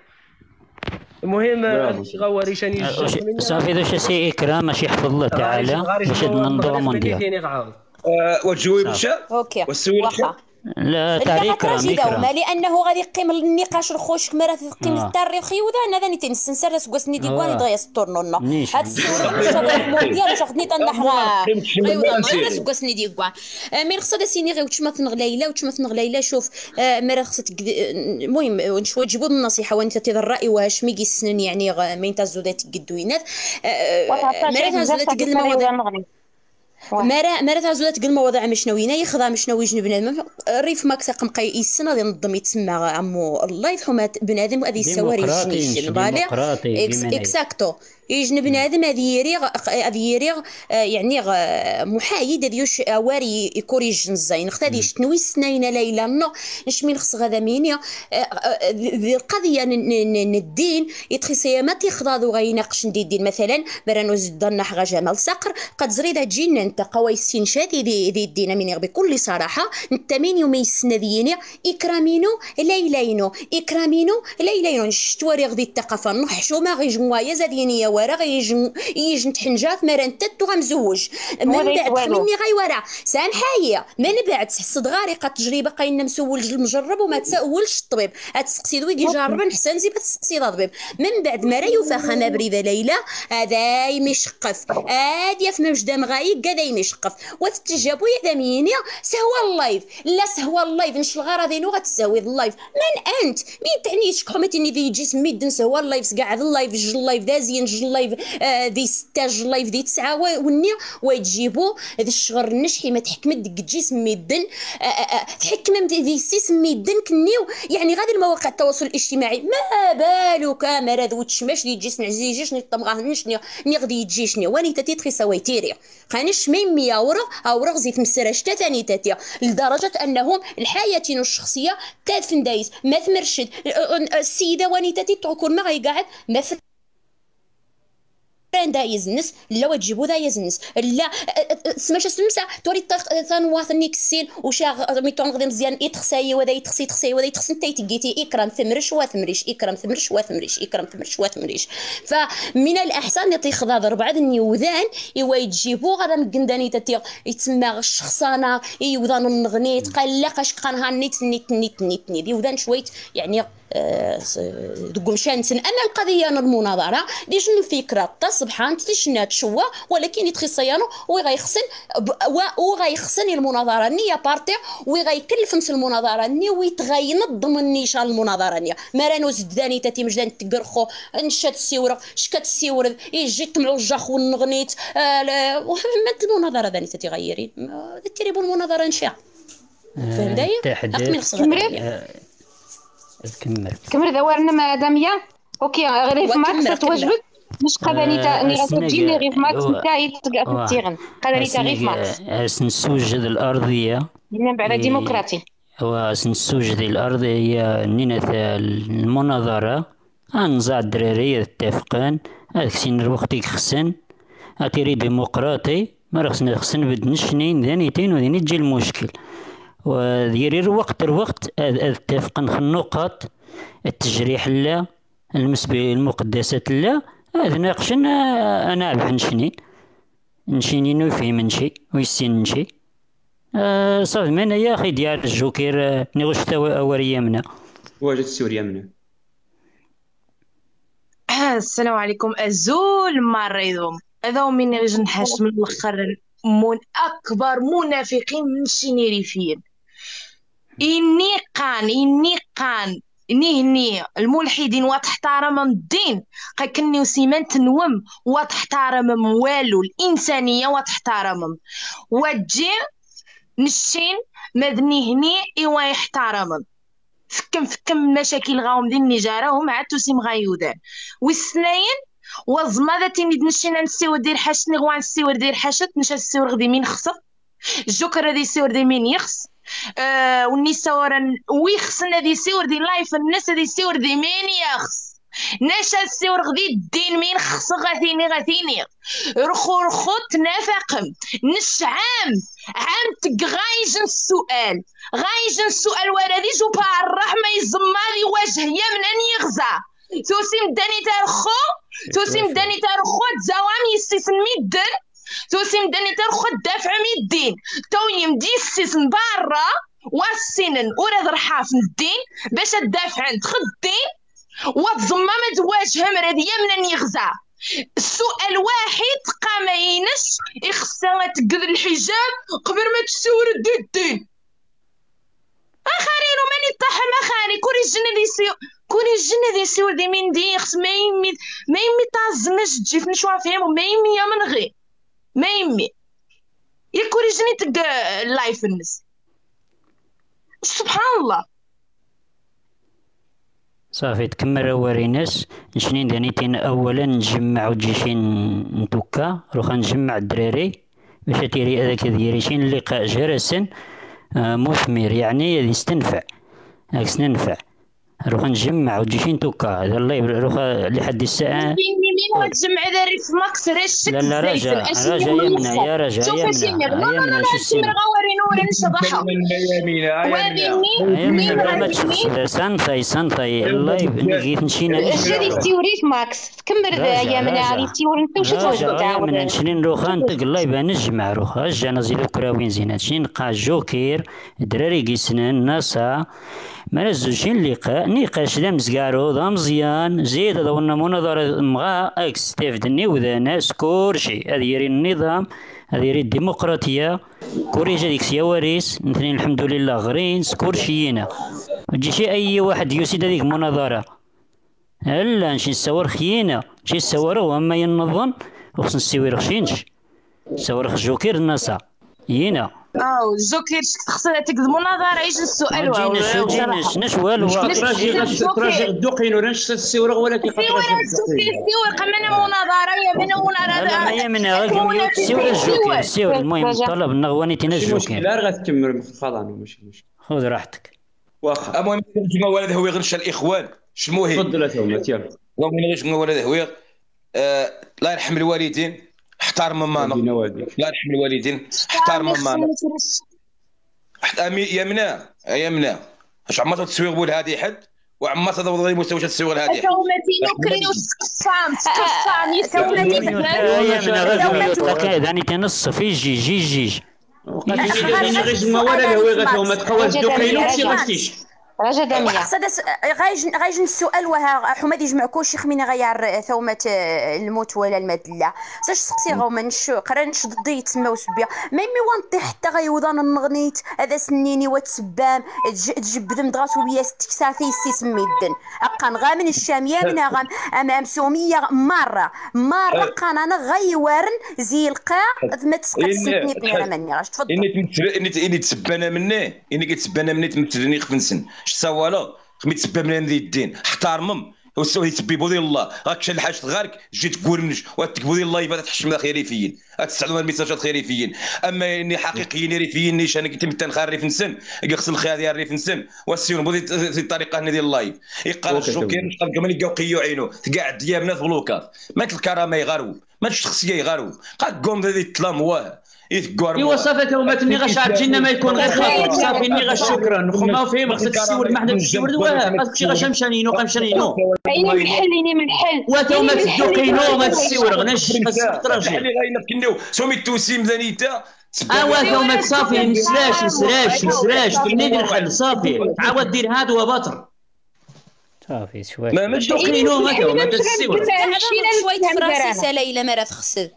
المهم غواري شاني صافي ذا شي اكرام ماشي يحفظ الله تعالى باش ننظم مونديال وتجاوب الشاب اوكي واخا لا تاريخ كرام لانه غادي يقيم النقاش الخوش كما راه تقيم التاريخي وذا انا نتي نسنسر راس كواسني دي كوان دغيا ستورنونا هاد السوري شغل مونديال واش خدني تنحرا ايوا راس كواسني دي كوان مي خصها سيني غير وتشما تنغليله وتشما تنغليله شوف ما خصها المهم نشوى تجيبوا النصيحه وانت تي الراي واش مي كيسنن يعني ما انت زودات قدوينات مرات زودات قد المواضيع مرة مرة تعزولا تقول المواضيع مشنوينا يخضع مشنوي جن بنادم الريف ماكس قم قي السنة ديال النظم يتسمى عمو الله يفهم بنادم هذه السواري جنيش بالي اكزاكتو يجن بنادم هذه يريغ هذه يريغ يعني محايد هذه يوش واري يكوريج نزاين اختادي شنوي السنين ليلى نو نش من خص غدا مينيا القضيه الدين يتخسي ما تيخضاضو غيناقش ندي الدين مثلا برانو زدنا حاجه جمال صقر قد زريده تجينا انت قوايسين شادي ذي ذي الدين من بكل صراحه انت مين يوم يسنديني اكرامينو ليلينو اكرامينو ليلينو شتوري غدي الثقافه نحشومه غي جوايا زاديني ورا غيجن يجن تحنجات مرن تتو غمزوج من بعد مني غي ورا سامحايا من بعد تحس غاري قد تجربه قاينا مسول المجرب وما تسولش الطبيب هتسقسي دوي يجرب نحسن زي تسقسي الطبيب من بعد ما رايو فخمه بريده ليلى هذا يمشقف هادي في مجدام غايق هذا يمشقف وتتجابوا يا دمينيا سهوا اللايف لا سهوا اللايف نش الغراضين وغتساوي اللايف من انت مين تعني شكحمتني ذي جسم ميدن سهوا اللايف قاعد اللايف جل اللايف دازين جل اللايف دي ستاج اللايف دي تسعة ونيا وتجيبوا هذا الشغل النشحي ما تحكم دك جسم ميدن تحكم دي سيس ميدن كنيو يعني غادي المواقع التواصل الاجتماعي ما بالو كاميرا ذو تشماش دي جسم عزيزيش نطمغاه نشني نغدي يجيشني واني تاتي تخي سويتيريا خانش ميم مية اورو او رغزي تمسرش ثاني تاتيا لدرجه انهم الحياتين الشخصيه كاد فندايس ما ثمرشد السيده واني تاتي تكون ما غي قاعد ما فران دايز الناس لا وتجيبو دايز الناس لا سماش سمسا توري تنواثني كسين وشا ميتون غادي مزيان يتخساي ودا يتخسي تخساي ودا يتخسي انت تيجيتي اكرام ثمرش وثمريش اكرام ثمرش وثمريش اكرام ثمرش وثمريش فمن الاحسن يتيخذ ضرب النيوذان ايوا يجيبو غادا مكنداني تتي يتسمى الشخصانه يوذان النغنيت قال لا قاش قانها نيت نيت نيت نيت نيت يوذان شويت يعني دوك مشانتن انا القضيه المناظره ديش الفكره تصبحان تشنات شوا ولكن يتخصيانو وغيخسن وغيخسن المناظره نيه بارتي وغيكلف نفس المناظره ني ويتغينظم النيشان المناظره نيه ما رانو زداني تاتي مجدان تقرخو نشات السيوره شكات السيور يجي طمعوا الجاخ والنغنيت ومات المناظره ذاني تاتي غيرين تيريبو المناظره نشا فهم داير تحدث كمل كمل دوارنا مدامية اوكي غير في ماكس توجبت مش قادرني تا ني غتجيني غير في ماكس نتاعي تلقى في التيغن قادرني تا غير في ماكس سنسوجد الارضيه نلعب على ديمقراطي هو سنسوجد الارضيه نينا المناظره انزع الدراري يتفقان هذاك سين الوقت يخسن اتيري ديمقراطي ما خصنا خصنا بد نشنين ثانيتين وذين تجي المشكل وديري الوقت الوقت اتفق النقاط التجريح لا المسبي المقدسات لا هذا ناقشن انا عبح نشنين نشينين ويفهم نشي ويسين نشي أه صافي من يا اخي ديال الجوكير نغش توا اوريه منا واجد سوريا منا. السلام عليكم ازول مريضهم هذا من غير نحاس من الاخر من اكبر منافقين من الشنيريفيين إني قان إني قان إني هني الملحدين وتحترم الدين قاكني وسيمان تنوم وتحترم والو الإنسانية وتحترم وتجي نشين مدني هني إيوا يحترم فكم فكم مشاكل غاهم دين نجارة هم عاد تسيم غايودان والسناين وزمادة تيميد نشينا نسيور دير حاش نغوان نسيور دير حاشت نشا السيور غدي مين خصر الجوكر هادي سيور دي مين يخص آه والنسا ورا ويخصن هادي سيور دي لايف الناس هادي سيور دي مين يخص ناشا السيور غدي الدين مين خص غاثيني غاثيني رخو رخو تنافقم نش عام عام تقغايجن السؤال غايجن السؤال ورادي جو با الرحمة يزمالي وجه يمن أن يغزى توسيم داني تارخو توسيم داني تارخو تزاوام يستيسن ميدن توسيم داني تارخو دافع ميدين تو يمدي يستيسن برا والسنن وراد رحاف الدين باش تدافع عند خدين وتزمم تواجه مراد يمنا يغزى السؤال واحد قام ينش يخصها تقد الحجاب قبل ما تسور الدين اخرين وماني طاحم اخاني كوري الجنة دي سيو كوري الجنة دي سيور دي من دي خص ما يمي ما يمي طازماش تجي في نشوى فيهم ما يمي يا من غير ما يمي يا كوري الجنة تلقى اللايف الناس سبحان الله صافي تكمل وريناس نشنين دانيتين اولا نجمع جيشين نتوكا روخا نجمع الدراري باش تيري هذاك ديريشين لقاء جرسن آه مثمر يعني يستنفع هاك ننفع روح نجمع وجيشين توكا هذا الله روح لحد الساعة مين تجمع ذا في ماكس رشك لا لا رجع رجع يمنا يا رجع يمنا يمنا شو السينما يمنا ما تشوف سانتاي سانتاي الله نجيت نشينا جري تيوريت ماكس تكمل ذا يمنا علي تيور انت وش توجد يمنا نشرين روخان تق الله يبان نجمع روخ رجع نزيلو كراوين زينات شين قا جوكير دراري قيسنان ناسا ما نزوجين لقاء نقاش ذا مزقارو ذا مزيان زيد هذا ولنا مناظرة مغا اكس تفدني وذا ناس كورشي هذا يري النظام هذا يري الديمقراطية كوريجا ديك سيواريس نثنين الحمد لله غرين سكورشينا وتجي شي اي واحد يسيد هذيك مناظرة هلا نشي نسور خينا نشي نسور وما ينظم وخص نسوي رخشينش نسور جوكير الناسا ينا او جوكير خصها تكذب مناظره يجي السؤال واو جيناش نش والو تراجع الدقين ولا نش السيور ولا كيف السيور السيور قمنا مناظره يا من مناظره ما يمنا غير السيور الجوكير السيور المهم طلب نغواني تنجوكير لا غتكمل خلاص ماشي مشكل خذ راحتك واخا المهم تجمع ولد هو غير الاخوان شموهي تفضل يا تومات يلا المهم غير ولد هو آه الله يرحم الوالدين، احترم مامانا. الله يرحم الوالدين، احترم مامانا. يمنا يمنا اش عمرها تسويغ بول هادي حد وعمرها تضوض مستوى تسويغ هادي حد. توماتينو كرينو سقفان سقفان توماتينو توماتينو يعني تنص في جي جي جي يعني غير ما ولا هو غير تومات قواس دو كرينو شي غشتيش رجا دامية غايج غايج السؤال وها حماد يجمع كلشي خمينه غيار ثومة الموت ولا المدلة ساش سقسي غوما نش قرانش ضدي يتسماو سبيا ميمي وانطي حتى غيوضان النغنيت هذا سنيني وتسبام تجبد مدغاسو بيا ستكساتي سي سميدن اقان غامن الشاميه من غام امام سوميه مره مره قان انا غيوارن زي القاع ما تسقسني بني ماني غاش تفضل اني اني تسبانا مني اني كتسبانا مني تمثلني خفنسن سوالا خمي تسبب من عند الدين احترمهم وسوي يتسبي بودي الله راك شال حاجه غارك جيت تقول منش وتكبودي الله يبدا تحشم خيريفيين تستعملوا الميساجات خيريفيين اما اني حقيقيين ريفيين نيش انا كنت متنخار ريف نسن يغسل الخيا ديال ريف نسن والسيون بودي في الطريقه هنا ديال اللايف يقال الجوكر مش قال كمان يلقاو قيو عينو كاع ديابنا في بلوكات مات الكرامه يغارو مات الشخصيه يغارو قال قوم ذي التلام واه ايوا صافي توماتني غاشعجينا ما يكون غير خاطر صافي اني غشكرا خما فهم خصك تسول ما حدا تسول واه خاصك شي غشمشانينو قمشانينو عيني من الحل عيني من الحل وتومات الدوكينو ما تسولغناش ما تسكتراش اللي غاينا كنيو سومي التوسيم ذانيتا اوا تومات صافي نسلاش نسلاش نسلاش منين الحل صافي تعاود دير هذا وباطل صافي شويه ما مش دوكينو ما تومات تسول شويه فراسي ليلى ما راه تخسر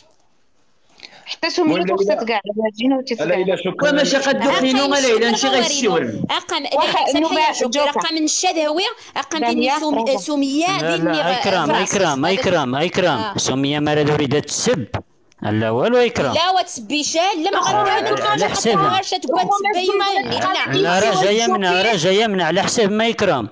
حتى سميتو خصها كاع جينا وتتكاع وماشي قد دوخينو ما ليلى نمشي غير السيور اقام رقم الشذوي اقام ديني سميه ديني اكرام اكرام اكرام اكرام سميه ما تريد تسب لا والو اكرام لا وتسبيش لا ما غادي على حسابها تقول تسبي لا راه جايه من راه جايه من على حساب ما اكرام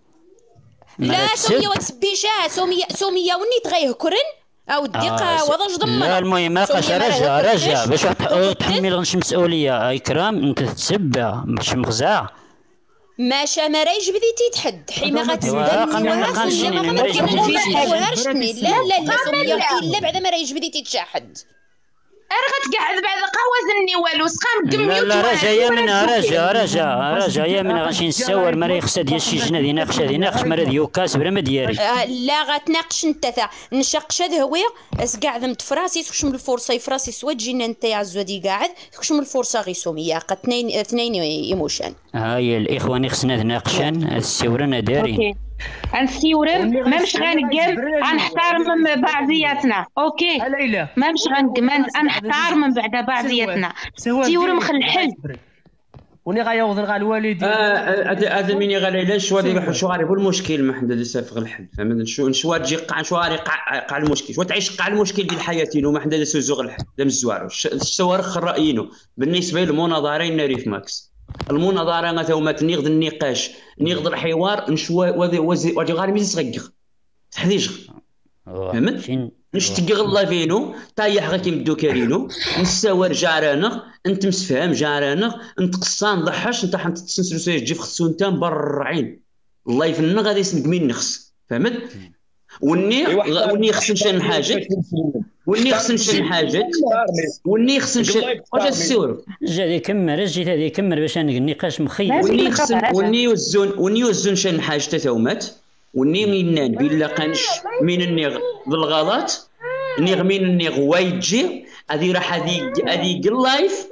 لا سميه وتسبيش سميه سميه ونيت غيهكرن او الدقه وضج ضمن لا المهم قاش رجع رجع باش تحمل غنش مسؤوليه اكرام انت تسب مش مغزاه ماشا ما رايش بديتي تحد حيما غتسدني ما قالشني ما رايش بديتي لا لا لا سميه الا بعدا ما رايش بديتي تشاحد راه غتقعد بعد قوازني والو سقام كميوت لا لا راه جايه منها رجع رجع راه جايه منها غنمشي نساور ما راه خصها ديال شي جنه يناقش هذه يناقش ما راه ديوكاس بلا ما ديالي لا غتناقش انت ثا نشقش هذا هو اس قاعد متفراسي تخش من الفرصه يفراسي سوا تجينا انت يا عزودي قاعد تخش من الفرصه غي سميه قد اثنين اثنين يموشان هاي الاخوان خصنا نناقشان هاد السورنا دارين غنسيورم ما مش غنقم غنحترم بعضياتنا اوكي ما مش غنقم غنحترم من بعد بعضياتنا سيورم خل الحل وني غيوض غا الوالدين اه هذا مين غالا شو هذا شو غاري هو المشكل ما حدا لسه في الحل فهمت شو شو تجي قاع شو غاري قاع المشكل شو تعيش قاع المشكل ديال حياتنا وما حدا لسه زوغ الحل لا مزوارو الشوارخ رايينو بالنسبه للمناظرين ريف ماكس المناظره ما تومات نيغد النقاش نيغد الحوار نشوا وذي وذي وذي غير ميز صغير تحديج فهمت نش تقغلا فينو طايح غا كيمدو كارينو نساور جارانغ انت مسفهم جارانغ انت قصان ضحاش انت حنت تسنسلو سيج جيف خصو انت مبرعين الله يفنن غادي يسنق مين نخص فهمت وني وني خص نشان حاجه وني خص نشان حاجه وني خص نشان واش السور جا يكمل جيت هذه يكمل باش النقاش مخيل وني خص وني وزون وني وزون شان حاجه تاومات وني مينان بلا قنش من النيغ بالغلط نيغ من النيغ وايجي هذه راح هذه هذه اللايف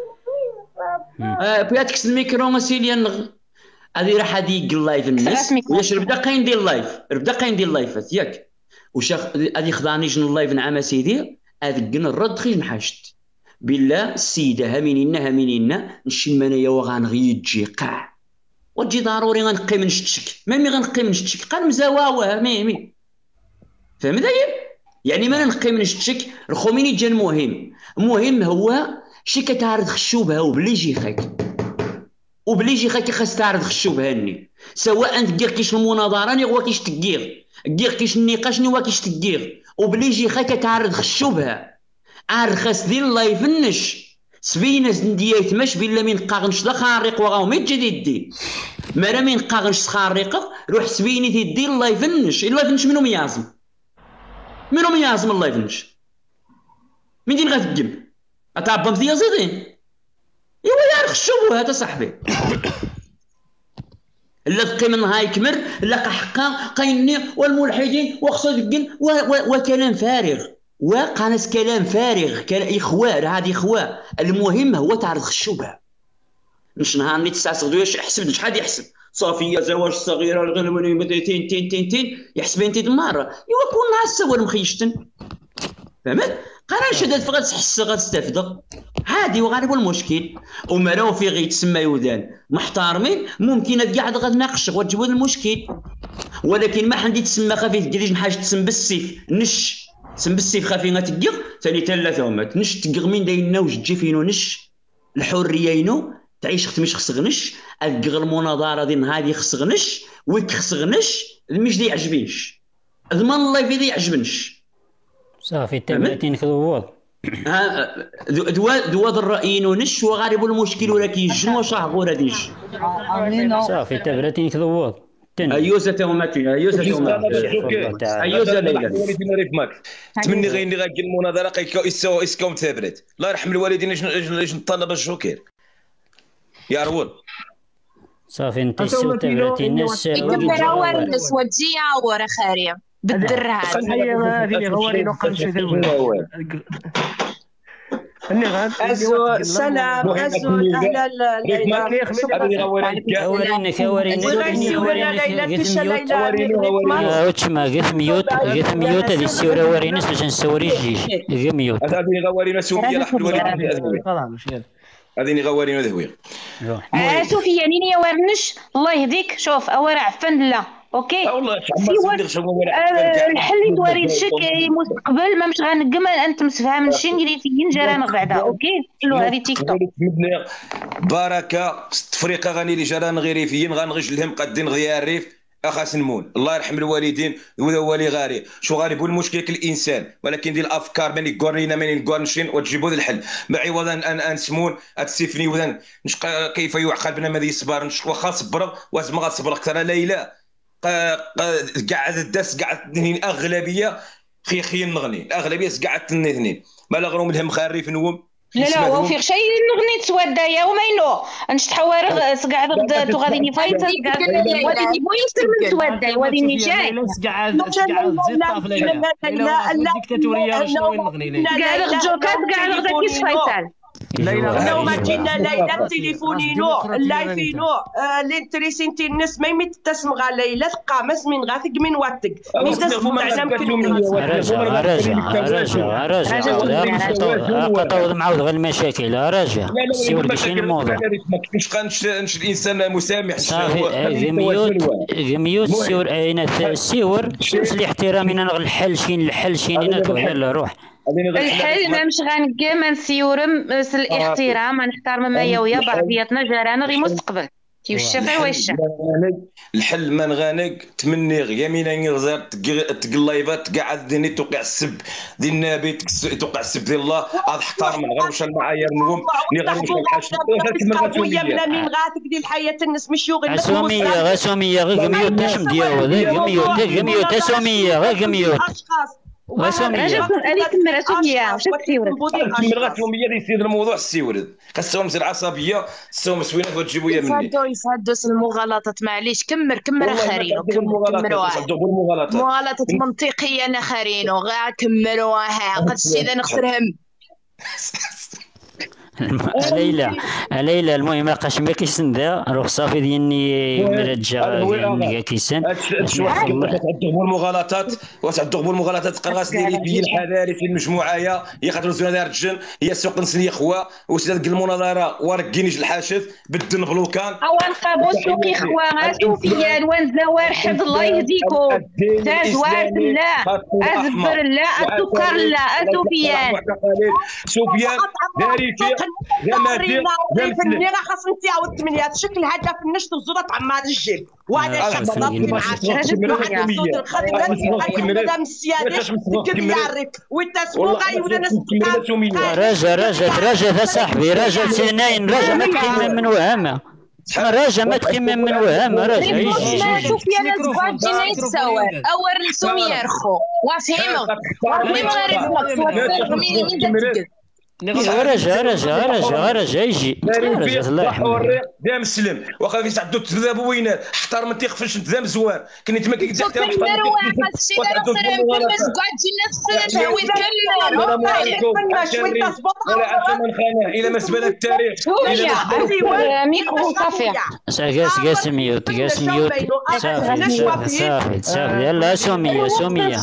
بياتكس الميكرو مسيليا هذه راح هذه اللايف الناس واش بدا قاين ديال اللايف بدا قاين ديال اللايفات ياك واش هذه خضعني جن اللايف نعم سيدي هذيك الرد خي نحاشت بالله السيده همينينا همينينا نشي منايا وغنغيجي قاع وتجي ضروري غنقي من شتشك مامي غنقي من شتشك قال مزاواوه ميمي فهمت يعني ما نقي من شتشك رخوميني جا المهم المهم هو شي كتعرض خشوبها وبلي يجي خاك وبلي يجي خاك خاص تعرض خشوبها ني سواء انت كير كيش المناظره ني هو كيش تكير كير كيش النقاش ني هو كيش تكير وبلي يجي خاك تعرض خشوبها عارض خاص دير اللايف النش سبينا زنديات ماش بلا من قاغنش دا خارق وغاو مي جديدي ما راه من قاغنش خارقه روح سبيني تيدير اللايف النش اللايف النش منو ميازم منهم يهزم الله يفنش من دين غتقم اتعبم في يزيدين ايوا يا خشوا هذا صاحبي لا تقي من هاي كمر لا حقا قيني والملحدين وخصو دقن وكلام فارغ وقناس كلام فارغ كلام اخوار هذه اخوار المهم هو تعرض الشبهه مش نهار ني تسعة غدوش يحسب شحال يحسب صافيه زواج صغيره الغنموني تين تين تين تين يحسب انت دمار ايوا كون نهار السوار مخيشتن فهمت قرا شداد فغتحس غتستافد عادي وغالب المشكل وما راهو في غير تسمى يودان محترمين ممكن كاع غتناقش وتجبد المشكل ولكن ما حندي تسمى خفيف كريج حاجه تسمى بالسيف نش تسمى بالسيف خافي غتقيق ثاني ثلاثه هما نش تقيق من داينا وش تجي فينو نش الحريه ينو تعيش ختمش خصغنش القغ المناظره ديال هذه خصغنش ويك خصغنش مش دي يعجبنيش ضمن الله في دي يعجبنيش صافي تبعتين كذوب ها دوا دوا الرأي ونش وغارب المشكل ولكن جنوا شهور هذيش صافي تبعتين كذوب ايوزا توماتي ايوزا توماتي ايوزا ليلى تمني غير اللي غادي المناظره يساو اسكوم تابرت الله يرحم الوالدين اش نطلب الجوكر يا رول صافي انت سو تبعتي الناس يكبر الناس وتجي ورا خاريه بالدر هذا هذه اللي غواري نقل شي دابا أزو سلام أزو أهلا ليلى ورينك ورينك وتشما غير ميوت غير ميوت هذه السيورة وريناش باش نسوري الجيج غير ميوت هذه غوارينا سوريا لحد هذه غوارينا ذهويه اه سوفيا نيني يا ورنش الله يهديك شوف اوار عفن لا اوكي والله الحل اللي تواري الشك المستقبل ما مش غنقم انت مسفهم شي نجريتيين جرانا بعدا اوكي كلو هذه تيك توك بركه تفريقه غني لي جرانا غيريفيين غنغش لهم قادين غيا الريف اخا سنمون الله يرحم الوالدين وذا ولي غاري شو غالب المشكل الانسان ولكن دي الافكار ماني كورينا ماني كورنشين وتجيبوا الحل معوضا ان انسمون اتسيفني وذن كيف يعقل بنا ماذا يصبر نشكو واخا صبر وازم غتصبر اكثر ليلى قاعد الدس قاعد اغلبيه خي خي نغني الاغلبيه قاعد اثنين ما لا غروم لهم خاريف نوم لا لا هو في شيء نغني تسودايا وماينو نش تحوار قاعد غد غادي نفايت قاعد وادي بوينتر من تسوداي وادي نجاي قاعد قاعد زيد طاف ليلى لا لا الديكتاتوريه شنو وين نغني ليلى قاعد غجوكات قاعد غدا كيش فايتال لو ما جينا ليلى التليفوني نو اللايفي نو الانتريسينتي الناس ما يمتسم غا ليلى تقامس من غاثق من واتق من تسمع على راجع راجع راجع قطوض معاود غير المشاكل راجع سيور بشين الموضوع مش كانش الانسان مسامح صافي ميوت ميوت سيور اين السيور الاحترام غير الحل شين الحل شين يلا روح الحل ما مش غنقام نسيورم الاحترام نحترم ما يويا بعضياتنا جرانا غير مستقبل كيف الشفع والشفع الحل من غانق تمني يمينا يغزر تقلايفات تقعد ديني توقع السب دي النبي توقع السب ديال الله هذا احترم من غير واش المعايير نوم ني غير واش الحاجه ويا بلا من غاتك ديال الحياه الناس مش يغل اسوميه غير اسوميه غير قميوت تشم ديالو غير قميوت قميوت اسوميه غير قميوت واسوميه عليك مراسوميه واش تسيورد مراسوميه اللي يصير الموضوع السيورد خاصهم زي العصبيه خاصهم سوينات وتجيبوا يا مني يسعدوا يسعدوا المغالطات معليش كمر كمر اخرين المغالطات مغالطات منطقيه اخرين وغا كمروها قد اذا نخسرهم ليلى ليلى المهم لقاش ما كيسندا روح صافي ديالني مرجع ديالني كيسن تعدوا المغالطات وتعدوا المغالطات قرغاس ديالي في الحذاري في المجموعه هي يقدروا زونا دار الجن هي سوق نسني خوا وسداد المناظره وركينيش الحاشث بالدن بلوكان او نقابو سوقي خوا سفيان وانزوار حفظ الله يهديكم تزوار لا ازبر لا السكر لا سفيان سفيان داري زمادي زمادي راه خاص انت عاود ثمانية شكل هدف النشط وزرة عمار الجيب وهذا الشعب ناضي مع مدام السيادة كم يعرف والتسوق غاي ولا ناس راجع راجع راجع يا صاحبي راجع سنين راجع ما تقيم من وهمه راجع ما تخمم من وهم راجع يجي شوف يا ناس بغات تجينا يتساور اور نسوم يرخو وافهموا وافهموا غير يفلكس رجع رجع رجع رجع يجي رجع الله يرحمه بها مسلم واخا كيس عندو التذا بوينات احترم انت خفش انت مزوار كنت تما كيدير حتى واحد الشيء اللي نصير كلمه قاعد تجينا في السنه هو يتكلم ولا عاد من خانه الى ما سبنا التاريخ الى ميكرو صافي قاس قاس ميوت قاس ميوت صافي صافي صافي يلا سميه سميه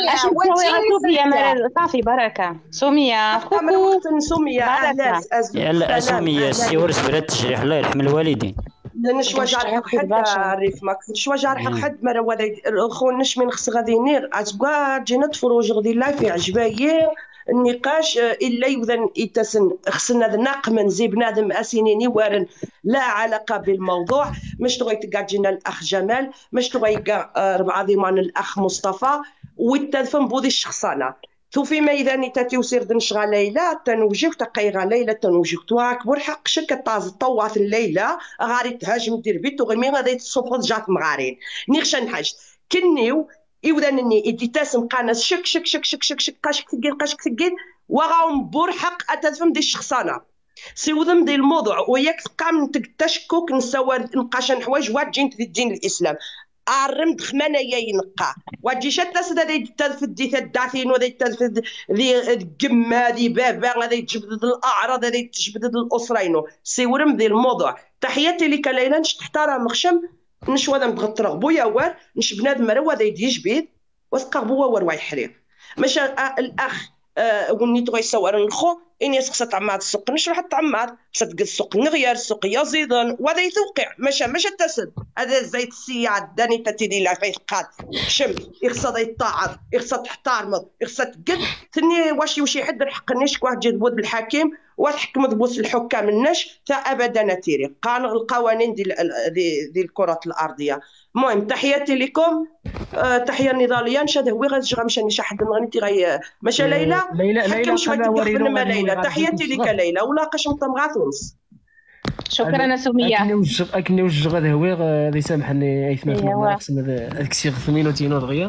سميه صافي بركه سميه سميه يلا سميه سي ورس برا التشريح الله يرحم الوالدين نش وجع حد عارف ما نش وجع حد مرة ولا الخو نش من خص غادي نير عتبقى جينا تفروج غادي لا في عجباية النقاش الا يوذن يتسن خصنا هذا ناقمن زي بنادم اسينيني وارن لا علاقه بالموضوع مش تغي تقاجينا الاخ جمال مش تغي ربع ضمان الاخ مصطفى والتفهم بودي الشخصانه تو فيما اذا نتاتي وسير دنشغا ليلى تنوجيك تقيغا ليلى تنوجيك تواك برحق شك طاز طواف الليله غاري تهاجم دير بيتو غيمي غادي تصفط جات مغارين نيخشا نحاج كنيو يوذنني ادي تاسم قانس شك شك شك شك شك شك قاشك تقيل قاشك تقيل وغاهم برحق اتفهم دي الشخصانه سيوذم دي الموضوع وياك تقام تشكوك نسوى نقاشا حوايج واجين في الدين الاسلام عرمت خمانه ينقى واجي شتا سدا دي تلفد دي الداثين وذي تلفد ذي الجمه ذي بابا ذي تجبد الاعراض ذي تجبد الاسرينو سيورم ذي الموضوع تحياتي لك ليلى نش تحتار مخشم نش وذا متغطرغ بويا وار نش بنادم روا ذي يجبد وثق بوا ور واي حرير ماشي الاخ أه وني تغي يصور الخو اني سقسات عماد السوق نش راح تعماد صدق السوق نغير السوق يزيدن وهذا يتوقع ماشي ماشي التسد هذا زيت السياد داني تتدي لا في قاد شم يخصد يطاعر يخصد تحترمض يخصد قد ثني واش وشي حد الحقنيش واحد جد بود بالحاكم وتحكم بوس الحكام النش تا ابدا نتيري قانون القوانين دي دي, دي الكره الارضيه المهم تحياتي لكم أه تحيه نضاليه نشهد هو غير مشى نشا حد نغنيتي غي ماشي ليلى ليلى حكم شويه تقفل ليلى تحياتي لك ليلى ولا قاش نطمغا تونس شكرا سميه اكني وجه اكني وجه غدا هو غادي يسامحني اي ثمانية ما خصنا هذاك الشيء ثمانية وتينو دغيا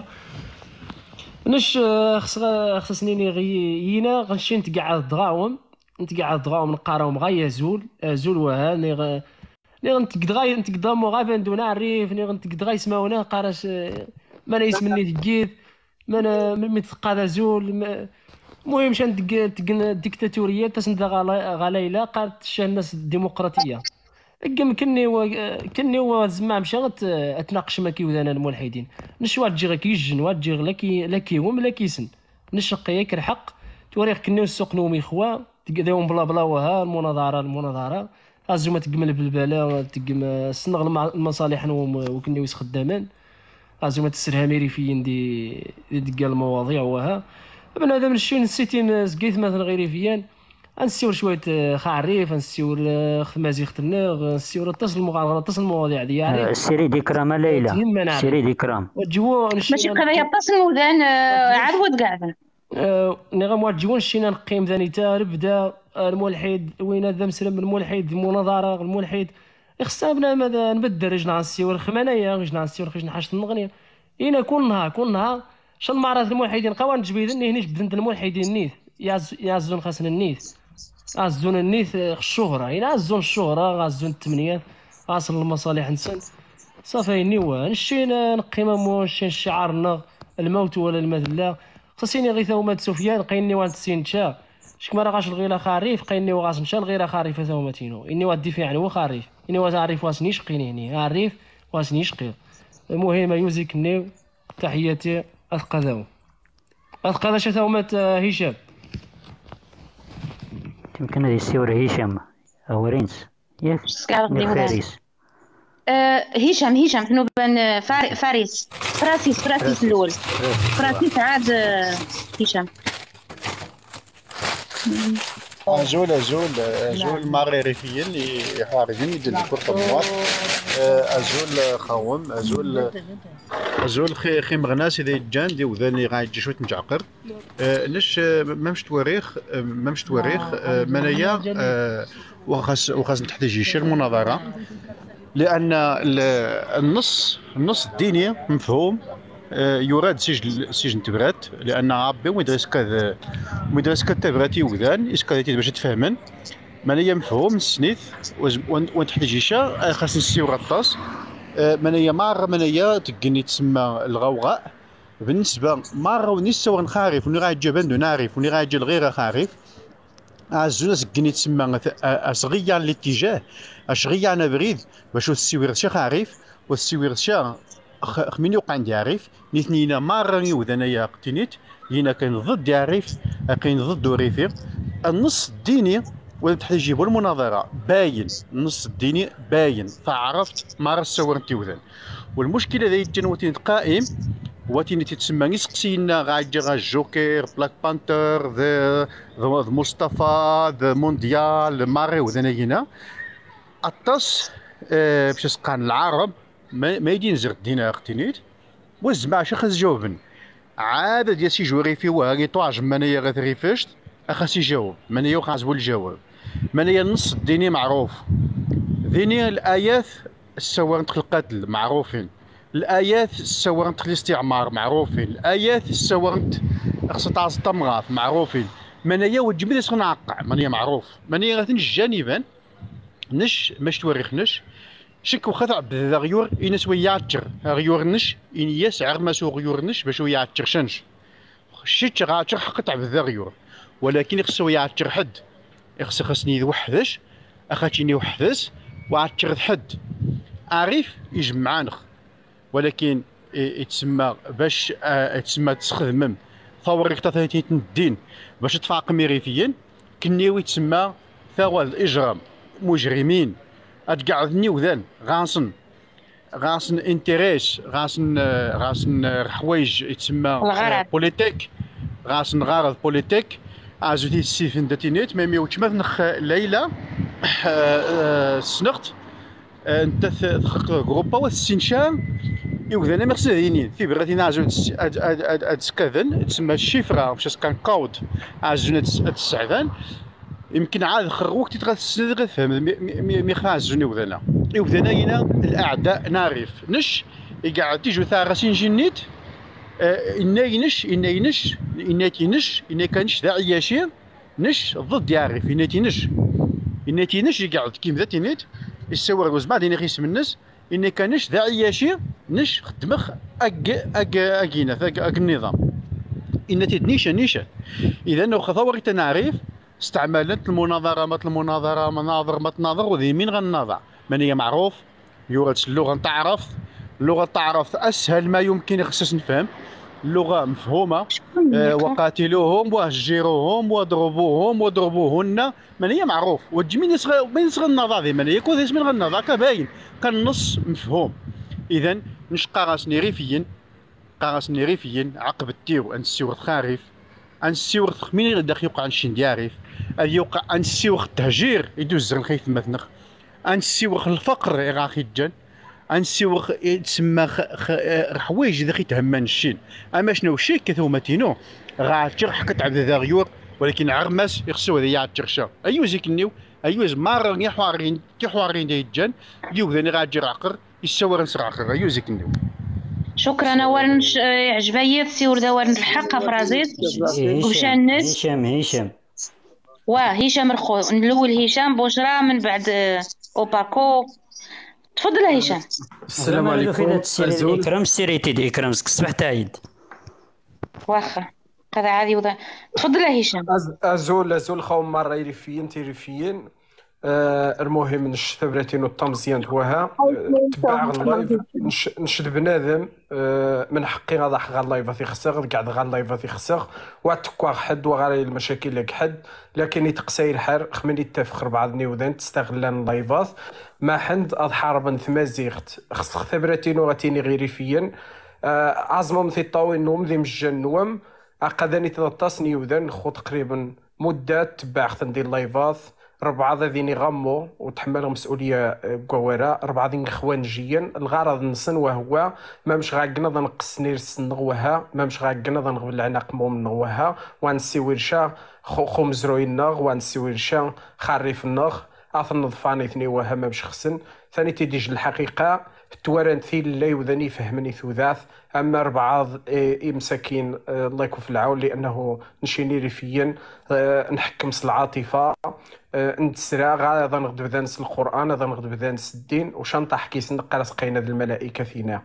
نش خص خصني غيينا غنمشي نتقعد الدغاوم نتقعد الدغاوم نقراهم غا يزول زول وها ني غ ني غنتقد غا نتقد مو غا دون عريف ني غنتقد غا يسمعونا قراش ما يسمني تقيد ما من تقاد زول المهم شان الديكتاتوريه تسند غا ليلى قالت شان الناس الديمقراطيه كم كني و... كني وزعما مشى اتناقش ما كيوذانا الملحدين نشوا تجي غا كيجن وتجي لا كي لا كيهم لا كيسن نشق ياك الحق توريخ كني السوق نومي خوا تقداهم بلا بلا وها المناظره المناظره ازوما تقمل بالبلا تقم الصنغ المصالح وكني ويس خدامان ازوما تسرهاميري فين دي ديال المواضيع وها بنادم الشي نسيتين زقيت مثلا غيري فيان نسيور شويه خعريف نسيور خمازي ختنا نسيور اتصل المغالطه اتصل المواضيع ديالي السيري دي كرام ليلى السيري دي كرام وجو ماشي قضيه اتصل ودان عاد ود قاعد ني غا موجون شينا نقيم ذاني تا بدا الملحد وين هذا مسلم الملحد المناظره الملحد خصنا بنا ماذا نبدل رجنا نسيور الخمانيه رجنا نسيور خرجنا حاجه النغنيه اين كل نهار كل نهار شن معرض الملحدين قوان جبيدني هنيش بدنت الملحدين نيث يعزون خاصنا النيث عزون النيث الشهرة إلا عزون الشهرة عزون التمنيات عاصل المصالح نسن صافي نيوان نشينا نقيمة موش شعارنا الموت ولا المذلة خصيني غيثا ومات سفيان قيني وان تسين شا شك ما راغاش الغيلا خريف قيني وغاس مشى الغيلا خريف ثا وماتينو إني واد دفاع عنه خريف إني وتعرف واسني شقيني هني عريف واسني شقي المهم يوزيك نيو تحياتي أثقذاو أثقذا شتا ومات هشام يمكن هذه السيورة هشام أو رينس ياك فارس هشام هشام حنو بن فارس فراسيس فراسيس الأول فراسيس عاد هشام أزول أزول أزول مغربيين اللي حارجين يدير كرة النوار أزول خوم أزول أزول خي خي مغناس إذا جان دي وذاني غايد شوية نجعقر ليش ما مش تواريخ ما مش تواريخ منايا وخاص وخاص نتحتاج يشير المناظرة لان النص النص الديني مفهوم يراد سجن سجن تبرات، لان ربي ويدرس كذا ويدرس كتبراتي وذان اسكادتي باش تفهمن مانيا مفهوم السنيث وتحتاج شا خاص نسيو غطاس مانيا مار مانيا تقني تسمى الغوغاء بالنسبه مار ونسوا نخارف وني غاجي بندو نعرف وني غاجي الغير خارف عزونا سقني تسمى اصغيا الاتجاه اشغيا انا بريد باش السوير شي خارف والسوير شا خمين يوقع عندي عارف نيتنينا مارني وذنايا قتنيت هنا كاين ضد عارف كاين ضد وريفي النص الديني ولا تحتاج المناظره باين النص الديني باين فعرفت ما راه الصور انت وذن والمشكله ذي الجنوتين قائم واتيني تتسمى نسقسينا غاجي غا الجوكر بلاك بانتر ذا مصطفى ذا مونديال ماري وذناينا الطاس أه باش سقان العرب ما يدين زر الدين اختنيت وزمع شخص جاوبن عاد ديال سي جوري في واغي طواج منايا غتريفشت اخاس يجاوب منايا وخازبو الجواب منايا النص الديني معروف ديني الايات السوارنت القتل معروفين الايات السوارنت الاستعمار معروفين الايات السوارنت خص تعز طمغاف معروفين منايا وجبني صنعقع منايا معروف منايا غتنج جانبا نش ماش توريخنش شك وخذ عبد ذا غيور إنس ويعتر غيور نش إن يسعر ما سو غيور نش باش ويعتر شنش شيت غاتر حقت عبد ذا غيور ولكن خصو يعتر حد خص خصني وحدش اخاتيني وحدش وعتر حد عارف يجمعانخ ولكن يتسمى باش يتسمى تستخدم ثوري اختطيتي الدين باش تفاق ميريفيين كنيوي يتسمى ثوى الاجرام مجرمين اتقعدني وذان غاصن غاصن انتريس غاصن غاصن حوايج يتسمى بوليتيك غاصن غارض بوليتيك عزوتي السيف نداتينيت ميمي وتشمث نخ ليلى سنقت انت تخلق جروبا والسنشان يوذانا مرسديني في بغاتينا عزوت اتسكاذن تسمى الشفره باش كان كود عزونا تسعدان يمكن عاد خروك تتغسل غتفهم مي خازوني وذانا وذانا هنا الاعداء نعرف نش يقعد تيجو ثارسين جنيت إنا ينش إنا ينش إنا تينش إنا كانش ذا عياشين نش ضد يعرف إنا تينش إنا تينش يقعد كيم ذا تينيت يسوي رجوز بعدين يخيس من الناس إنا كانش ذا عياشين نش خدمخ أج أج أجينا أج أج النظام إنا تدنيشة نيشة إذا لو خطوري تنعرف استعملت المناظرة مات المناظرة مناظر ما تناظر وذي مين غناظر من هي معروف يورد اللغة تعرف اللغة تعرف أسهل ما يمكن خصنا نفهم اللغة مفهومة آه وقاتلوهم وهجروهم واضربوهم واضربوهن من هي معروف وجمين يصغر من يصغر النظر ذي من هي كو ذي من غنظر كباين كان نص مفهوم إذا نشقى راسني ريفيين قارسني ريفيين عقب التيو أنسيور خارف أنسيور خمين غدا يوقع نشين دياريف أن يوقع أنسيور التهجير يدوز الخيث مثنخ أنسيور الفقر يغاخي الجن أنسيور تسمى حوايج ذا خي تهمان الشين أما شنو شي كثومتينو غاتشر حكت عبد ذا غيور ولكن عرمس يخسو ذا يعتشر شا أيوز يكنيو أيوز مار يحوارين كحوارين دي الجن يو ذا غاجر عقر يسور نسر عقر أيوز يكنيو شكرا اولا عجبايا السيور داور الحق فرازيت ومشى الناس هشام هشام واه هشام الخو الاول هشام بشرى من بعد اوباكو تفضل هشام. السلام عليكم. اكرم سيريتي اكرم صباح تعيد واخا هذا عادي وضع. تفضل هشام. ازول ازول خوم مره يريفيين تيريفيين آه المهم نش ثبرتين والطمزيان هوها تبع اللايف نش نشد بنادم آه من حقي غادا حق اللايف في خسر قاعد غا اللايف في خسر واتكوا حد وغاري المشاكل لك حد لكن يتقساي الحر خمن يتفخر بعضني وذن تستغلان اللايفات ما حند اضحاربا ثمازيغت خص ثبرتين وغاتيني غيريفيا آه عزمهم في طاوي النوم ذي مجنوم اقداني تلطاسني وذن خو تقريبا مده تبع ندير اللايفات ربعة ذيني غمو وتحمل مسؤولية قوارا ربعة ذين خوانجيا الغرض نسن وهو ما مش غاقنا ذا نقص نيرس نغوها ما مش غاقنا ذا نغبل العناق موم نغوها وانسي ويرشا خو مزروين نغ وانسي ويرشا خاريف النغ اثن ضفاني ثني وهم باش خسن ثاني تيديج الحقيقه التوارن ثيل اللي وذني فهمني ثوثاث اما ربعاض اي مساكين الله يكون في العون لانه نشيني ريفيا نحكم العاطفه نتسرى غادا نغدو ذانس القران غادا نغدو ذانس الدين وشنطح كيس نقرا سقينا ذا الملائكه فينا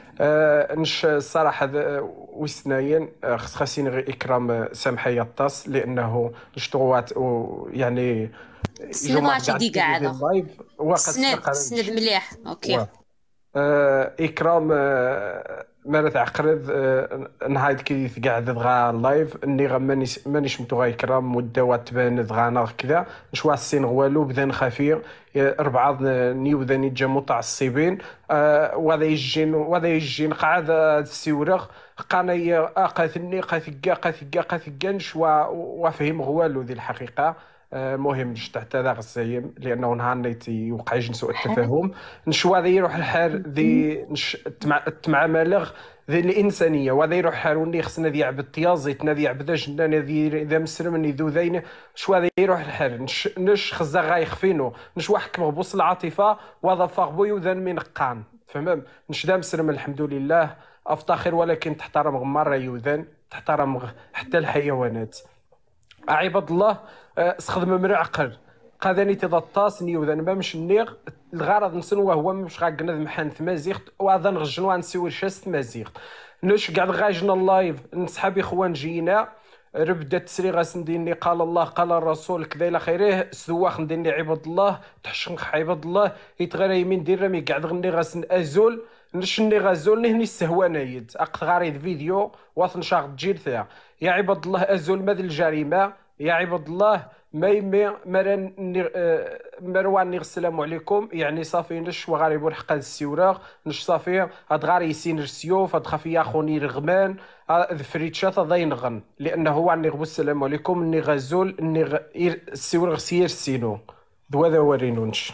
أه نش الصراحه وسناين خص خاصين غير اكرام سامحه يطاس لانه نشطوات يعني سنوات دي قاعده سند سند مليح اوكي أه اكرام أه ما تعقرض أه نهايد كي قاعد دغا لايف اني غماني مانيش متو غا اكرام مده تبان دغانا كذا نشوا السين والو بدا خفير اربعه نيو ذاني جا متعصبين أه وهذا يجين وهذا يجين قاعد السيورغ قاني اقاثني قاثقا قاثقا قاثقا نشوا وفهم والو ذي الحقيقه مهم تحت هذا الزيم لانه نهار نيتي وقع سوء التفاهم نشوا هذا يروح الحال ذي تمع مالغ ذي الانسانيه وهذا يروح حال وني خصنا ذي عبد طيازيت نذي عبد جنان ذي اذا مسلم ذو ذين شوا هذا يروح الحال نش, نش خزا غايخفينو نش واحد مغبوص العاطفه وهذا فاغبو يوذن من قان فهمم نش دا مسلم الحمد لله افتخر ولكن تحترم غمار يوذن تحترم حتى الحيوانات عباد الله استخدم من عقل قادني تضطاس نيوذن ما مش النيغ الغرض نسن وهو مش غاكنا محن ثمازيغ وهذا نغجنوا نسوي شاس ثمازيغ نش قاعد غاجنا اللايف نسحب اخوان جينا ربدا تسري غاسنديني قال الله قال الرسول كذا الى خيره سواخ نديني عباد الله تحشنق عباد الله يتغير يمين دير رامي قاعد غني غاسن ازول نشني غازول نهني السهوانايد اقت غاريد فيديو واثن شاغ تجيل ثا يا عباد الله ازول ماذ الجريمه يا عباد الله ما يمي مران مروان السلام عليكم يعني صافي نش وغاري حق السيوراغ نش صافي هاد غاري يسين السيوف هاد خافي ياخوني رغمان فريتشات ضاينغن لانه هو عني غبو السلام عليكم اني غازول اني غ... السيوراغ سير سينو دواذا ورينونش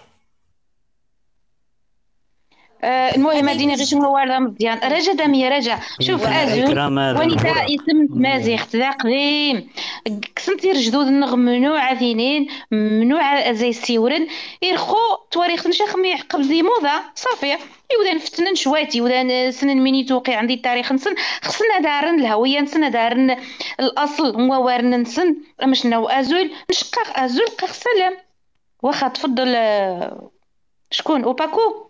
آه المهم هاديني غير شنو وارده مزيان رجا دامي رجا شوف ازول ونتا يسم مازيغ ذا قديم كسنتي رجدود النغم ممنوع ثينين ممنوع زي السيورن يرخو تواريخ نشا خمي قبل دي موضه صافي يودا نفتنن شواتي يودا سنن ميني توقي عندي التاريخ نسن خصنا دارن الهويه نسن دارن الاصل هو وارن نسن مش نو ازول نشقاق ازول قاق سلام واخا تفضل شكون اوباكو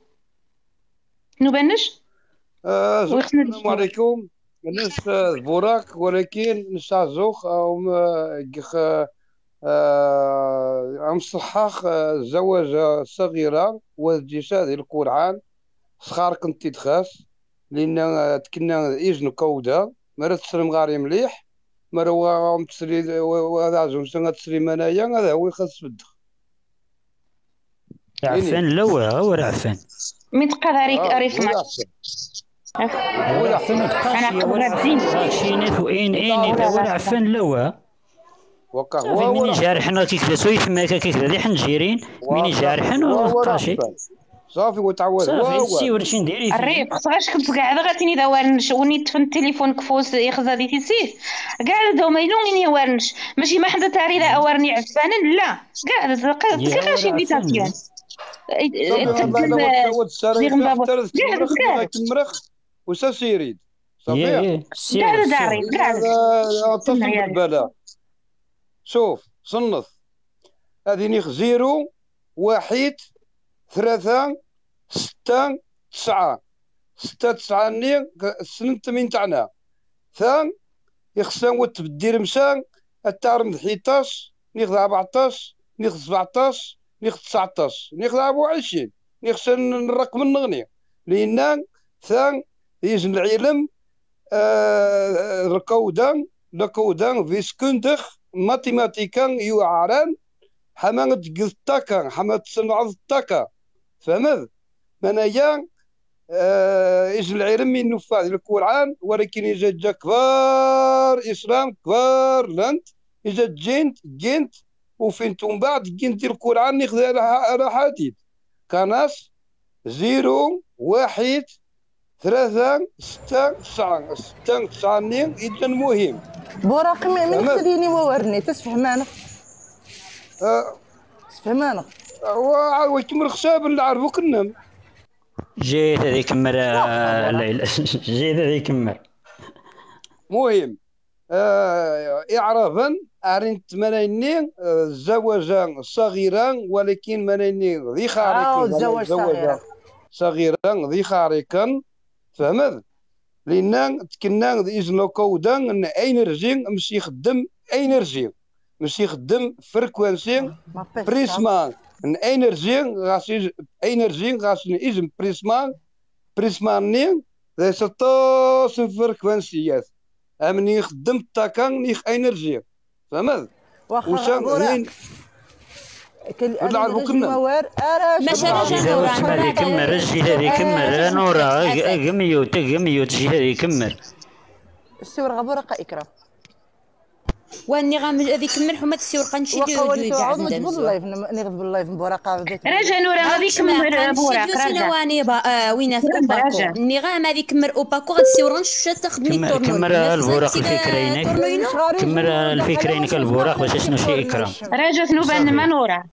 نبنش آه السلام عليكم الناس بوراك ولكن نستعزوخ او جخ ام صحاخ زواج صغيره والجساد القران صخار كنت تدخاس لان تكنا ايجن كودا مرة تسلم غاري مليح مرة هو تسري وهذا عزوم سنه تسري منايا هذا هو يخص بالدخ عفان لوا هو عفان متقاد عليك أريف معك أنا قبل زين شينات وين إين ولا عفان لوا صافي مين جارحنا كيكذا سويت ما كيكذا اللي حنجيرين مين جارحن وقاشي صافي وتعود صافي سي ورشين ديري الريب خصهاش كنت قاعده غاتيني دا وارنش وني تفن التليفون كفوس يخزا دي تيسيت قاعده دو ما يلوني وارنش ماشي ما حدا تاري لا اورني عفانا لا قاعده تلقى شي انفيتاسيون المرخ وساسيريد صافي قاعد داري قاعد اتصل بالبلا شوف صنف هذه زيرو واحد ثلاثة ستة تسعة ستة تسعة ني السنة من تاعنا ثان يخصن وتبدير مسان التعرم حيطاش نيخذ أربعطاش نيخذ سبعطاش نيخذ تسعطاش نيخذ أربعة وعشرين نيخصن الرقم النغني لأن ثان يجن العلم آه ركودان ركودان فيسكندخ ماتيماتيكان يعارن حمام تقلتاكا حمام تصنعتاكا فهمت منايا آه يجن العلم من نفاذ القرآن ولكن إذا جا كبار إسلام كبار لانت إذا جنت جنت وفين بعد جنت القرآن ناخذ على حديد كناس زيرو واحد ثلاثة ستة تسعة ستة تسعة نين إذا مهم بوراقي من خليني وورني تسفهمانا أه تسفهمانا وعاود يكمل حساب نعرفو كنا جيت هذه كمر الليل جيت هذه كمر. مهم آه إعرافا أرنت منيني زوجا صغيرا ولكن منيني ذي خارقا زوجا صغيرا ذي خارقا فهمت لأن تكنا ذي إذن كودا أن إنرجي مش يخدم إنرجي مش يخدم فريكوانسي بريسما ان إنرجي غاسي إنرجي غاسي إذن بريسما بريسماني ذي ستوس فريكوانسيات أمني يخدم تاكان نيخ إنرجي فهمت؟ وشان غين نلعبوا كنا ماشي رجع هذه كمر الجي هذه كمر نورا غميوت غميوت جي هذه كمر السور غبورة إكرام واني غام هذه كمر حمات السور قنشي وقولي تعود نغضب اللايف نغضب اللايف بورقة رجع نورا هذه كمر بورقة رجع واني با وين باكو ني غام هذه كمر او باكو غاد السور نشات تاخذني الطورنو كمر البوراق الفكرينك كمر الفكرينك البوراق باش شنو شي إكرام رجعت نوبة ما نورا